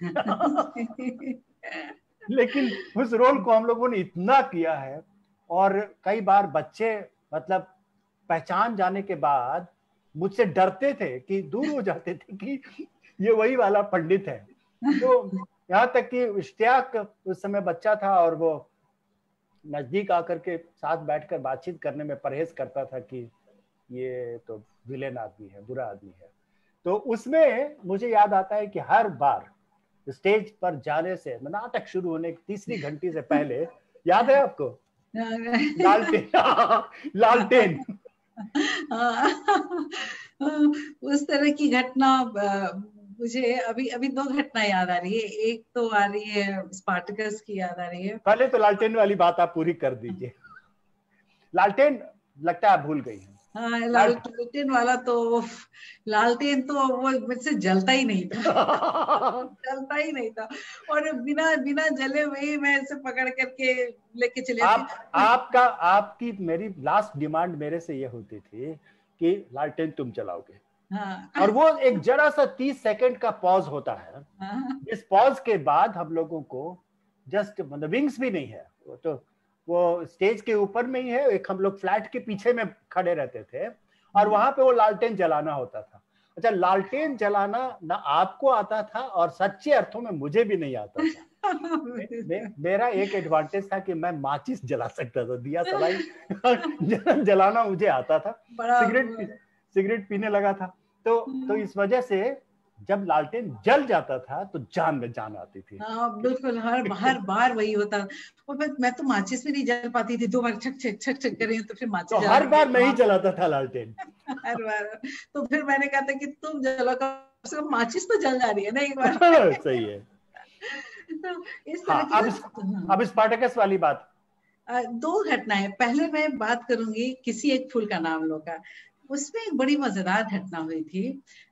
लेकिन उस रोल को हम लोगों ने इतना किया है, और कई बार बच्चे मतलब पहचान जाने के बाद मुझसे डरते थे कि दूर हो जाते थे कि ये वही वाला पंडित है। तो यहाँ तक कि इश्तियाक उस समय बच्चा था, और वो नजदीक आकर के साथ बैठकर बातचीत करने में परहेज करता था कि ये तो विलेन आदमी है, बुरा आदमी है। तो उसमें मुझे याद आता है कि हर बार स्टेज पर जाने से, नाटक शुरू होने की तीसरी घंटी से पहले, याद है आपको, लालटेन उस तरह की घटना मुझे अभी 2 घटना याद आ रही है। एक तो आ रही है स्पार्टकस की याद आ रही है। पहले तो लालटेन वाली बात आप पूरी कर दीजिए। लालटेन लगता है आप भूल गई हैं। हाँ, लालटेन वाला तो, लालटेन तो वो मुझसे जलता ही नहीं था। जलता ही नहीं था, और बिना जले हुए ही मैं इसे पकड़ करके लेके चले आपकी मेरी लास्ट डिमांड मेरे से ये होती थी कि लालटेन तुम चलाओगे। हाँ। और वो एक जरा सा 30 सेकंड का पॉज होता है। हाँ। इस पॉज के बाद हम लोगों को जस्ट मतलब विंग्स भी नहीं है, वो स्टेज के ऊपर में ही है, एक हम लोग फ्लैट के पीछे में खड़े रहते थे, और वहां पे वो लालटेन जलाना होता था। अच्छा, लालटेन जलाना ना आपको आता था, और सच्चे अर्थों में मुझे भी नहीं आता था। मेरा एक एडवांटेज था कि मैं माचिस जला सकता था, दिया सलाई जलाना मुझे आता था। सिगरेट पीने लगा था, तो इस वजह से जब लालटेन जल जाता था तो जान में जान आती थी। हाँ बिल्कुल, हर बार वही होता। और मैं तो माचिस में नहीं जल पाती थी, 2 बार छक छक करें तो फिर माचिस तो हर बार मैं ही जलाता था लालटेन। हर बार। तो फिर मैंने कहा था कि तुम जलो, कम से कम माचिस तो जल जा रही है ना एक बार। सही है। तो इस तरह अब स्पार्टकस वाली बात। 2 घटनाएं। पहले मैं बात करूंगी किसी एक फूल का नाम लो का। उसमें एक बड़ी मजेदार घटना हुई थी।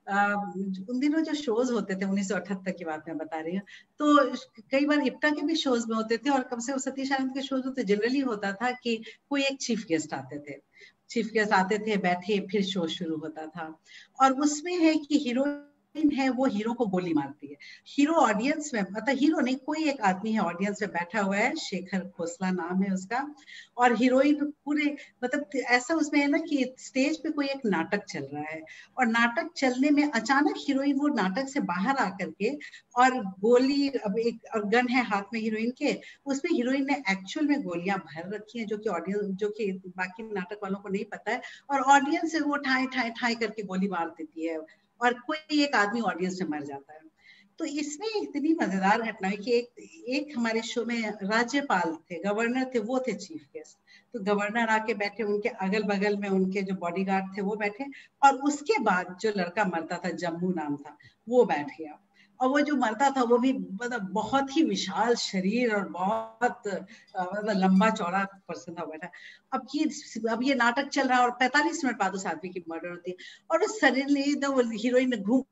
उन दिनों जो शोज होते थे, 1978 की बात मैं बता रही हूँ, तो कई बार इप्टा के भी शोज में होते थे, और कम से कम सतीश आनंद के शोज में तो जनरली होता था कि कोई एक चीफ गेस्ट आते थे। चीफ गेस्ट आते थे, बैठे, फिर शो शुरू होता था। और उसमें है कि हीरोइन है, वो हीरो को गोली मारती है। हीरो ऑडियंस में, मतलब हीरो नहीं, कोई एक आदमी है ऑडियंस में बैठा हुआ है, शेखर खोसला नाम है उसका। और हीरोइन पूरे, मतलब ऐसा उसमें है ना कि स्टेज पे कोई एक नाटक चल रहा है, और नाटक चलने में अचानक हीरोइन वो नाटक से बाहर आकर के, और गोली, अब एक और गन है हाथ में हीरोइन के, उसमें हीरोइन ने एक्चुअल में गोलियां भर रखी हैं, जो कि ऑडियंस, जो कि बाकी नाटक वालों को नहीं पता है, और ऑडियंस से वो ठाई करके गोली मार देती है, और कोई एक आदमी ऑडियंस में मर जाता है। तो इसमें इतनी मजेदार घटना है कि एक हमारे शो में राज्यपाल थे, गवर्नर थे, वो थे चीफ गेस्ट। तो गवर्नर आके बैठे, उनके अगल बगल में उनके जो बॉडीगार्ड थे वो बैठे, और उसके बाद जो लड़का मरता था, जम्मू नाम था, वो बैठ गया। और वो जो मरता था वो भी मतलब बहुत ही विशाल शरीर और बहुत मतलब लंबा चौड़ा पर्सन था बैठा। अब ये नाटक चल रहा है, और 45 मिनट बाद उस आदमी की मर्डर होती है, और सडनली हीरोइन घूम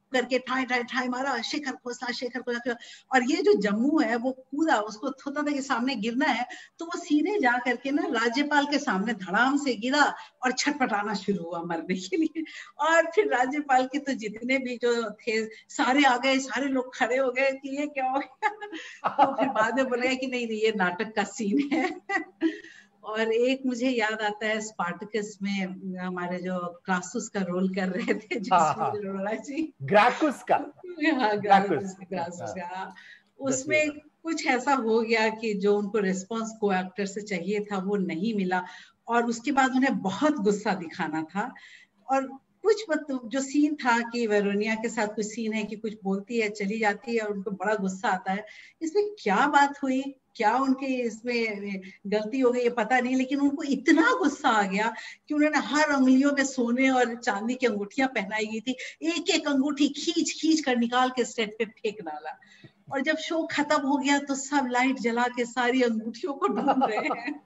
करके ठाई ठाई ठाई मारा, शेखर खोसला। और ये जो जम्मू है वो कूदा, उसको होता था कि सामने गिरना है, तो वो सीधे जा करके ना राज्यपाल के सामने धड़ाम से गिरा और छटपटाना शुरू हुआ मरने के लिए। और फिर राज्यपाल के तो जितने भी जो थे सारे आ गए, सारे लोग खड़े हो गए कि ये क्या हो गया। तो फिर बाद में बोला कि नहीं नहीं ये नाटक का सीन है। और एक मुझे याद आता है स्पार्टकस में हमारे जो क्रासुस का रोल कर रहे थे जसवीर अरोड़ा जी, ग्राकुस का, हाँ ग्रासुस का, उसमें कुछ ऐसा हो गया कि जो उनको रिस्पॉन्स को एक्टर से चाहिए था वो नहीं मिला, और उसके बाद उन्हें बहुत गुस्सा दिखाना था। और कुछ जो सीन था कि वेरोनिया के साथ कुछ सीन है कि कुछ बोलती है चली जाती है और उनको बड़ा गुस्सा आता है, इसमें क्या बात हुई, क्या उनके इसमें गलती हो गई ये पता नहीं, लेकिन उनको इतना गुस्सा आ गया कि उन्होंने हर उंगलियों में सोने और चांदी की अंगूठियां पहनाई गई थी, एक एक अंगूठी खींच खींच कर निकाल के सेट पे फेंक डाला। और जब शो खत्म हो गया तो सब लाइट जला के सारी अंगूठियों को ढूंढ रहे हैं।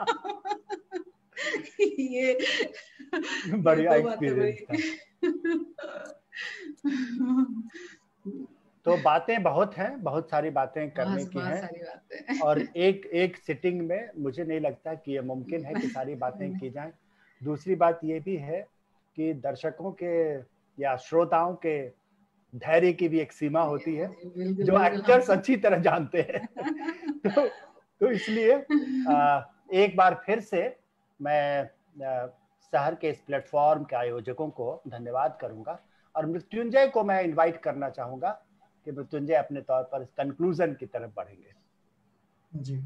ये बढ़िया एक्सपीरियंस था। तो बातें बहुत हैं, बहुत सारी बातें करने की हैं, और एक सिटिंग में मुझे नहीं लगता कि ये मुमकिन है कि सारी बातें की जाएं। दूसरी बात ये भी है कि दर्शकों के या श्रोताओं के धैर्य की भी एक सीमा होती है जो एक्टर्स अच्छी तरह जानते हैं। तो इसलिए एक बार फिर से मैं शहर के इस प्लेटफॉर्म के आयोजकों को धन्यवाद करूंगा, और मृत्युंजय को मैं इनवाइट करना चाहूंगा कि मृत्युंजय अपने तौर पर कंक्लूजन की तरफ बढ़ेंगे। जी,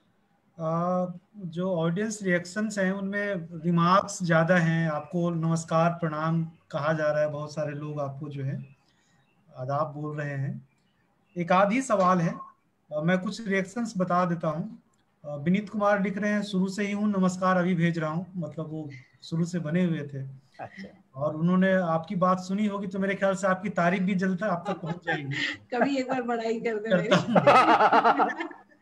जो ऑडियंस रिएक्शंस हैं उनमें रिमार्क्स ज़्यादा हैं, आपको नमस्कार प्रणाम कहा जा रहा है, बहुत सारे लोग आपको जो है आदाब बोल रहे हैं। एक आधी सवाल है, मैं कुछ रिएक्शंस बता देता हूँ। विनीत कुमार लिख रहे हैं शुरू से ही हूँ, नमस्कार अभी भेज रहा हूँ, मतलब वो शुरू से बने हुए थे। अच्छा। और उन्होंने आपकी बात सुनी होगी तो मेरे ख्याल से आपकी तारीफ भी जल्द आप तक पहुंच जाएगी। कभी एक बार बड़ाई करता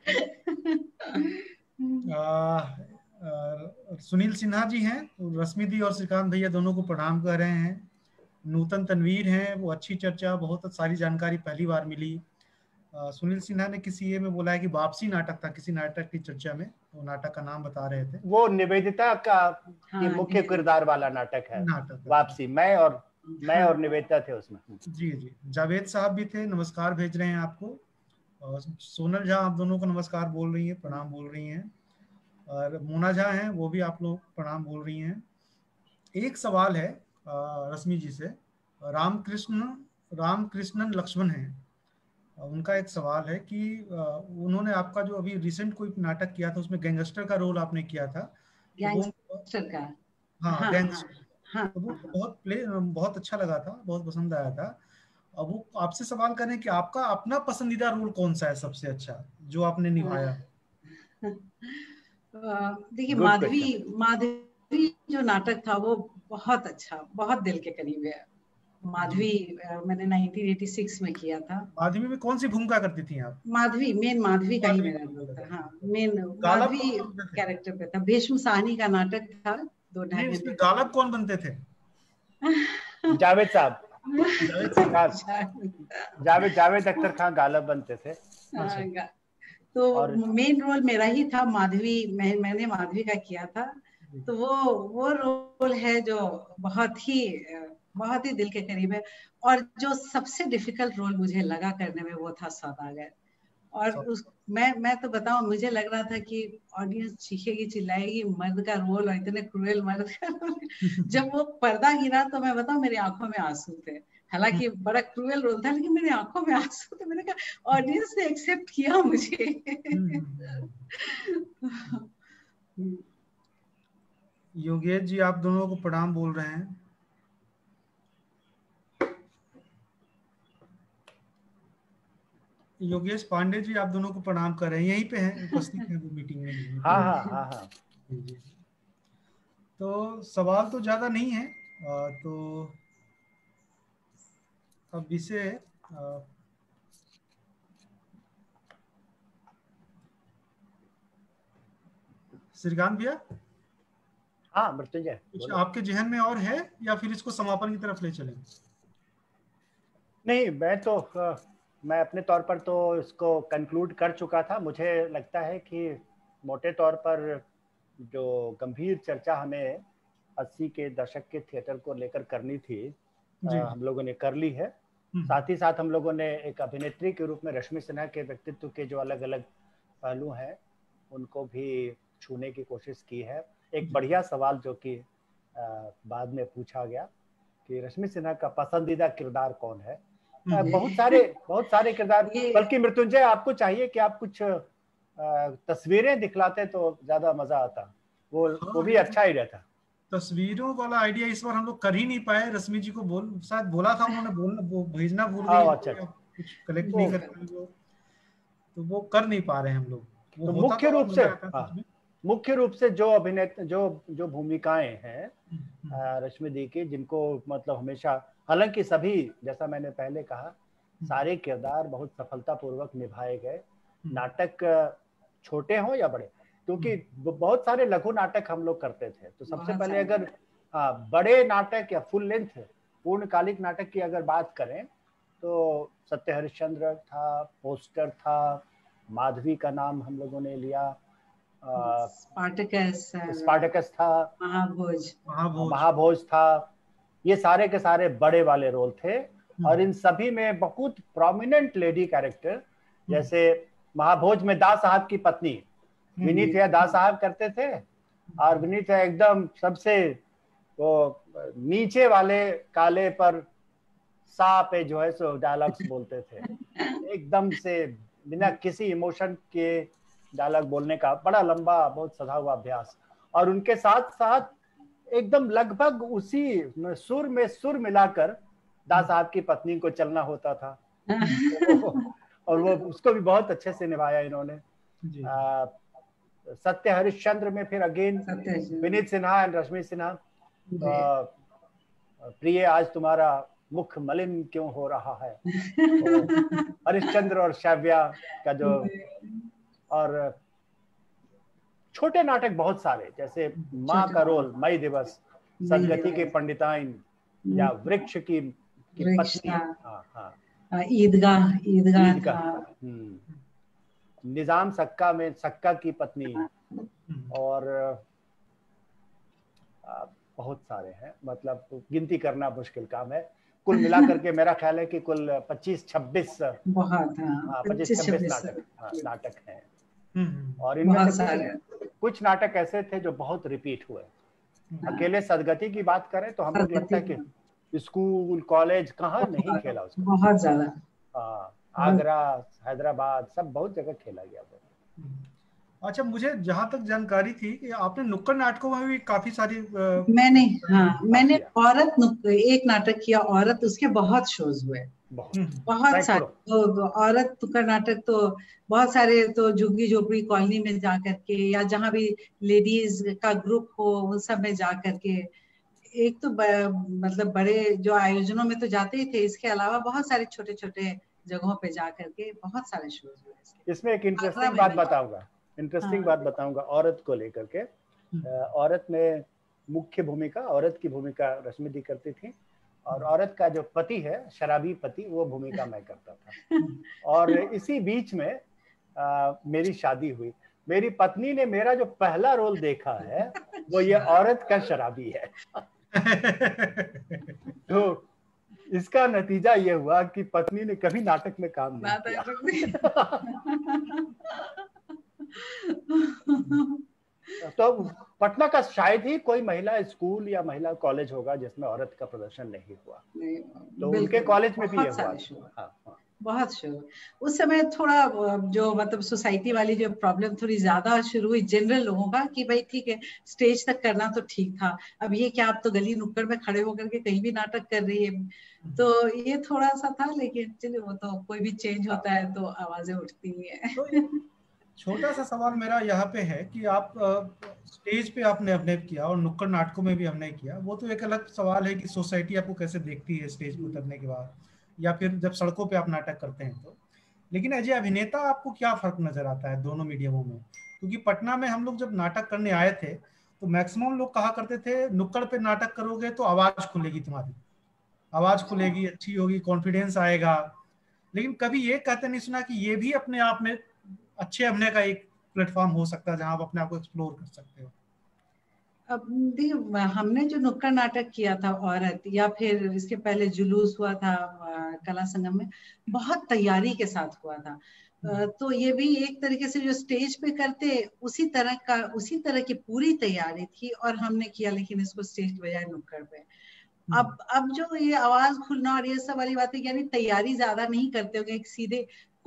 सुनील सिन्हा जी हैं, रश्मि दी और श्रीकांत भैया दोनों को प्रणाम कर रहे हैं। नूतन तनवीर हैं, वो अच्छी चर्चा, बहुत सारी जानकारी पहली बार मिली। सुनील सिन्हा ने किसी ये में बोला है कि वापसी नाटक था, किसी नाटक की चर्चा में, वो नाटक का नाम बता रहे थे, वो निवेदिता का मुख्य किरदार वाला नाटक है वापसी। मैं और निवेदिता थे उसमें। जी जी। जावेद साहब भी थे, नमस्कार भेज रहे हैं आपको। और सोनल झा आप दोनों को नमस्कार बोल रही हैं, प्रणाम बोल रही हैं। और मोना झा हैं, वो भी आप लोग प्रणाम बोल रही हैं। एक सवाल है रश्मि जी से, रामकृष्णन लक्ष्मण हैं, उनका एक सवाल है कि उन्होंने आपका जो अभी रिसेंट कोई नाटक किया था उसमें गैंगस्टर का रोल आपने किया था, गैंगस्टर का, हाँ गैंगस्टर, तो वो बहुत अच्छा लगा था, बहुत पसंद आया था। अब वो आपसे सवाल करें कि आपका अपना पसंदीदा रोल कौन सा है सबसे अच्छा जो आपने निभाया? देखिए माधवी जो नाटक था वो बहुत अच्छा, बहुत दिल के करीब है। माधवी मैंने 1986 में किया था। माधवी में कौन सी भूमिका करती थी आप? मेन माधवी का ही मेरा रोल था। हाँ, मेन माधवी कैरेक्टर पे था। भीष्म साहनी का नाटक था, 2-2.5 घंटे। गालब कौन बनते थे? जावेद साहब, जावेद अख्तर खान गालब बनते थे। तो मेन रोल मेरा ही था, मैंने माधवी का किया था। तो वो रोल है जो बहुत ही दिल के करीब है। और जो सबसे डिफिकल्ट रोल मुझे लगा करने में वो था सौदागर। और मैं तो बताऊं, मुझे लग रहा था कि ऑडियंस चीखेगी चिल्लाएगी, मर्द का रोल और इतने क्रूएल मर्द का रोल। जब वो पर्दा गिरा तो मैं बताऊं मेरी आंखों में आंसू थे। हालांकि बड़ा क्रूएल रोल था लेकिन मेरी आंखों में आंसू थे। मैंने कहा ऑडियंस ने एक्सेप्ट किया मुझे। योगेश जी आप दोनों को प्रणाम बोल रहे हैं। योगेश पांडे जी आप दोनों को प्रणाम कर रहे हैं, यहीं पे हैं, उपस्थित हैं वो मीटिंग में। हाँ। तो सवाल तो ज्यादा नहीं है, तो अब विषय श्रीकांत भैया। हाँ मृत्युंजय, कुछ आपके जहन में और है या फिर इसको समापन की तरफ ले चलें? नहीं, मैं अपने तौर पर तो इसको कंक्लूड कर चुका था। मुझे लगता है कि मोटे तौर पर जो गंभीर चर्चा हमें 80 के दशक के थिएटर को लेकर करनी थी, हम लोगों ने कर ली है। साथ ही साथ हम लोगों ने एक अभिनेत्री के रूप में रश्मि सिन्हा के व्यक्तित्व के जो अलग अलग पहलू हैं उनको भी छूने की कोशिश की है। एक बढ़िया सवाल जो कि बाद में पूछा गया कि रश्मि सिन्हा का पसंदीदा किरदार कौन है। बहुत सारे किरदार, बल्कि मृत्युंजय आपको चाहिए कि आप कुछ तस्वीरें दिखलाते तो ज्यादा मजा आता, वो भी अच्छा ही रहता। तस्वीरों वाला आइडिया इस बार हम लोग कर ही नहीं पाए। रश्मि जी को शायद बोला था उन्होंने, वो भेजना भूल गई, कुछ कलेक्ट नहीं कर पाए वो, तो वो कर नहीं पा रहे हम लोग। तो मुख्य रूप से जो अभिनेता जो भूमिकाएं हैं रश्मि दी की, जिनको मतलब हमेशा, हालांकि सभी, जैसा मैंने पहले कहा, सारे किरदार बहुत सफलतापूर्वक निभाए गए। नाटक छोटे हों या बड़े, क्योंकि बहुत सारे लघु नाटक हम लोग करते थे, तो सबसे पहले अगर बड़े नाटक या फुल लेंथ पूर्णकालिक नाटक की अगर बात करें तो सत्य हरिश्चंद्र था, पोस्टर था, माधवी का नाम हम लोगों ने लिया, स्पार्टकस था, महाभोज था। ये सारे के सारे बड़े वाले रोल थे और इन सभी में बहुत प्रोमिनेंट लेडी कैरेक्टर, जैसे महाभोज में दास साहब की पत्नी विनीत या दास साहब करते थे, और विनीत एकदम सबसे वो नीचे वाले काले पर सा पे जो है सो डायलॉग्स बोलते थे, एकदम से बिना किसी इमोशन के डायलॉग बोलने का बड़ा लंबा बहुत सधा हुआ अभ्यास, और उनके साथ साथ एकदम लगभग उसी सुर में सुर मिलाकर दास साहब की पत्नी को चलना होता था और वो उसको भी बहुत अच्छे से निभाया इन्होंने। सत्य हरिश्चंद्र में फिर अगेन विनीत सिन्हा एंड रश्मि सिन्हा। प्रिय आज तुम्हारा मुख मलिन क्यों हो रहा है, तो हरिश्चंद्र और श्राव्या का जो, और छोटे नाटक बहुत सारे, जैसे माँ का रोल मई दिवस, सदगति के पंडिताइन, या वृक्ष की पत्नी, ईदगाह, निजाम सक्का में सक्का की पत्नी, और बहुत सारे हैं, मतलब गिनती करना मुश्किल काम है। कुल मिलाकर के मेरा ख्याल है कि कुल 25-26 नाटक हैं, और इनमें से कुछ नाटक ऐसे थे जो बहुत रिपीट हुए। अकेले सदगति की बात करें तो हम लोग लगता है कि स्कूल कॉलेज कहाँ नहीं खेला उसको, बहुत ज्यादा। आगरा, हैदराबाद, सब बहुत जगह खेला गया वो। अच्छा, मुझे जहाँ तक जानकारी थी कि आपने नुक्कड़ नाटकों में भी काफी सारी मैंने औरत एक नाटक किया, औरत, उसके बहुत शोज हुए, बहुत सारे। तो औरत नुक्कड़ नाटक तो बहुत सारे, तो झुग्गी झोपड़ी कॉलोनी में जा करके, या जहाँ भी लेडीज का ग्रुप हो उन सब में जा करके, एक तो मतलब बड़े जो आयोजनों में तो जाते ही थे, इसके अलावा बहुत सारे छोटे छोटे जगहों पे जा करके बहुत सारे शोज हुए। इसमें एक इंटरेस्टिंग बात बताऊंगा औरत को लेकर के। औरत में मुख्य भूमिका, औरत की भूमिका रश्मि दी करती थी, और औरत का जो पति है, शराबी पति, वो भूमिका मैं करता था। और इसी बीच में मेरी शादी हुई। मेरी पत्नी ने मेरा जो पहला रोल देखा है वो ये औरत का शराबी है। तो इसका नतीजा ये हुआ कि पत्नी ने कभी नाटक में काम नहीं किया। तो पटना का शायद ही कोई महिला स्कूल या महिला कॉलेज होगा जिसमें औरत का प्रदर्शन नहीं हुआ, तो उनके कॉलेज में भी ये हुआ। बहुत शुरू उस समय थोड़ा जो मतलब सोसाइटी वाली जो प्रॉब्लम थोड़ी ज्यादा शुरू हुई जनरल लोगों का, कि भाई ठीक है स्टेज तक करना तो ठीक था, अब ये क्या आप तो गली नुक्कड़ में खड़े होकर के कहीं भी नाटक कर रही है, तो ये थोड़ा सा था। लेकिन चलिए, वो तो कोई भी चेंज होता है तो आवाजें उठती ही है। तो छोटा सा सवाल मेरा यहाँ पे है कि आप स्टेज पे आपने अभिनय किया और नुक्कड़ नाटकों में भी अभिनय किया, वो तो एक अलग सवाल है कि सोसाइटी आपको कैसे देखती है स्टेज पे उतरने के बाद, या फिर जब सड़कों पे आप नाटक करते हैं तो। लेकिन एज ए अभिनेता आपको क्या फर्क नजर आता है दोनों मीडियमों में? क्योंकि पटना में हम लोग जब नाटक करने आए थे तो मैक्सिमम लोग कहा करते थे नुक्कड़ पे नाटक करोगे तो आवाज खुलेगी तुम्हारी, आवाज खुलेगी, अच्छी होगी, कॉन्फिडेंस आएगा। लेकिन कभी ये कहते नहीं सुना कि ये भी अपने आप में अच्छे अभिनय का एक प्लेटफॉर्म हो सकता है जहां आप अपने आप को एक्सप्लोर कर सकते हो। अब देखिए, हमने जो नुक्कड़ नाटक किया था औरत, या फिर इसके पहले जुलूस हुआ था कला संगम में, बहुत तैयारी के साथ हुआ था। तो ये भी एक तरीके से जो स्टेज पे करते उसी तरह की पूरी तैयारी थी और हमने किया, लेकिन इसको स्टेज के बजाय नुक्कड़ पे। अब जो ये आवाज खुलना और ये सब वाली बातें, यानी तैयारी ज्यादा नहीं करते होंगे, सीधे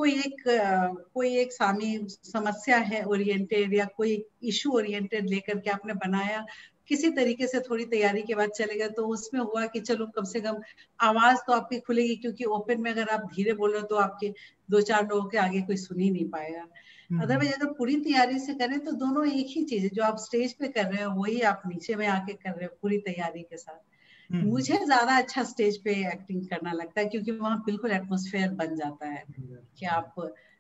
कोई एक सामी समस्या है ओरिएंटेड या कोई इशू ओरिएंटेड लेकर के आपने बनाया, किसी तरीके से थोड़ी तैयारी के बाद चलेगा, तो उसमें हुआ कि चलो कम से कम आवाज तो आपकी खुलेगी, क्योंकि ओपन में अगर आप धीरे बोल रहे हो तो आपके 2-4 लोगों के आगे कोई सुन ही नहीं पाएगा। अदरवाइज अगर पूरी तैयारी से करें तो दोनों एक ही चीज है, जो आप स्टेज पे कर रहे हो वही आप नीचे में आके कर रहे हो पूरी तैयारी के साथ। मुझे ज्यादा अच्छा स्टेज पे एक्टिंग करना लगता है, क्योंकि वहाँ बिल्कुल एटमॉस्फेयर बन जाता है कि आप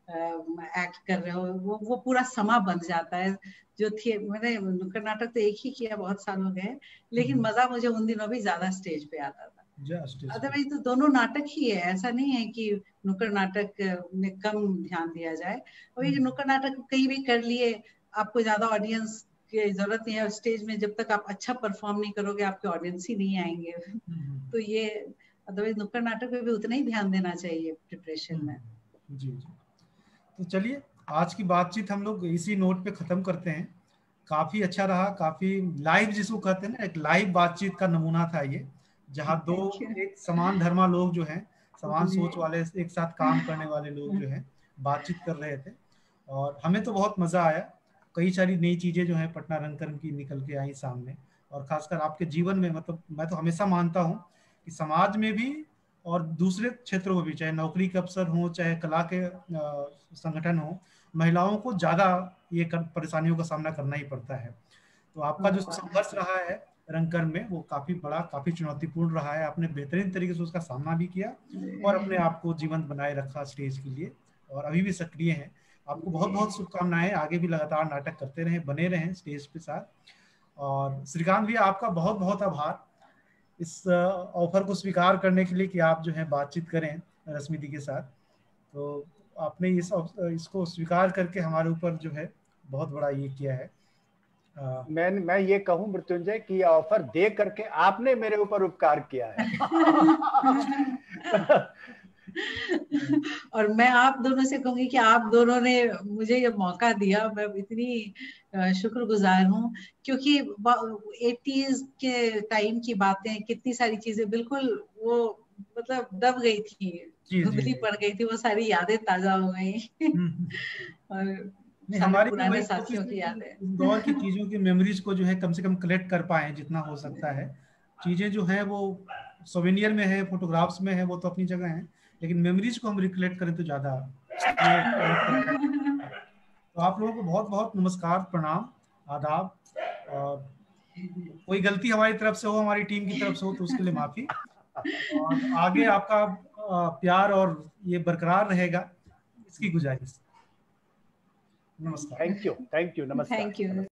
एक्ट कर रहे हो, वो पूरा समा बन जाता है। जो थी, मैंने नुक्कड़ नाटक तो एक ही किया, बहुत साल हो गए, लेकिन मजा मुझे उन दिनों भी ज्यादा स्टेज पे आता था। अदरवाइज तो दोनों नाटक ही है, ऐसा नहीं है कि नुक्कड़ नाटक में कम ध्यान दिया जाए। और ये नुक्कड़ नाटक कहीं भी कर लिए, आपको ज्यादा ऑडियंस की जरूरत नहीं है स्टेज में, जब तक आप अच्छा परफॉर्म नहीं करोगे आपके ऑडियंस ही नहीं आएंगे। तो ये अदरवाइज नुक्कड़ नाटक पे भी उतना ही ध्यान देना चाहिए प्रिपरेशन में। जी। तो चलिए, आज की बातचीत हम लोग इसी नोट पे खत्म करते हैं। काफी अच्छा रहा, काफी लाइव जिसको कहते हैं ना, एक लाइव बातचीत का नमूना था ये, जहाँ दो एक समान धर्मा लोग जो हैं, समान सोच वाले, एक साथ काम करने वाले लोग जो हैं बातचीत कर रहे थे। और हमें तो बहुत मजा आया। कई सारी नई चीजें जो हैं पटना रंगकर्म की निकल के आई सामने, और खासकर आपके जीवन में, मतलब मैं तो हमेशा मानता हूँ कि समाज में भी और दूसरे क्षेत्रों में भी, चाहे नौकरी के अवसर हो, चाहे कला के संगठन हो, महिलाओं को ज्यादा ये परेशानियों का सामना करना ही पड़ता है। तो आपका जो संघर्ष रहा है रंगकर्म में, वो काफी बड़ा, काफी चुनौतीपूर्ण रहा है। आपने बेहतरीन तरीके से उसका सामना भी किया और अपने आप को जीवंत बनाए रखा स्टेज के लिए, और अभी भी सक्रिय हैं। आपको बहुत बहुत शुभकामनाएं, आगे भी लगातार नाटक करते रहें, बने रहें स्टेज पे साथ। और श्रीकांत भी आपका बहुत बहुत आभार इस ऑफर को स्वीकार करने के लिए कि आप जो है बातचीत करें रश्मि दी के साथ। तो आपने इसको स्वीकार करके हमारे ऊपर जो है बहुत बड़ा ये किया है। मैं ये कहूं मृत्युंजय कि ये ऑफर दे करके आपने मेरे ऊपर उपकार किया है। और मैं आप दोनों से कहूंगी कि आप दोनों ने मुझे ये मौका दिया, मैं इतनी शुक्रगुजार हूँ, क्योंकि 80s के टाइम की बातें, कितनी सारी चीजें बिल्कुल वो मतलब दब गई थी, धुंधली पड़ गई थी, वो सारी यादें ताजा हो गई। और हमारी पुराने साथियों की यादें, इस दौर की चीजों की मेमोरीज को जो है कम से कम कलेक्ट कर पाए जितना हो सकता है। चीजें जो है वो सोवेनियर में है, फोटोग्राफ्स में है, वो तो अपनी जगह है, लेकिन मेमोरीज को हम रिकलेक्ट करें तो ज्यादा। तो आप लोगों को बहुत बहुत नमस्कार, प्रणाम, आदाब। और कोई गलती हमारी तरफ से हो, हमारी टीम की तरफ से हो, तो उसके लिए माफी। और आगे आपका प्यार और ये बरकरार रहेगा, इसकी गुजारिश। नमस्कार। थैंक यू, नमस्कार। Thank you.